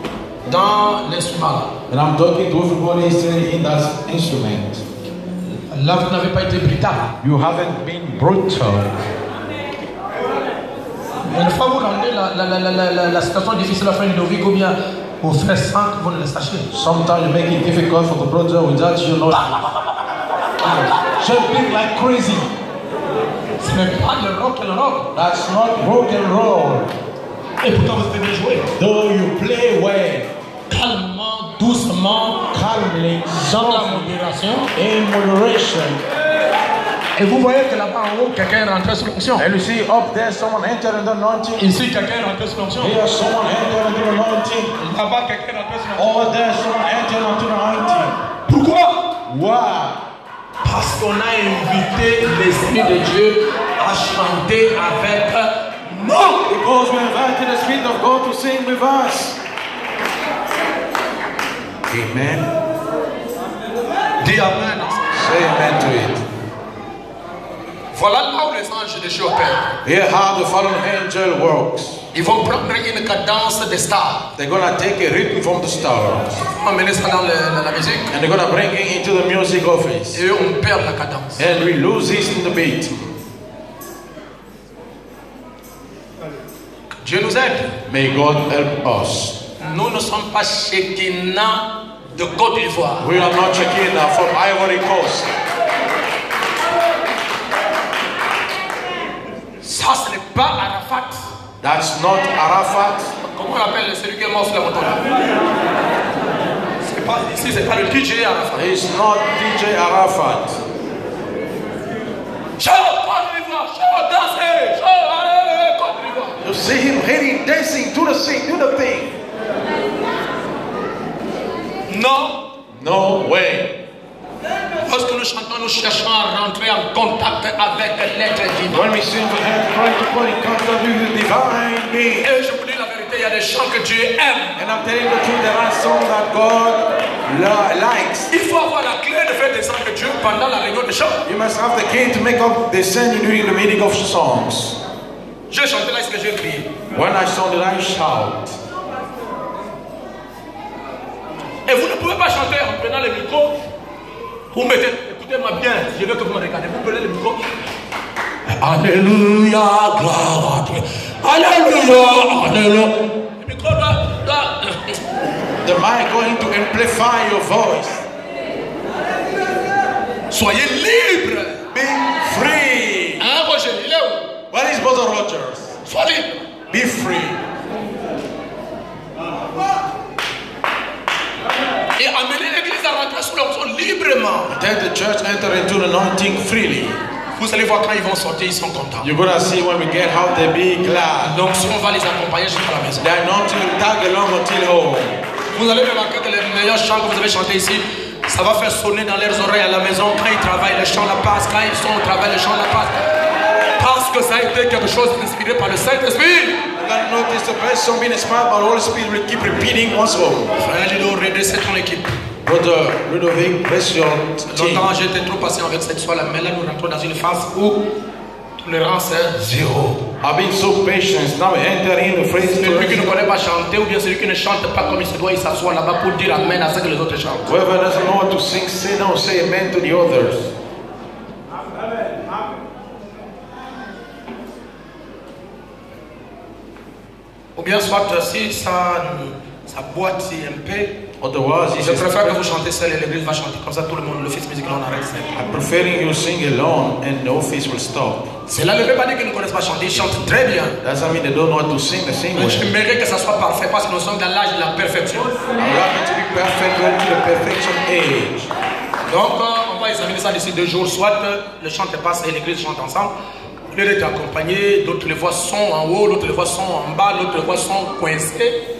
dans l'instrument. And I'm talking to everybody sitting in that instrument. Là, vous n'avez pas été brutal. You haven't been brutal. Une fois vous rendez la situation difficile à faire une vie, combien au frère sans que vous ne le sachiez. Sometimes you make it difficult for the brother without you knowing. Jumping like crazy. Ce n'est pas le rock and roll. That's not rock and roll. Et pourtant vous savez jouer. Though you play well. Calmement, doucement, calmly, dans la modération. In moderation. Et vous voyez que là-bas en haut, quelqu'un est rentré sous l'onction. And you see up there someone entered in the anointing. Ici, quelqu'un est rentré sous l'onction. Here someone entered into the anointing. Là-bas, quelqu'un est rentré sous l'onction. Over there someone entered into the anointing. Pourquoi? Why? Parce qu'on a invité l'Esprit de Dieu à chanter avec nous. Because we invited the Spirit of God to sing with us. Amen. Dis amen. Say amen to it. Voilà là où les anges de Dieu opèrent. Here how the fallen angel works. Ils vont prendre une cadence de stars. They're going to take a rhythm from the stars. On met ça dans la musique. And they're going to bring it into the music office. Et on perd la cadence. And we lose it in the beat. Dieu nous aide. May God help us. Nous ne sommes pas Shekinah de Côte d'Ivoire. We are not Shekinah from Ivory Coast. Ça, ce n'est pas Arafat. That's not Arafat. Comment on appelle celui qui est mort sur la moto là? Ici, c'est pas le DJ Arafat. It's not DJ Arafat. Chant, Côte d'Ivoire, chant, dansez, chant, allez, Côte d'Ivoire. You see him heading, dancing, do the thing. Non. No way. Lorsque nous chantons, nous cherchons à rentrer en contact avec l'être divin. When we sing, we have trying to put in contact with the divine being. Et je vous dis la vérité, il y a des chants que Dieu aime. And I'm telling the truth, there are songs that God likes. Il faut avoir la clé de faire descendre Dieu pendant la réunion de chants. You must have the key to make up the singing during the meeting of songs. J'ai chanté là, est-ce que j'ai crié? When I sounded, I shout. Et vous ne pouvez pas chanter en prenant le micro. Vous mettez, écoutez-moi bien, je veux que vous me regardez. Vous prenez le micro. Alléluia, gloire à Dieu. Alléluia, alléluia. The mic going to amplify your voice. Soyez libre. Be free. Hein, Roger, il est où? Where is Brother Rogers? Sois libre. Be free. Et amener l'église à rentrer sous l'onction librement. Let the church enter into the anointing freely. Vous allez voir quand ils vont sortir, ils sont contents. You're gonna see when we get out, they be glad. L'onction va les accompagner jusqu'à la maison. The anointing will tag along until home. Vous allez remarquer que les meilleurs chants que vous avez chantés ici, ça va faire sonner dans leurs oreilles à la maison. Quand ils travaillent, le chant la passe. Quand ils sont au travail, le chant la passe. Parce que ça a été quelque chose inspiré par le Saint-Esprit. You're gonna notice the best song being inspired by the Holy Spirit will keep repeating once more. Frère Ludo, redressez ton équipe. Brother Ludovic, bless your team. Longtemps j'étais trop patient avec cette soirée, mais là nous rentrons dans une phase où tolérance est zéro. I've been so patient. Now we enter in the phrase. Celui qui ne connaît pas chanter ou bien celui qui ne chante pas comme il se doit, il s'assoit là-bas pour dire amen à ce que les autres chantent. Whoever doesn't know what to sing, say down, say amen to the others. Ou bien soit si ça boite un peu. Otherwise, Je préfère que vous chantez seul et l'église va chanter comme ça, tout le monde, l'office musical on arrête. I'm preferring you sing alone and the office will stop. Cela ne veut pas dire qu'ils ne connaissent pas chanter, ils chantent très bien. Doesn't mean they don't know how to sing the same way. J'aimerais que ça soit parfait parce que nous sommes dans l'âge de la perfection. I'm happy to be perfect, ready to the perfection age. Donc on va examiner ça d'ici 2 jours, soit le chant passe et l'église chante ensemble. Au lieu d'être accompagné, d'autres les voix sont en haut, d'autres les voix sont en bas, d'autres les voix sont coincées.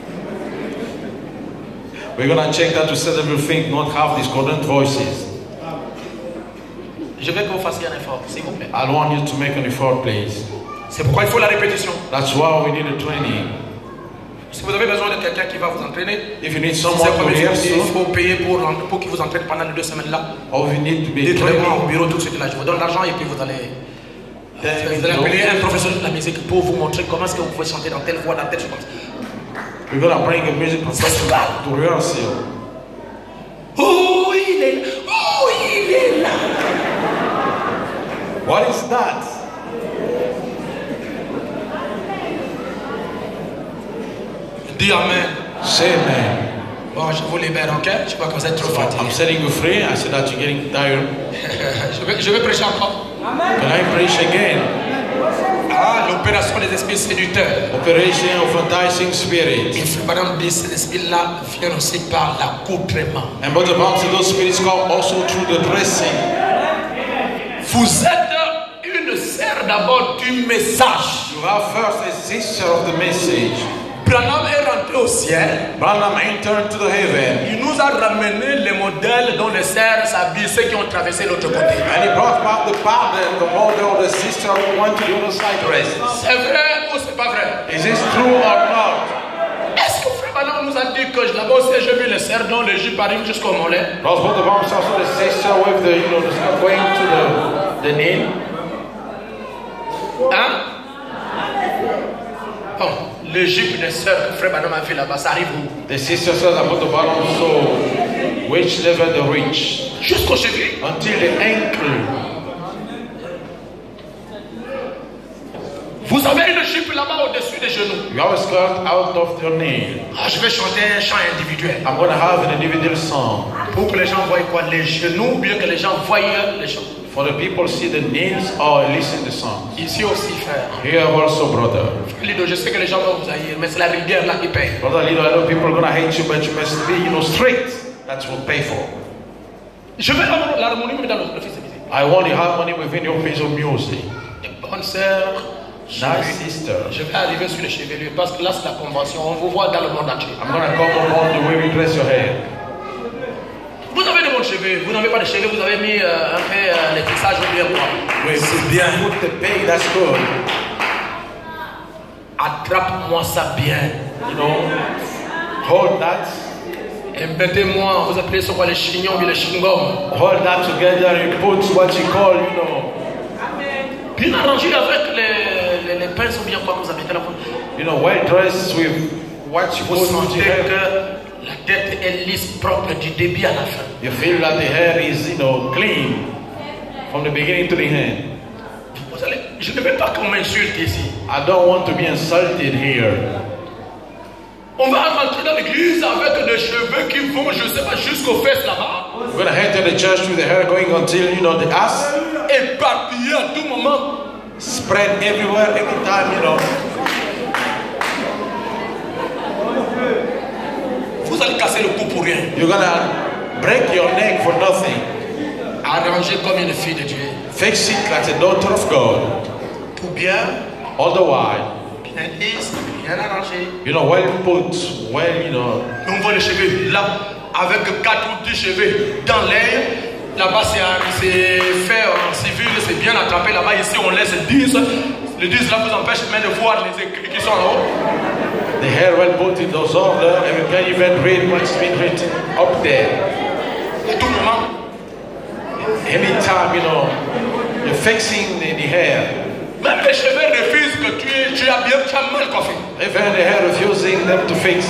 We're going to check that to set everything, not have discordant voices. Je veux que vous fassiez un effort, s'il vous plaît. I want you to make an effort, please. C'est pourquoi il faut la répétition. That's why we need a training. Si vous avez besoin de quelqu'un qui va vous entraîner, If you need someone to rehearse, il faut payer pour qu'il vous entraîne pendant les 2 semaines là. or if you need to be Dites-le-moi au training, bureau tout de suite là. Je vous donne l'argent et puis vous allez appeler un professionnel de la musique pour vous montrer comment est-ce que vous pouvez chanter dans telle voix, dans telle chose comme ça. we're going to bring a music professional to rehearse you. Oh, il est là. Oh, il est là. What is that? Dis amen. Say amen. Bon, je vous libère, ok? Je crois que vous êtes trop fatigué. I'm setting you free. I said that you're getting tired. je vais prêcher encore. Can I preach again? Ah, l'opération des esprits séducteurs. Operation of enticing spirits. Il faut madame dire ces esprits-là viennent aussi par l'accoutrement. And but the Bible says those spirits come also through the dressing. Vous êtes une sœur d'abord du message. You have first a sister of the message. Branham est rentré au ciel. Branham entered to the heaven. Il nous a ramené les modèles dont les sœurs s'habillent, ceux qui ont traversé l'autre côté. And he brought back the pattern, the model of the sister who went to the other side dress. C'est vrai ou c'est pas vrai? Is this true or not? Est-ce que Frère Branham nous a dit que là-bas aussi j'ai vu les sœurs dont le jupe arrive jusqu'au mollet? Because what the Bible says, the sister with the, the skirt going to the knee. Hein? Bon, le jupe des sœurs que Frère Branham a fait là-bas, ça arrive où? The sister says about the bottom, so which level the reach? Jusqu'au cheville. Until the ankle. Vous avez une jupe là-bas au-dessus des genoux. You have a skirt out of your knee. Ah, je vais chanter un chant individuel. I'm going to have an individual song. Pour que les gens voient quoi? Les genoux, ou bien que les gens voient les chants. For the people see the knees or listen the song. Ici aussi, frère. Here also, brother. Lido, je sais que les gens vont vous haïr, mais c'est la rigueur là qui paye. Brother Lido, I know people are going to hate you, but you must be, straight. That's what pay for. Je veux l'harmonie dans notre fils de musique. I want the harmony within your piece of music. Des bonnes sœurs. Nice sister. Je vais arriver sur les chevelures parce que là c'est la convention. On vous voit dans le monde entier. I'm going to come upon the way we dress your hair. Vous avez de bons cheveux. Vous n'avez pas de cheveux. Vous avez mis un peu les tissages au bien quoi. Oui, c'est bien. Put the pay, that's good. Attrape-moi ça bien. Hold that. Et mettez-moi, vous appelez ça quoi les chignons ou les chingom. Hold that together and put what you call, Bien arrangé avec les pinces ou bien quoi que vous avez là. Well dressed with what you Vous put on sentez your hair. que la tête est lisse, propre du début à la fin. You feel that the hair is, clean from the beginning to the end. Vous allez Je ne veux pas qu'on m'insulte ici. I don't want to be insulted here. On va rentrer dans l'église avec des cheveux qui vont, je ne sais pas, jusqu'aux fesses là-bas. We're going to enter the church with the hair going until, you know, the ass. Éparpillé à tout moment. Spread everywhere, every time, you know. Vous allez casser le cou pour rien. You're going to break your neck for nothing. Arrangez comme une fille de Dieu. Fix it like a daughter of God. Tout bien, All the while, bien lisse, bien arrangé. you know, well put, well, you know. On voit les cheveux là, avec 4 ou 10 cheveux dans l'air. Là-bas, c'est fait en civil, c'est bien attrapé. Là-bas, ici, on laisse 10. Le 10 là vous empêche même de voir les écrits qui sont là-haut. The hair well put in those order, and you can even read what's been written up there. À tout moment. Anytime, you know, you're fixing the hair. Même les cheveux refusent que tu as mal coiffé. Even the hair refusing them to fix.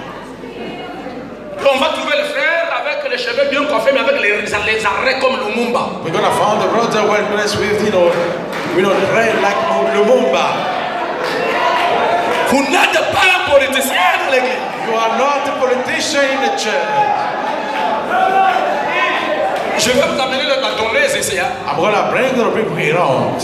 On va trouver le frère avec les cheveux bien coiffés, mais avec les arrêts comme Lumumba. We're gonna find the brother well dressed with, you know, the hair like Lumumba. Vous n'êtes pas un politicien dans l'église. You are not a politician in the church. Je vais vous amener la tonneuse ici. Hein? I'm gonna bring the people here out.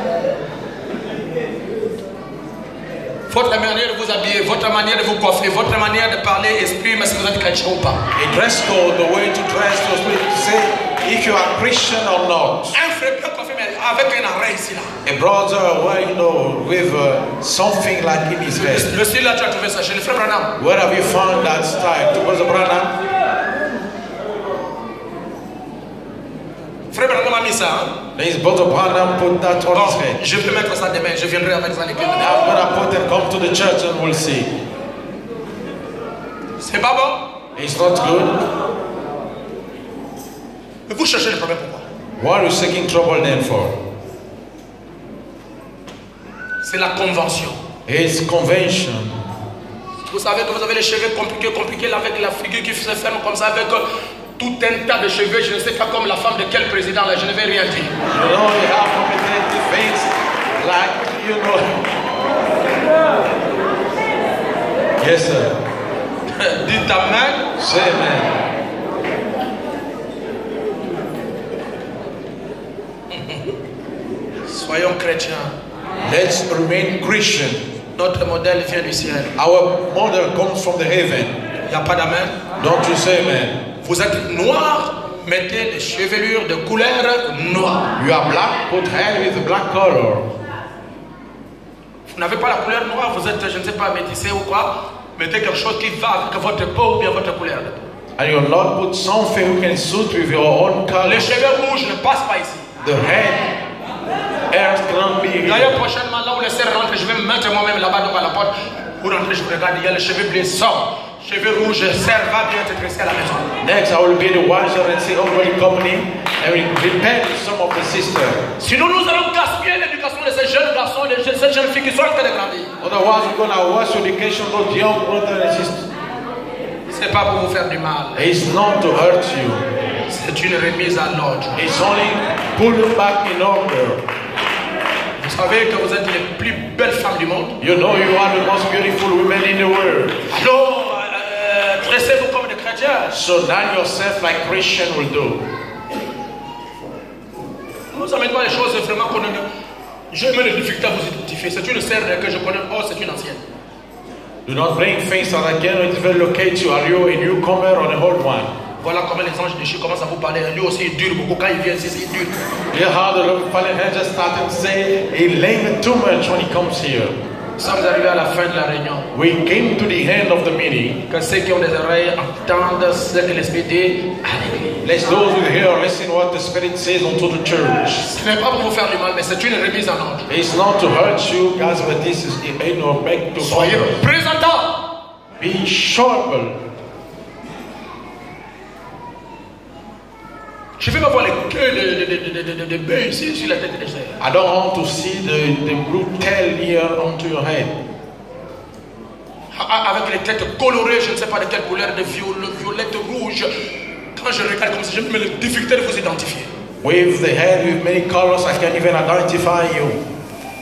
Votre manière de vous habiller, votre manière de vous coiffer, votre manière de parler exprime si vous êtes chrétien ou pas. A dress code, the way to dress, to say if you are Christian or not. Un frère bien coiffé, mais avec un arrêt ici là. A brother, well, you know, with something like in his head. Le style là, tu as trouvé ça chez le frère Branham. Where have you found that style? To Brother Branham? Frère Branham a mis ça. Hein? His Brother Branham put that on his head. Je vais mettre ça demain. Je viendrai avec ça à l'église. I'm gonna put it, come to the church and we'll see. C'est pas bon? It's not good. Mais vous cherchez le problème pourquoi? What are you seeking trouble then for? C'est la convention. It's convention. Vous savez que vous avez les cheveux compliqués là, avec la figure qui se ferme comme ça, avec tout un tas de cheveux. Je ne sais pas comme la femme de quel président là, je ne vais rien dire. You know, you have complicated things like, you know. Yes, sir. Dites amen. Say amen. Soyons chrétiens. Let's remain Christian. Notre modèle vient du ciel. Our model comes from the heaven. Il n'y a pas d'amen. Don't you say amen? Vous êtes noir, mettez des chevelures de couleur noire. You are black, put hair with a black color. Vous n'avez pas la couleur noire, vous êtes, je ne sais pas, métissé ou quoi. Mettez quelque chose qui va avec votre peau ou bien votre couleur de peau. And you'll not put something who can suit with your own color. Les cheveux rouges ne passent pas ici. The hair cannot be here. D'ailleurs, prochainement, là où les sœurs rentrent, je vais me mettre moi-même là-bas devant la porte. Pour rentrer, je regarde, il y a les cheveux bleus, sort. Cheveux rouges, sœur, va bien te dresser à la maison. Next, I will be the wiser and say, everybody coming in and we repent to some of the sisters. Sinon, nous allons gaspiller l'éducation de ces jeunes garçons et de ces jeunes filles qui sont en train de grandir. Otherwise, we're going to waste education of those young brothers and sisters. C'est pas pour vous faire du mal. It's not to hurt you. C'est une remise à l'ordre. It's only pull you back in order. Vous savez que vous êtes les plus belles femmes du monde. You know you are the most beautiful women in the world. Alors, dressez-vous comme des chrétiens. So now yourself like Christian will do. Vous amènez pas les choses vraiment qu'on a. Je mets les difficultés à vous identifier. C'est une sœur que je connais. Oh, c'est une ancienne. Do not bring things that I cannot even locate you. Are you a newcomer or an old one? Voilà comment les anges déchus commencent à vous parler. Lui aussi, il dure beaucoup. Quand il vient ici, il dure. You how the fallen angels started to say he lame too much when he comes here. Nous sommes arrivés à la fin de la réunion. We came to the end of the meeting. Que ceux qui ont des oreilles entendent ce que l'Esprit dit à l'église. Let those who hear listen what the Spirit says unto the church. Ce n'est pas pour vous faire du mal, mais c'est une remise en ordre. It's not to hurt you, guys, but this is in your back to Soyez présentants. Be sharp. Je ne vais pas voir les queues de bœufs ici sur la tête des sœurs. I don't want to see the blue tail here onto your head. Avec les têtes colorées, je ne sais pas de quelle couleur, de violette, rouge. Quand je regarde comme ça, je me difficulté de vous identifier. With the hair with many colors, I can't even identify you.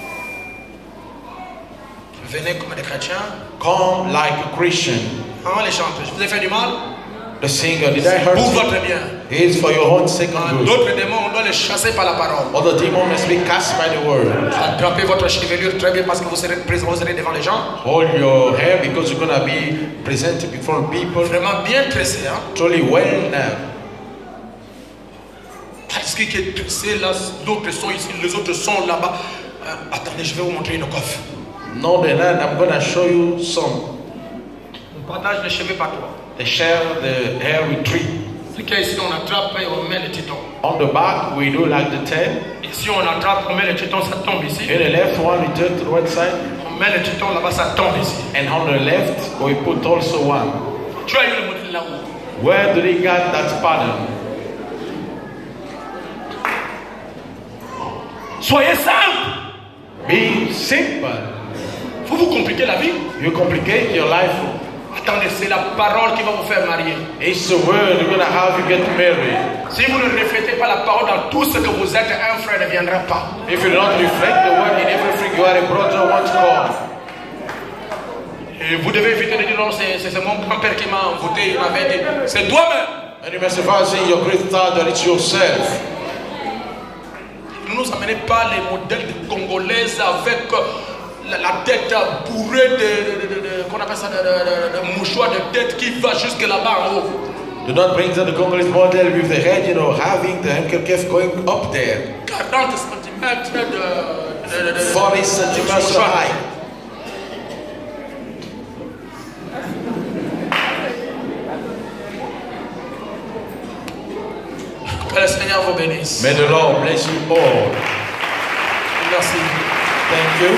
venez comme des chrétiens. Come like a Christian. Ah, les chanteurs, je vous ai fait du mal. The singer, did I hurt Pour you? votre bien. It is for your own second good. D'autres démons, on doit les chasser par la parole. Other demons must be cast by the word. Attrapez votre chevelure très bien parce que vous serez présent, vous serez devant les gens. Hold your hair because you're going to be presented before people. Vraiment bien tressé. Hein? Truly well now. Parce qu'il est tressé là, d'autres sont ici, les autres sont là-bas. Attendez, je vais vous montrer une coiffe. No, then I'm going to show you some. On partage les cheveux par toi. They share the hair with three. Ici on attrape et on met le téton. On the back, we do like the 10. Ici on attrape, on met le téton, ça tombe ici. In the left one, we turn to the right side. On met le téton là-bas, ça tombe ici. And on the left, we put also one. Tu as eu le modèle là-haut. Where do they get that pattern? Soyez simple. Be simple. Faut vous compliquer la vie. You complicate your life. Attendez, c'est la parole qui va vous faire marier. It's the word you're going to have you get married. Si vous ne reflétez pas la parole dans tout ce que vous êtes, un frère ne viendra pas. If you don't reflect the word in everything, you are a brother once God. Et vous devez éviter de dire non, c'est mon grand-père qui m'a voté, il m'avait dit, c'est toi-même. And you must advise in your great thought that it's yourself. Ne nous amenez pas les modèles de Congolaises avec la tête bourrée qu'on appelle ça, de mouchoir de tête qui va jusque là-bas en haut. Do not bring the Congolese model with the head, having the handkerchief going up there. 40 cm de 40 centimeters high. Que le Seigneur vous bénisse. May the Lord bless you all. Merci. Thank you.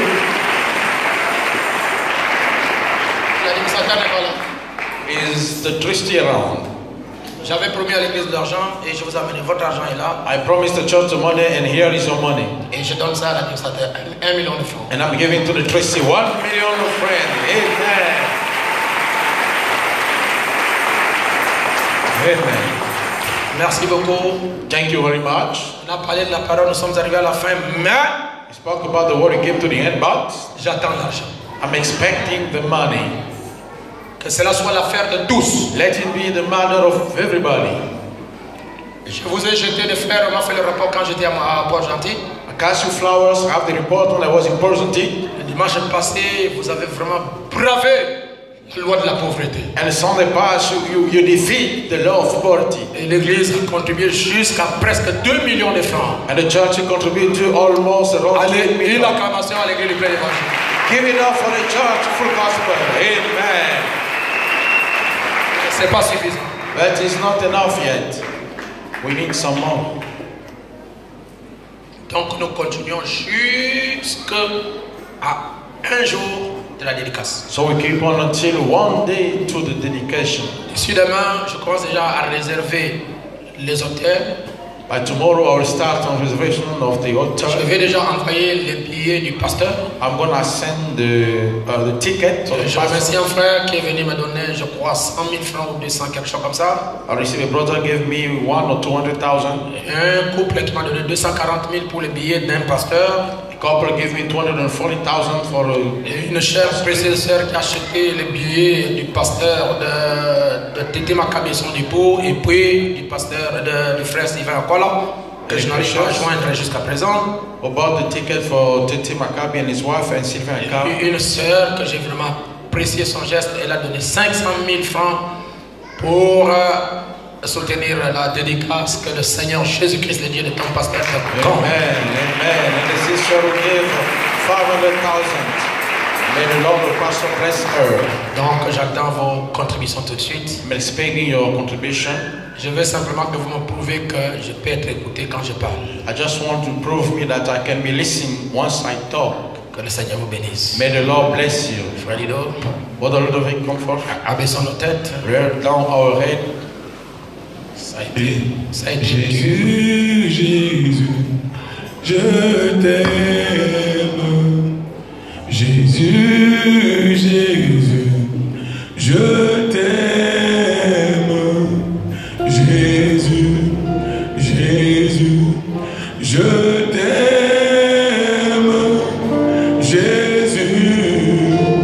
L'administrateur n'est pas là. Is the trustee around? J'avais promis à l'église de l'argent et je vous ai amené. Votre argent est là. I promised the church the money and here is your money. Et je donne ça à l'administrateur. 1 million de francs. And I'm giving to the trustee 1 million of friends. Amen. Amen. Merci beaucoup. Thank you very much. On a parlé de la parole, nous sommes arrivés à la fin, mais We spoke about the word and came to the end, but j'attends l'argent. I'm expecting the money. Que cela soit l'affaire de tous. Let it be the matter of everybody. Je vous ai jeté des fleurs, on m'a fait le rapport quand j'étais à Port-Gentil. I cast you flowers, have the report when I was in Port-Gentil. Le dimanche passé, vous avez vraiment bravé la loi de la pauvreté. And the Sunday pass, you defeat the law of poverty. Et l'église a contribué jusqu'à presque 2 millions de francs. And the church contributed to almost around 2 Allez, une million. acclamation à l'église du plein évangile. Give it up for the church, full gospel. Amen. C'est pas suffisant. But it's not enough yet. We need some more. Donc nous continuons jusqu'à un jour de la dédicace. So we keep on until one day to the dedication. D'ici demain, je commence déjà à réserver les hôtels. By tomorrow, I will start on reservation of the Je hotel. vais déjà envoyer les billets du pasteur. I'm gonna send the ticket. Je remercie un frère qui est venu me donner, je crois, 100 000 francs ou 200, quelque chose comme ça. I received a brother gave me 1 or 200,000. Un couple qui m'a donné 240 000 pour les billets d'un pasteur. A couple gave me 240,000 for Et une chère précieuse sœur qui a acheté les billets du pasteur de Tété Maccabi, son époux, et puis du pasteur du frère Sylvain Akola, que je n'arrive pas à joindre jusqu'à présent. about the ticket for Tete Maccabi and his wife and Sylvain Akab. Et une sœur que j'ai vraiment apprécié son geste, elle a donné 500 000 francs pour soutenir la dédicace que le Seigneur Jésus-Christ, le Dieu de ton pasteur, te donne. Amen, amen. And the sister who gave 500,000. May the Lord the pastor bless her. Donc j'attends vos contributions tout de suite. I'm expecting your contribution. Je veux simplement que vous me prouvez que je peux être écouté quand je parle. I just want to prove me that I can be listening once I talk. Que le Seigneur vous bénisse. May the Lord bless you. Frère Lido, Brother Ludovic, come forth. abaissons nos têtes. Rear down our head. Ça a été Jésus, Jésus, je t'aime. Jésus, Jésus, je t'aime. Jésus, Jésus, je t'aime. Jésus.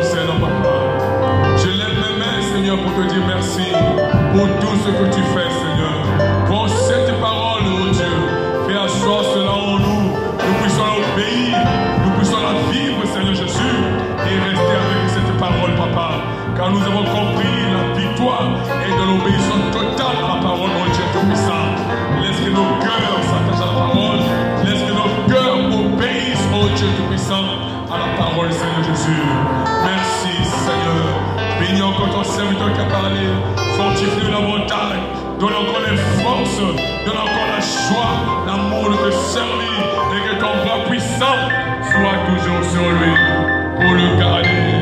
concernant papa. Je lève mes mains, Seigneur, pour te dire merci pour tout ce que tu fais, Seigneur. Pour cette parole, oh Dieu, fais asseoir cela en nous. Nous puissions l'obéir, nous puissions la vivre, Seigneur Jésus, et rester avec cette parole, papa. Car nous avons compris la victoire et de l'obéissance totale à la parole, oh Dieu Tout-Puissant. Laisse que nos cœurs s'attachent à la parole. Laisse que nos cœurs obéissent, oh Dieu Tout-Puissant, à la parole, Seigneur Jésus. Merci, Seigneur. Bénis encore ton serviteur qui a parlé. Fortifie la montagne. Donne encore les forces. Donne encore la joie, l'amour de te servir. Et que ton bras puissant soit toujours sur lui pour le garder.